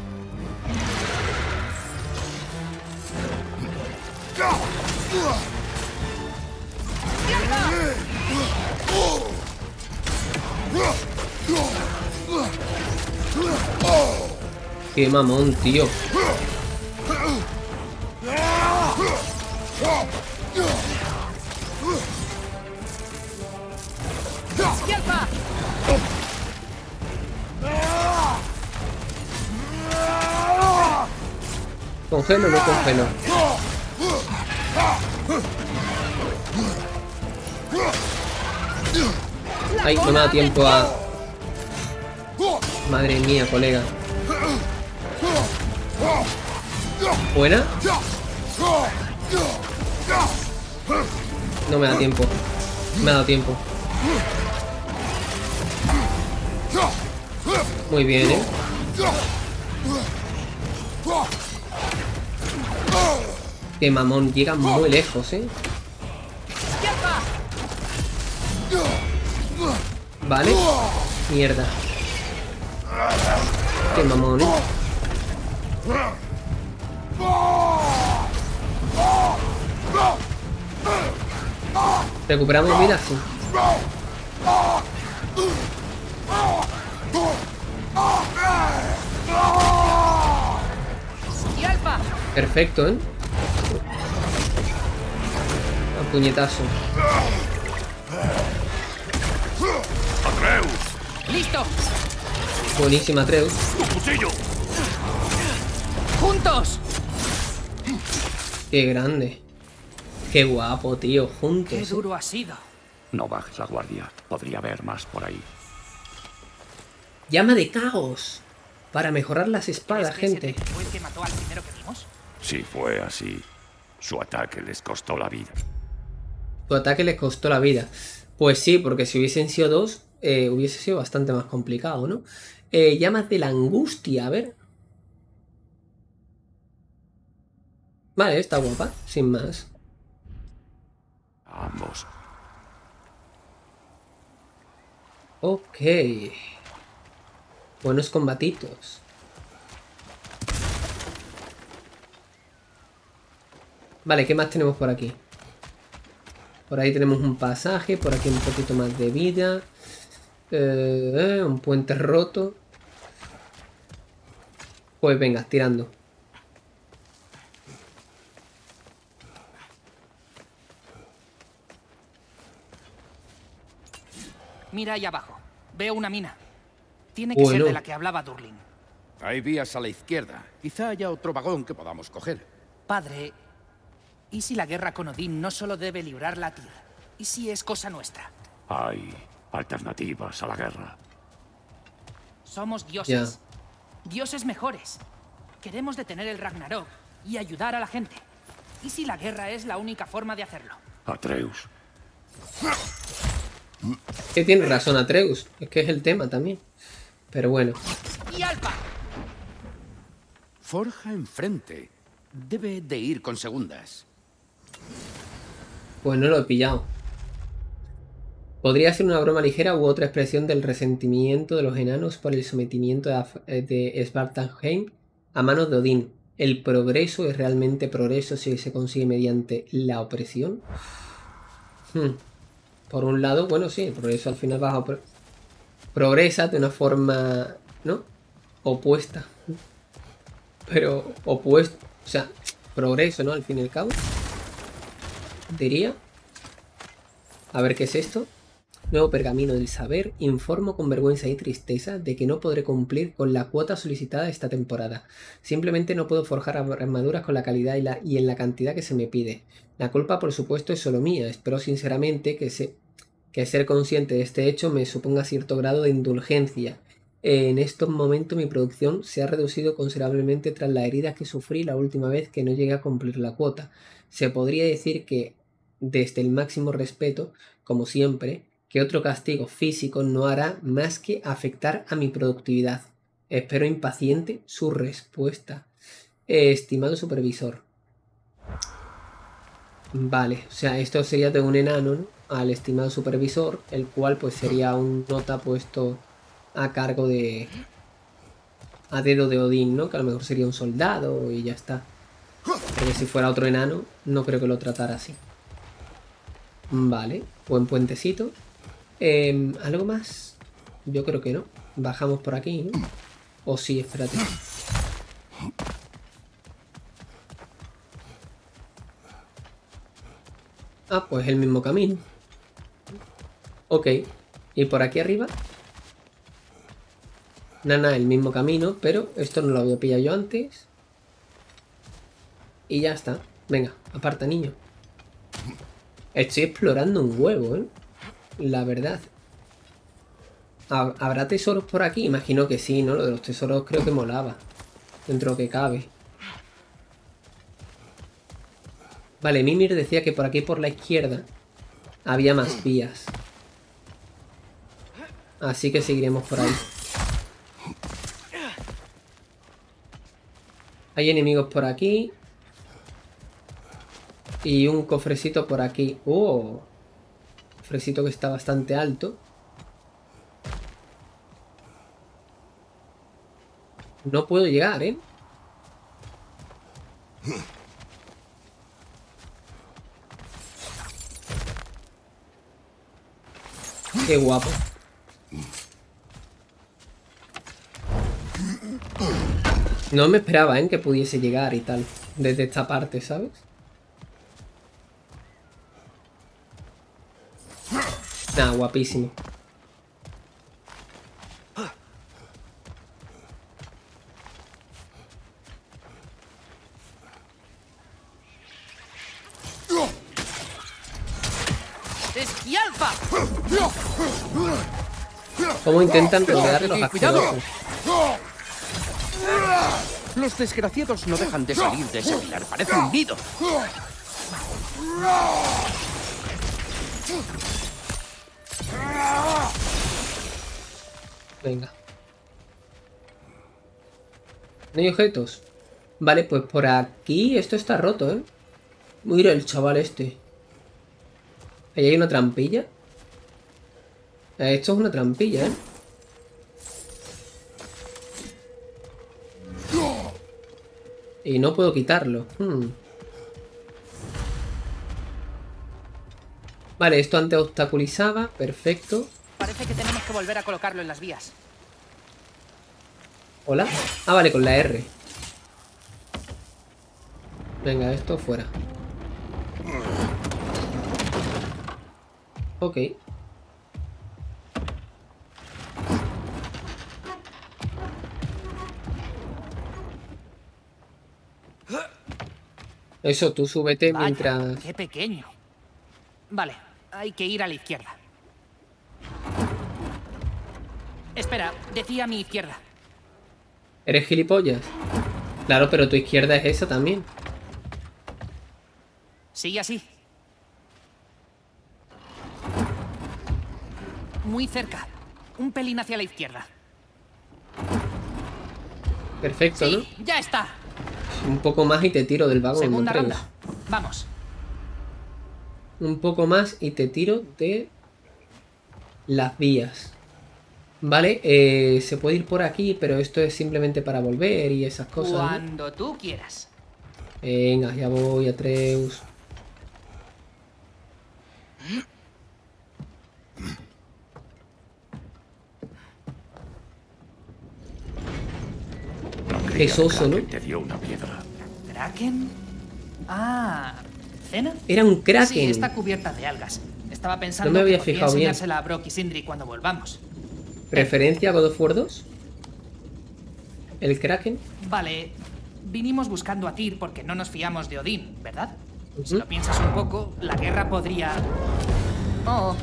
¡Qué mamón, tío! ¿Congelo o no congelo? Ay, no me da tiempo a... Madre mía, colega. ¿Buena? No me da tiempo. Me ha dado tiempo. Muy bien, ¿eh? Qué mamón, llega muy lejos, ¿eh? Vale. Mierda. Qué mamón, ¿eh? ¿Recuperamos vida? Sí. Perfecto, ¿eh? A puñetazo. ¡Atreus! ¡Listo! Buenísima, Atreus. ¡Un cuchillo! ¡Juntos! Qué grande. Qué guapo, tío. Juntos. Qué duro ha sido. No bajes la guardia. Podría haber más por ahí. Llama de caos. Para mejorar las espadas, gente. ¿Fue el que mató al primero que vimos? Si fue así, su ataque les costó la vida. Su ataque les costó la vida. Pues sí, porque si hubiesen sido dos, eh, hubiese sido bastante más complicado, ¿no? Eh, llamas de la angustia, a ver. Vale, está guapa, sin más. A ambos. Ok. Buenos combatitos. Vale, ¿qué más tenemos por aquí? Por ahí tenemos un pasaje, por aquí un poquito más de vida. Eh, un puente roto. Pues venga, tirando. Mira ahí abajo. Veo una mina. Tiene que Bueno. ser de la que hablaba Durlin. Hay vías a la izquierda. Quizá haya otro vagón que podamos coger. Padre, ¿y si la guerra con Odín no solo debe librarla a Tyr? ¿Y si es cosa nuestra? Hay alternativas a la guerra. Somos dioses. Dioses mejores. Queremos detener el Ragnarok y ayudar a la gente. ¿Y si la guerra es la única forma de hacerlo? Atreus. Que tiene razón Atreus. Es que es el tema también. Pero bueno. ¡Y Alfa! Forja enfrente. Debe de ir con segundas. Pues no lo he pillado. Podría ser una broma ligera u otra expresión del resentimiento de los enanos por el sometimiento de, Af- de Svartalfheim a manos de Odín. ¿El progreso es realmente progreso si se consigue mediante la opresión? Hmm. Por un lado, bueno, sí, el progreso al final vas a pro progresa de una forma, ¿no? Opuesta. Pero opuesto, o sea, progreso, ¿no? Al fin y al cabo. Diría. A ver qué es esto. Nuevo pergamino del saber. Informo con vergüenza y tristeza de que no podré cumplir con la cuota solicitada esta temporada. Simplemente no puedo forjar armaduras con la calidad y, la, y en la cantidad que se me pide. La culpa, por supuesto, es solo mía. Espero sinceramente que, se, que ser consciente de este hecho me suponga cierto grado de indulgencia. En estos momentos mi producción se ha reducido considerablemente tras las heridas que sufrí la última vez que no llegué a cumplir la cuota. Se podría decir que, desde el máximo respeto, como siempre, que otro castigo físico no hará más que afectar a mi productividad. Espero impaciente su respuesta. Eh, estimado supervisor. Vale, o sea, esto sería de un enano, ¿no? Al estimado supervisor, el cual pues sería un nota puesto a cargo de... a dedo de Odín, ¿no? Que a lo mejor sería un soldado y ya está. Porque si fuera otro enano, no creo que lo tratara así. Vale, buen puentecito. Eh, ¿Algo más? Yo creo que no. Bajamos por aquí, ¿no? O sí, espérate. Ah, pues el mismo camino. Ok. ¿Y por aquí arriba? Nada, el mismo camino, pero esto no lo había pillado yo antes. Y ya está. Venga, aparta, niño. Estoy explorando un huevo, ¿eh? La verdad. ¿Habrá tesoros por aquí? Imagino que sí, ¿no? Lo de los tesoros creo que molaba. Dentro de lo que cabe. Vale, Mimir decía que por aquí por la izquierda había más vías. Así que seguiremos por ahí. Hay enemigos por aquí. Y un cofrecito por aquí. ¡Oh! Cofrecito que está bastante alto. No puedo llegar, ¿eh? Qué guapo. No me esperaba, ¿eh? Que pudiese llegar y tal. Desde esta parte, ¿sabes? Nah, guapísimo. ¡Esquialfa! ¿Cómo intentan rodear los ¡Cuidado! asquerosos? Los desgraciados no dejan de salir de ese pilar. Parece un nido. Venga. ¿No hay objetos? Vale, pues por aquí esto está roto, ¿eh? Mira el chaval este. Ahí hay una trampilla. Esto es una trampilla, ¿eh? Y no puedo quitarlo. Hmm. Vale, esto antes obstaculizaba. Perfecto. Parece que tenemos que volver a colocarlo en las vías. ¿Hola? Ah, vale, con la R. Venga, esto fuera. Ok. Eso, tú súbete Vaya, mientras... qué pequeño. Vale, hay que ir a la izquierda. Espera, decía a mi izquierda. ¿Eres gilipollas? Claro, pero tu izquierda es esa también. Sigue así. Muy cerca. Un pelín hacia la izquierda. Perfecto, Sí, ¿no? ya está. Un poco más y te tiro del vagón. Segunda Atreus. ronda. Vamos. Un poco más y te tiro de las vías. Vale, eh, se puede ir por aquí, pero esto es simplemente para volver y esas cosas, ¿no? Cuando tú quieras. Venga, ya voy, Atreus. Qué soso, ¿no? Te dio una piedra. ¿Kraken? Ah, ¿cena? Era un kraken. Sí, está cubierta de algas. Estaba pensando No me había que podría fijado bien. enseñársela a Brock y Sindri cuando volvamos. ¿Referencia a God of War dos? ¿El Kraken? Vale, vinimos buscando a Tyr porque no nos fiamos de Odín, ¿verdad? Uh-huh. Si lo piensas un poco, la guerra podría... Oh,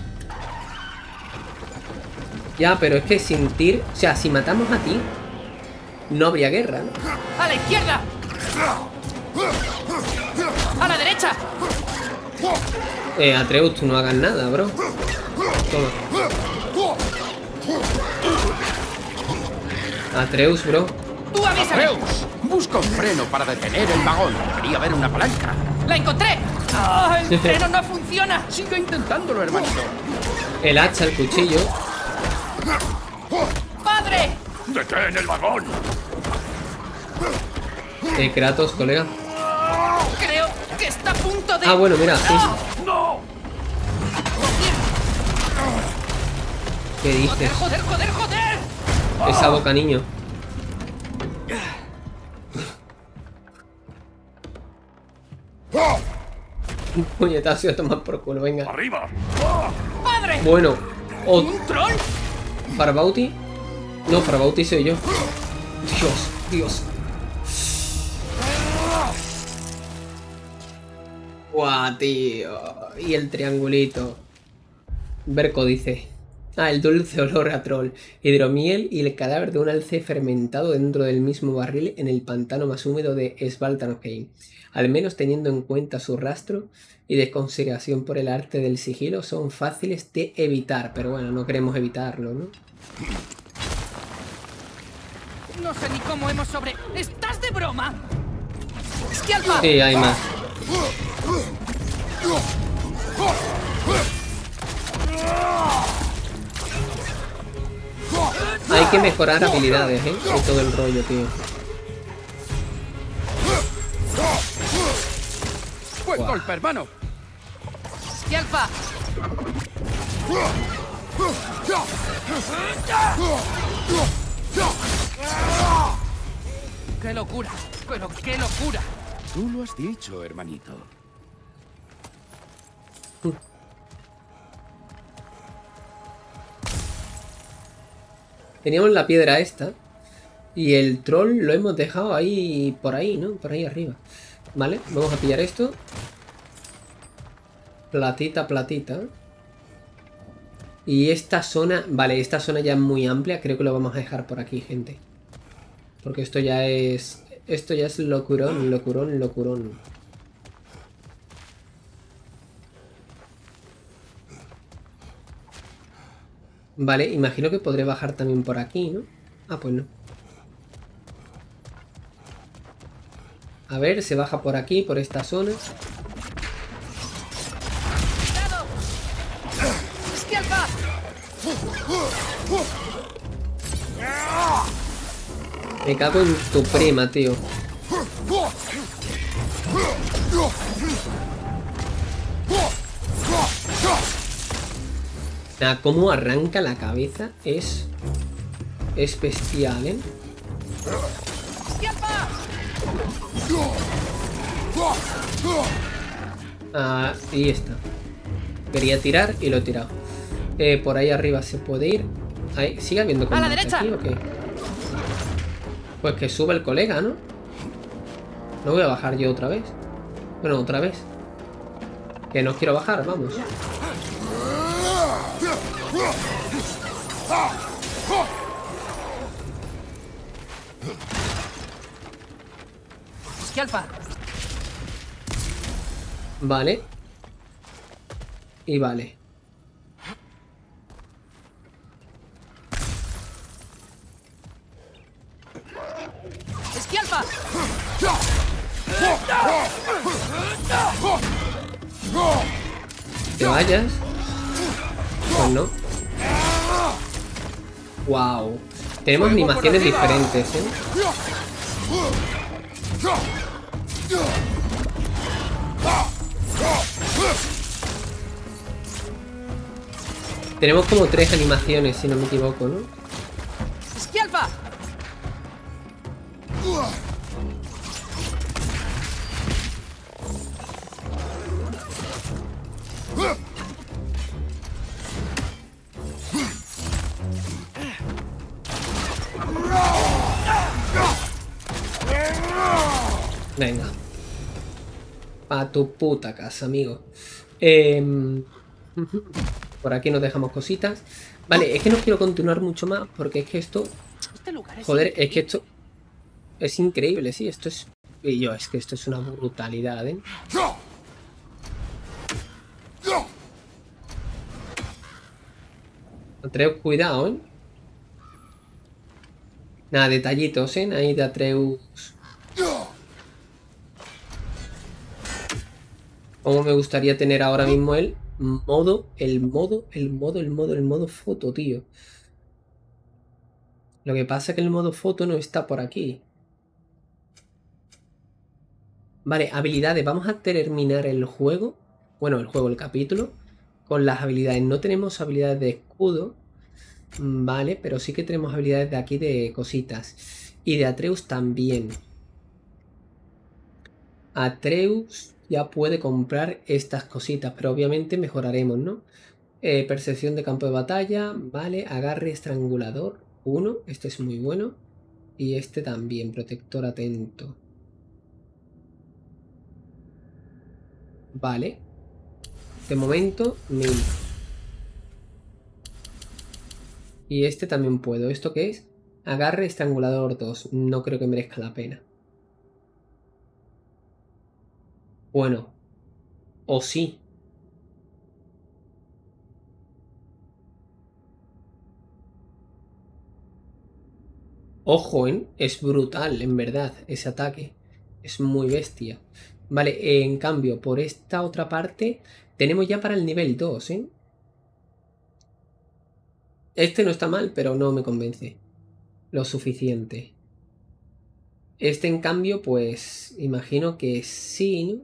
Ya, pero es que sin Tyr... O sea, si matamos a Tyr, no habría guerra, ¿no? ¡a la izquierda! ¡A la derecha! Eh, Atreus, tú no hagas nada, bro. Toma. Atreus, bro. ¡Tú avísame! ¡Atreus! Busca un freno para detener el vagón. Debería haber una palanca. ¡La encontré! ¡Ah, el freno no funciona! Sigue intentándolo, hermanito. El hacha, el cuchillo. ¡Padre! ¡Detén el vagón! Eh, Kratos, colega. Creo que está a punto de... Ah, bueno, mira, sí. ¡No! ¿Qué ¡Joder, dices? joder, joder, joder! Esa boca, niño. Un puñetazo y a tomar por culo, venga. ¡Arriba! ¡Padre! Bueno. O ¿Un troll? Farbauti. No, Farbauti soy yo. Dios, Dios. Guau, tío. Y el triangulito. Berco dice. Ah, el dulce olor a troll. Hidromiel y el cadáver de un alce fermentado dentro del mismo barril en el pantano más húmedo de Svartalfheim. Al menos teniendo en cuenta su rastro y desconsideración por el arte del sigilo, son fáciles de evitar. Pero bueno, no queremos evitarlo, ¿no? No sé ni cómo hemos sobre... ¿Estás de broma? ¡Esquialpa! Sí, hay más. Hay que mejorar habilidades, ¿eh? Y todo el rollo, tío. Buen Wow. golpe, hermano. ¡Esquialpa! ¡Qué locura! ¡Pero qué locura! Tú lo has dicho, hermanito. Teníamos la piedra esta. Y el troll lo hemos dejado ahí, por ahí, ¿no? Por ahí arriba. Vale, vamos a pillar esto. Platita, platita. Y esta zona... Vale, esta zona ya es muy amplia. Creo que lo vamos a dejar por aquí, gente. Porque esto ya es... Esto ya es locurón, locurón, locurón. Vale, imagino que podré bajar también por aquí, ¿no? Ah, pues no. A ver, se baja por aquí, por esta zona. Me cago en tu prima, tío. O sea, cómo arranca la cabeza es... Es bestial, ¿eh? Ah, y está. Quería tirar y lo he tirado. Eh, por ahí arriba se puede ir. Ahí, ¿sigue habiendo combate ¡a la derecha! aquí o qué? Pues que sube el colega, ¿no? No voy a bajar yo otra vez. Bueno, otra vez. Que no quiero bajar, vamos. Alfa. Vale. Y vale. ¡Esquialfa! ¿Te vayas? Pues no. Wow. Tenemos animaciones diferentes, ¿eh? Tenemos como tres animaciones, si no me equivoco, ¿no? ¡Esquialfa! Venga. Pa' tu puta casa, amigo. Eh... Por aquí nos dejamos cositas. Vale, es que no quiero continuar mucho más porque es que esto... Joder, es que esto... Es increíble, sí, esto es... Y yo, es que esto es una brutalidad, ¿eh? Atreus, cuidado, ¿eh? Nada, detallitos, ¿eh? Ahí de Atreus. Como me gustaría tener ahora mismo el modo, el modo, el modo, el modo, el modo foto, tío. Lo que pasa es que el modo foto no está por aquí. Vale, habilidades. Vamos a terminar el juego. Bueno, el juego, el capítulo. Con las habilidades. No tenemos habilidades de escudo. Vale, pero sí que tenemos habilidades de aquí de cositas. Y de Atreus también. Atreus ya puede comprar estas cositas, pero obviamente mejoraremos, ¿no? Eh, percepción de campo de batalla, vale, agarre estrangulador, uno, este es muy bueno. Y este también, protector atento. Vale. De momento, mil. Y este también puedo. ¿Esto qué es? Agarre estrangulador dos. No creo que merezca la pena. Bueno. O sí. Ojo, ¿eh? Es brutal, en verdad, ese ataque. Es muy bestia. Vale, en cambio, por esta otra parte, tenemos ya para el nivel dos, ¿eh? Este no está mal, pero no me convence lo suficiente. Este, en cambio, pues, imagino que sí, ¿no?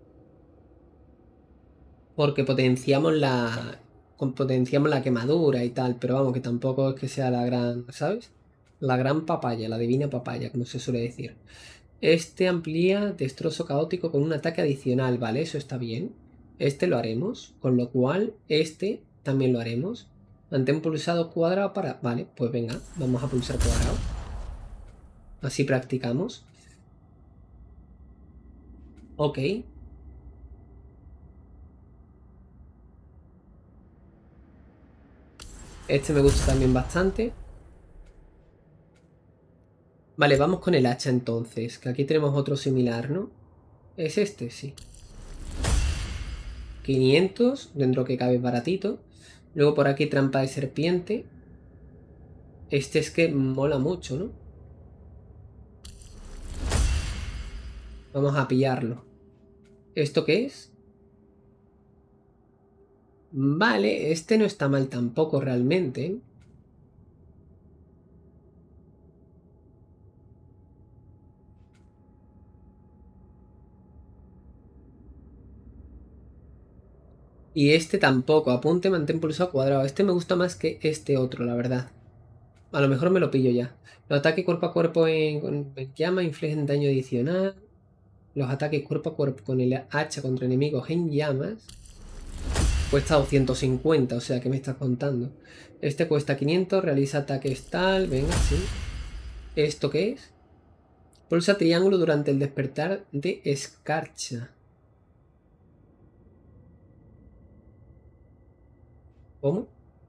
Porque potenciamos la... Potenciamos la quemadura y tal, pero vamos, que tampoco es que sea la gran, ¿sabes? La gran papaya, la divina papaya, como se suele decir. Este amplía destrozo caótico con un ataque adicional, ¿vale? Eso está bien. Este lo haremos, con lo cual este también lo haremos. Mantén pulsado cuadrado para... Vale, pues venga, vamos a pulsar cuadrado. Así practicamos. Ok. Este me gusta también bastante. Vale, vamos con el hacha entonces. Que aquí tenemos otro similar, ¿no? Es este, sí. quinientos, dentro que cabe baratito. Luego por aquí trampa de serpiente. Este es que mola mucho, ¿no? Vamos a pillarlo. ¿Esto qué es? Vale, este no está mal tampoco realmente. Y este tampoco. Apunte, mantén pulsado cuadrado. Este me gusta más que este otro, la verdad. A lo mejor me lo pillo ya. Los ataques cuerpo a cuerpo en, con llama infligen daño adicional. Los ataques cuerpo a cuerpo con el hacha contra enemigos en llamas cuesta doscientos cincuenta, o sea, ¿qué me estás contando? Este cuesta quinientos, realiza ataques tal, venga, sí. ¿Esto qué es? Pulsa triángulo durante el despertar de escarcha. ¿Cómo?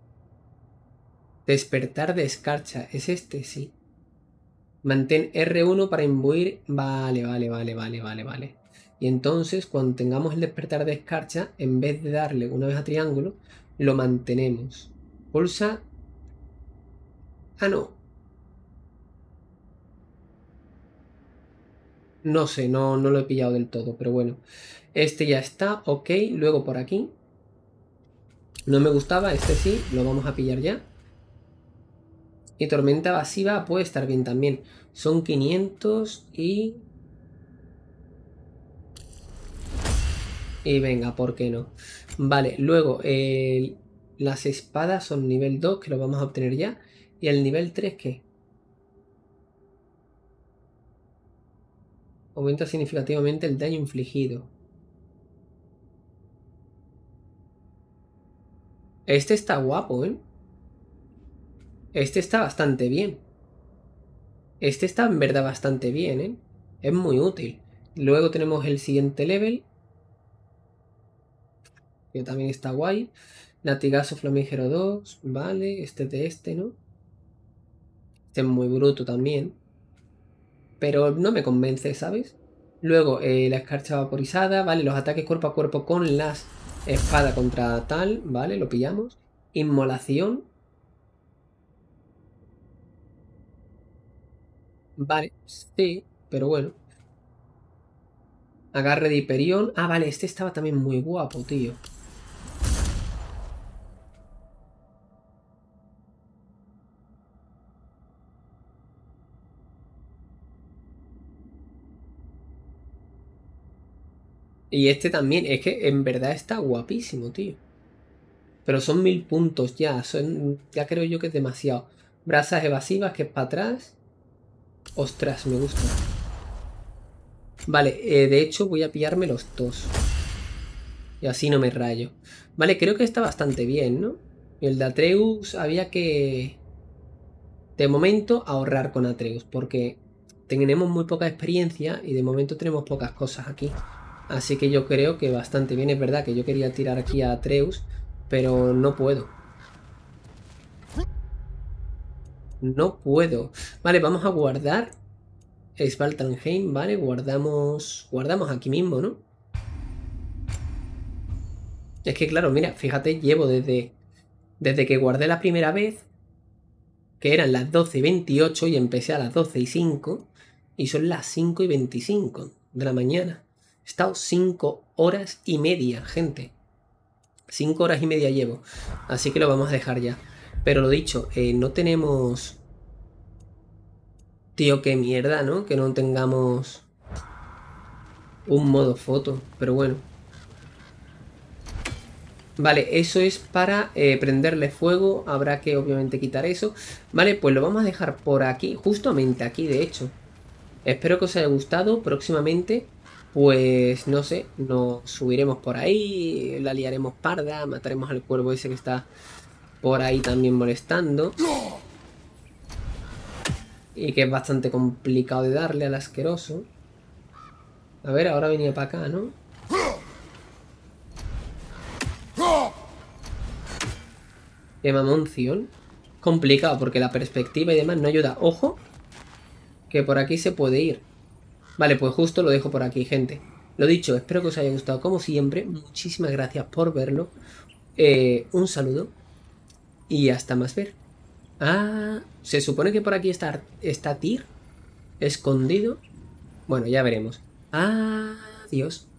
Despertar de escarcha, ¿es este? Sí. Mantén R uno para imbuir. Vale, vale, vale, vale, vale, vale. Y entonces, cuando tengamos el despertar de escarcha, en vez de darle una vez a triángulo, lo mantenemos. Pulsa. Ah, no. No sé, no, no lo he pillado del todo, pero bueno. Este ya está, ok. Luego por aquí. No me gustaba, este sí, lo vamos a pillar ya. Y tormenta evasiva puede estar bien también. Son quinientos y... Y venga, ¿por qué no? Vale, luego eh, las espadas son nivel dos, que lo vamos a obtener ya. ¿Y el nivel tres qué? Aumenta significativamente el daño infligido. Este está guapo, ¿eh? Este está bastante bien. Este está en verdad bastante bien, ¿eh? Es muy útil. Luego tenemos el siguiente level, que también está guay. Latigazo flamígero dos. Vale, este es de este, ¿no? Este es muy bruto también. Pero no me convence, ¿sabes? Luego eh, la escarcha vaporizada. Vale, los ataques cuerpo a cuerpo con las espadas contra tal. Vale, lo pillamos. Inmolación. Vale, sí, pero bueno. Agarre de Hiperión. Ah, vale, este estaba también muy guapo, tío. Y este también, es que en verdad está guapísimo, tío. Pero son mil puntos ya, son, ya creo yo que es demasiado. Brasas evasivas, que es para atrás. Ostras, me gusta. Vale, eh, de hecho voy a pillarme los dos. Y así no me rayo. Vale, creo que está bastante bien, ¿no? El de Atreus había que... De momento ahorrar con Atreus, porque tenemos muy poca experiencia y de momento tenemos pocas cosas aquí. Así que yo creo que bastante bien. Es verdad que yo quería tirar aquí a Atreus, pero no puedo. No puedo. Vale, vamos a guardar Svartalfheim, vale, guardamos guardamos aquí mismo, ¿no? Es que claro, mira, fíjate, llevo desde desde que guardé la primera vez, que eran las doce y veintiocho, y empecé a las doce y cinco, y son las cinco y veinticinco de la mañana. He estado cinco horas y media, gente. cinco horas y media llevo. Así que lo vamos a dejar ya. Pero lo dicho, eh, no tenemos... Tío, qué mierda, ¿no? Que no tengamos un modo foto. Pero bueno. Vale, eso es para eh, prenderle fuego. Habrá que obviamente quitar eso. Vale, pues lo vamos a dejar por aquí. Justamente aquí, de hecho. Espero que os haya gustado. Próximamente, pues no sé, nos subiremos por ahí. La liaremos parda. Mataremos al cuervo ese que está por ahí también molestando. Y que es bastante complicado de darle al asqueroso. A ver, ahora venía para acá, ¿no? Qué mamonción. Complicado porque la perspectiva y demás no ayuda. Ojo, que por aquí se puede ir. Vale, pues justo lo dejo por aquí, gente. Lo dicho, espero que os haya gustado como siempre. Muchísimas gracias por verlo. Eh, un saludo. Y hasta más ver. Ah, se supone que por aquí está, está Tyr escondido. Bueno, ya veremos. Adiós.